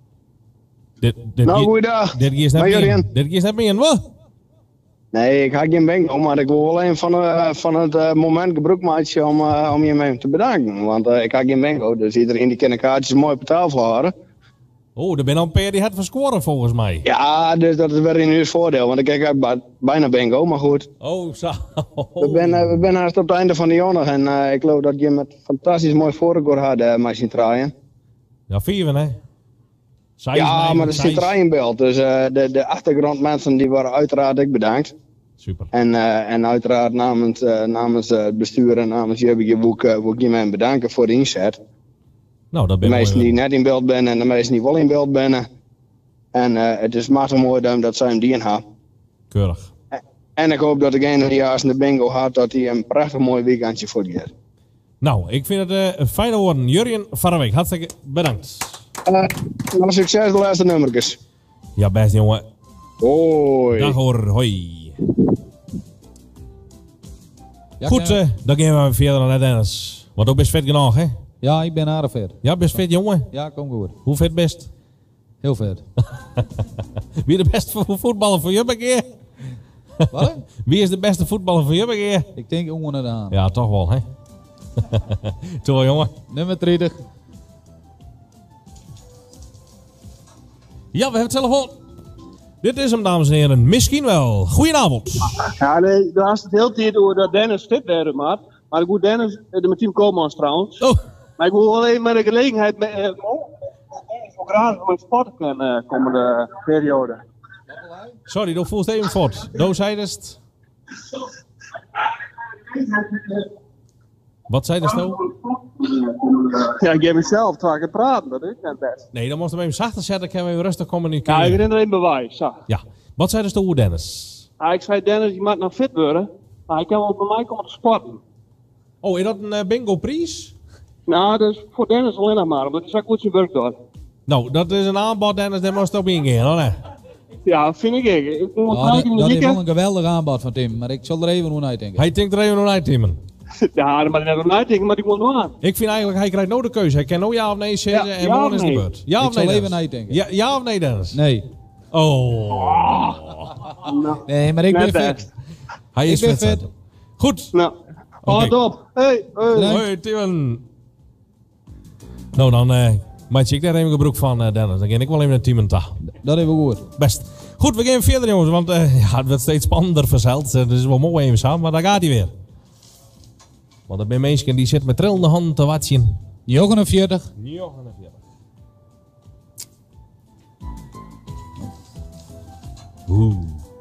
Nou, goeiedag. Dit is net meer, wat? Nee, ik had geen bingo, maar ik wil alleen van het moment gebruik maken om je mee te bedanken. Want ik had geen bingo, dus iedereen die kan kaartjes mooi betaald voor. Oh, er ben al een paar die het verscoren volgens mij. Ja, dus dat is weer in uw voordeel, want ik kijk bijna bingo, maar goed. Oh, zo. We zijn haast op het einde van de jaar nog en ik geloof dat je met fantastisch mooi voorrecord had met zien draaien. Ja, 4 hè? Ja, maar er zit draaien in beeld, dus de achtergrondmensen die waren uiteraard ik bedankt. Super. En uiteraard namens het bestuur en namens jullie wil ik je mij bedanken voor de inzet. Nou, dat ben de meesten die net in beeld zijn en de meesten die wel in beeld zijn. En het is maar zo mooi dat zij hem die hebben. Keurig. En ik hoop dat degene die juist in de bingo had, dat hij een prachtig mooi weekendje voor die heeft. Nou, ik vind het een fijne woorden. Jurjen van der Week, hartstikke bedankt. Nou, succes de laatste nummertjes. Ja, best jongen. Hoi. Dag hoor, hoi. Ja, goed, dan gaan we verder naar Dennis. Want ook best vet genoeg, hè? Ja, ik ben aardig vet. Ja, best vet jongen? Ja, kom goed. Hoe vet best? Heel vet. Wie is de beste voetballer voor je keer? Wat? Wie is de beste voetballer voor je keer? Ik denk onder de aan. Ja, toch wel, hè? Toch jongen. Nummer 30. Ja, we hebben het telefoon. Dit is hem, dames en heren. Misschien wel. Goedenavond. Ja, nee, daar had het heel tijd over dat Dennis fit werd, maar ik moet Dennis, met team Koolmans trouwens. Oh. Maar ik wil alleen met de gelegenheid voor graag met sport kunnen komende periode. Sorry, dat voelt even fort. Doe zei het. Wat zei de stoel? Ja, ik heb mezelf terwijl ik praten, dat is net best. Nee, dan moest we even zachter zetten, kunnen we even rustig communiceren. Ja, ik herinner een bewijs, zo. Ja. Wat zei de stoel, Dennis? Ja, ik zei Dennis, je moet nog fit worden, maar hij kan wel bij mij komen te sporten. Oh, is dat een bingo-prijs? Nou, dat is voor Dennis alleen nog maar, omdat hij zo goed zijn werk doet. Nou, dat is een aanbod, Dennis, daar moest op ingaan, hoor. Nee. Ja, vind ik. Ik moet dat is wel een geweldig aanbod van Tim, maar ik zal er even hoe naar denken. Hij denkt er even hoe naar, Timmen. Ja, dat mag ik net nog uitdenken, maar ik moet nog aan. Ik vind eigenlijk, hij krijgt nou de keuze. Hij kan nou ja of nee zeggen en morgen is de beurt. Ja of nee, ik zal Dennis? even uitdenken. Ja of nee, Dennis? Nee. Oh. Nee, maar ik ben fit. Hij is fit. Goed. Nou, houd op. Hey. Hoi, Timmen. Nou, dan maak ik daar even gebruik van, Dennis. Dan ga ik wel even een Timmen ta. Dat is wel goed. Best. Goed, we gaan verder, jongens, want het wordt steeds spannender verzeld. Het is wel mooi even samen, maar daar gaat hij weer. Want er zijn mensen die zitten met trillende handen te watchen. 49. 49. Oeh.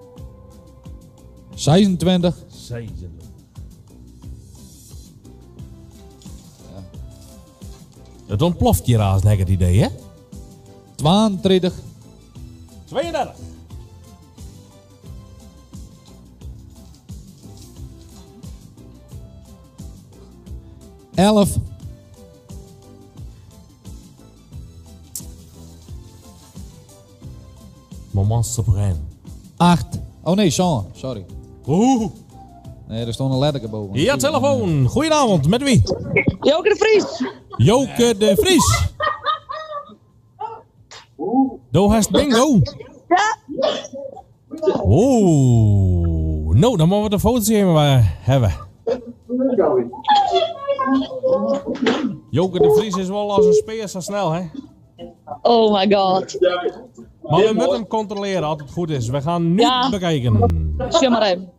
26. 26. Het ontploft hier als het idee, hè? 32. 32. Elf. Moment supreme. 8. Oh nee, Sean. Sorry. Oeh. Nee, er stond een letter boven. Ja, telefoon. Goedenavond. Met wie? Joke de Vries. Joke de Vries. Do hast bingo. Ja. Oeh. Nou, dan moeten we de foto's even hebben. Joke de Vries is wel als een speer zo snel, hè? Oh my god. Maar we moeten hem controleren als het goed is. We gaan nu bekijken. Zie maar even.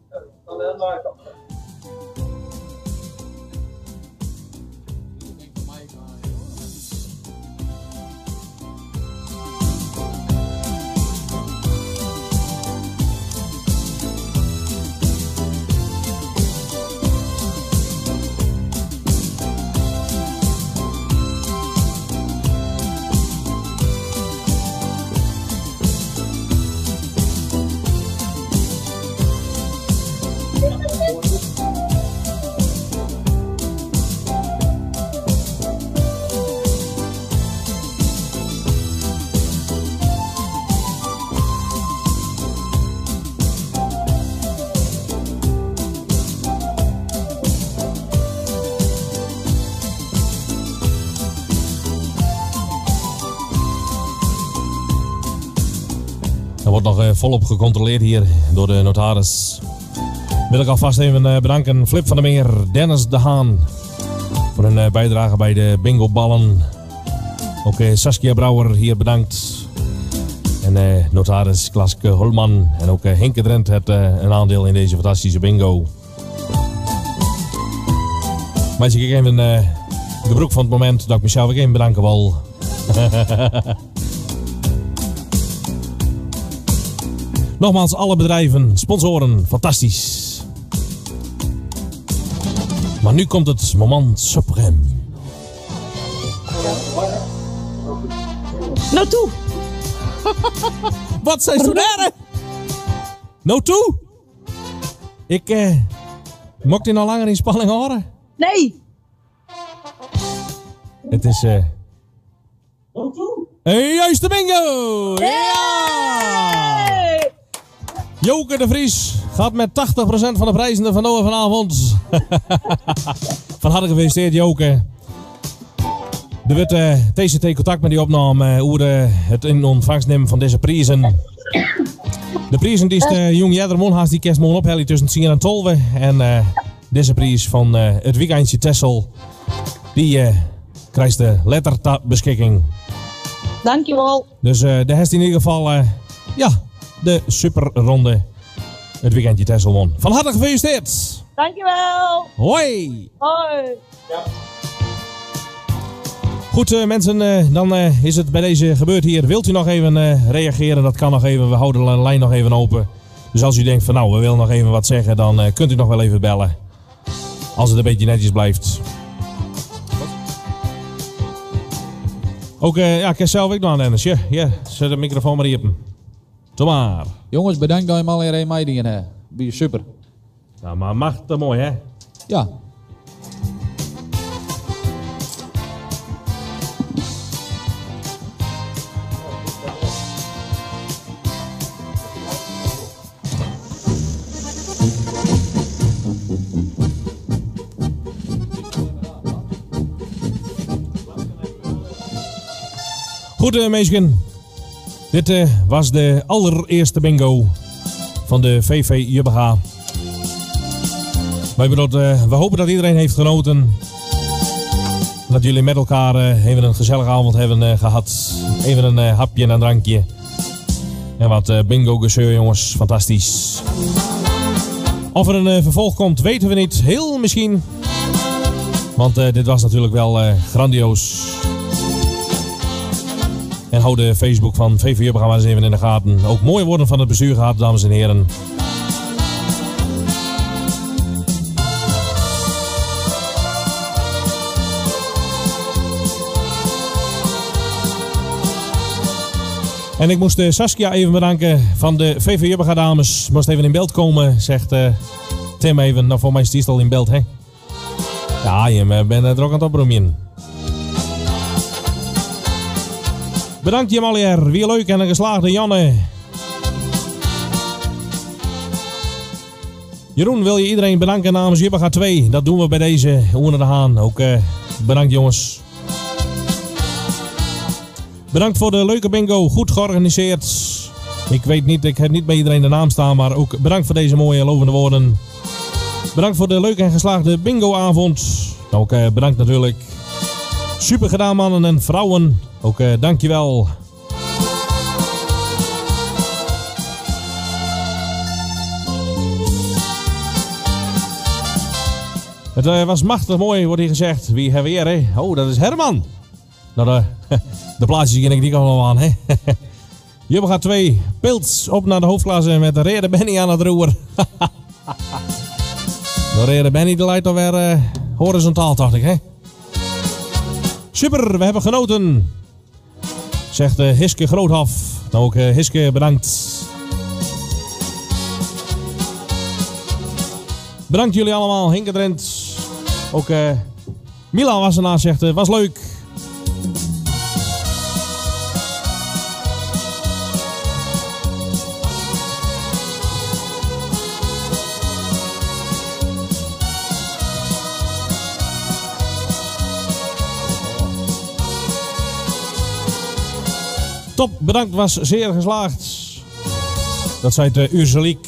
Er wordt nog volop gecontroleerd hier door de notaris. Wil ik alvast even bedanken Flip van der Meer, Dennis de Haan voor hun bijdrage bij de bingo-ballen. Ook Saskia Brouwer hier bedankt. En notaris Klaske Holman en ook Henke Drent heeft een aandeel in deze fantastische bingo. Maar als ik even de broek van het moment dat ik mezelf even bedanken wil. Nogmaals, alle bedrijven, sponsoren, fantastisch. Maar nu komt het moment supreme. Nou toe. Wat zijn studeren? Nou toe. Ik mocht je nog langer in spanning horen? Nee. Het is juiste bingo. Ja! Joke de Vries gaat met 80% van de prijzen vandoor vanavond. Van harte gefeliciteerd, Joke. Er wordt TCT contact met die opname hoe het in ontvangst nemen van deze prijzen. De prijzen die de jong Jedermon haast die kerstmon ophellen tussen 10 en 12. En deze prijs van het weekendje Texel, die krijgt de letter ter beschikking. Dankjewel. Dus de heeft in ieder geval de superronde het weekendje Texel won. Van harte gefeliciteerd. Dankjewel. Hoi. Hoi. Ja. Goed mensen, dan is het bij deze gebeurd hier. Wilt u nog even reageren? Dat kan nog even. We houden de lijn nog even open. Dus als u denkt van nou, we willen nog even wat zeggen, dan kunt u nog wel even bellen. Als het een beetje netjes blijft. Ook, ik heb zelf ook nog aan Dennis. Ja, zet de microfoon maar hier. Doe maar. Jongens, bedankt dat je hem al in meidingen hebt. Ben je super. Nou, maar mag het mooi, hè? Ja. Goed mensen, dit was de allereerste bingo van de VV Jubbega. We hopen dat iedereen heeft genoten. Dat jullie met elkaar even een gezellige avond hebben gehad. Even een hapje en een drankje. En wat bingo gezeur jongens, fantastisch. Of er een vervolg komt weten we niet, heel misschien. Want dit was natuurlijk wel grandioos. En hou de Facebook van VV Jubbega maar eens even in de gaten. Ook mooie woorden van het bestuur gehad, dames en heren. En ik moest Saskia even bedanken van de VV Jubbega dames. Moest even in beeld komen, zegt Tim even. Nou, voor mij is die al in beeld, hè? Ja, je bent er ook aan het oproemen. Bedankt Jamalier, weer leuk en een geslaagde Janne. Jeroen, wil je iedereen bedanken namens Jubbega 2? Dat doen we bij deze onder de haan. Ook bedankt jongens. Bedankt voor de leuke bingo, goed georganiseerd. Ik weet niet, ik heb niet bij iedereen de naam staan, maar ook bedankt voor deze mooie lovende woorden. Bedankt voor de leuke en geslaagde bingoavond. Ook bedankt natuurlijk. Super gedaan mannen en vrouwen. Ook dankjewel. Het was machtig mooi, wordt hier gezegd. Wie hebben we hier, hè? Oh, dat is Herman. Nou, de plaatjes ken ik die allemaal aan, hè? Jubbega 2, Pilts op naar de hoofdklasse met de Rede Benny aan het roer. De Rede Benny die leidt alweer horizontaal, dacht ik, hè? Super, we hebben genoten. Zegt Hiske Groothof. Nou, ook Hiske, bedankt. Bedankt jullie allemaal, Hinke Drent. Ook Milan was ernaast, zegt was leuk. Top, bedankt, was zeer geslaagd. Dat zei het Urseliek.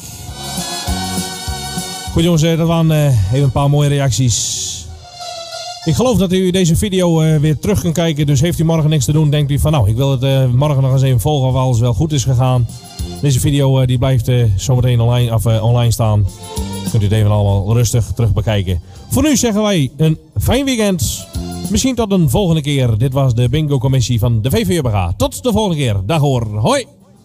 Goed jongens, dat waren even een paar mooie reacties. Ik geloof dat u deze video weer terug kunt kijken. Dus heeft u morgen niks te doen, denkt u van nou, ik wil het morgen nog eens even volgen of alles wel goed is gegaan. Deze video die blijft zometeen online staan. Kunt u het even allemaal rustig terug bekijken. Voor nu zeggen wij een fijn weekend. Misschien tot een volgende keer. Dit was de bingo commissie van de VV Jubbega. Tot de volgende keer. Dag hoor. Hoi.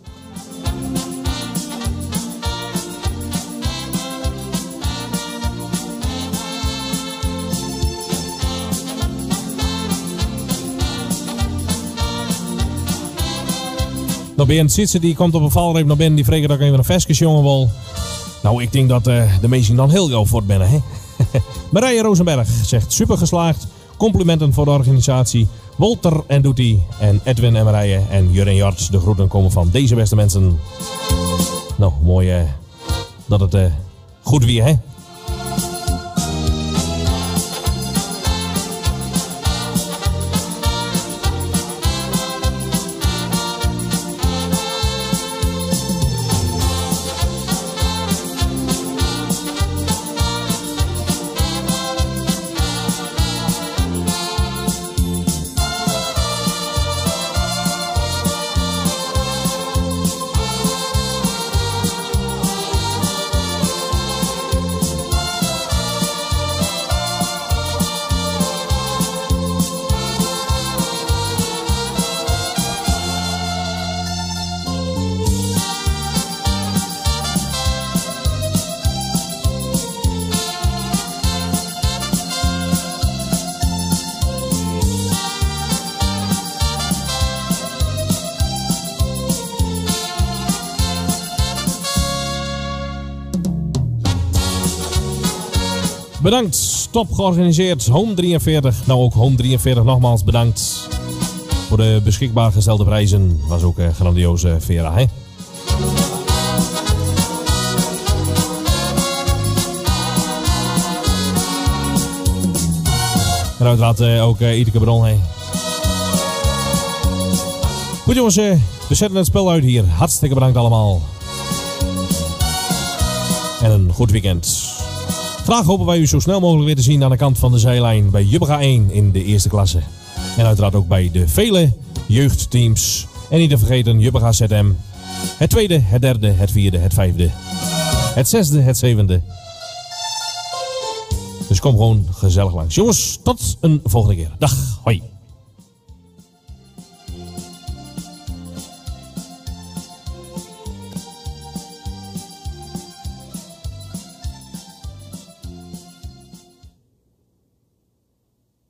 Nou, Ben Sitsen die komt op een valreep naar binnen. Die vreegt dat ik even een vestjes jongen wil. Nou, ik denk dat de meesten dan heel gauw voort binnen, hè? Marije Rosenberg zegt super geslaagd. Complimenten voor de organisatie. Walter en Doetie en Edwin en Marije en Jur en Jort. De groeten komen van deze beste mensen. Nou, mooi dat het goed weer, hè? Bedankt, top georganiseerd, Home 43. Nou ook Home 43 nogmaals bedankt voor de beschikbaar gestelde prijzen. Was ook een grandioze Vera, hè? En uiteraard ook Iteke Bron, hè? Goed jongens, we zetten het spel uit hier. Hartstikke bedankt allemaal. En een goed weekend. Graag hopen wij u zo snel mogelijk weer te zien aan de kant van de zijlijn bij Jubbega 1 in de eerste klasse. En uiteraard ook bij de vele jeugdteams. En niet te vergeten Jubbega ZM. Het tweede, het derde, het vierde, het vijfde. Het zesde, het zevende. Dus kom gewoon gezellig langs. Jongens, tot een volgende keer. Dag, hoi.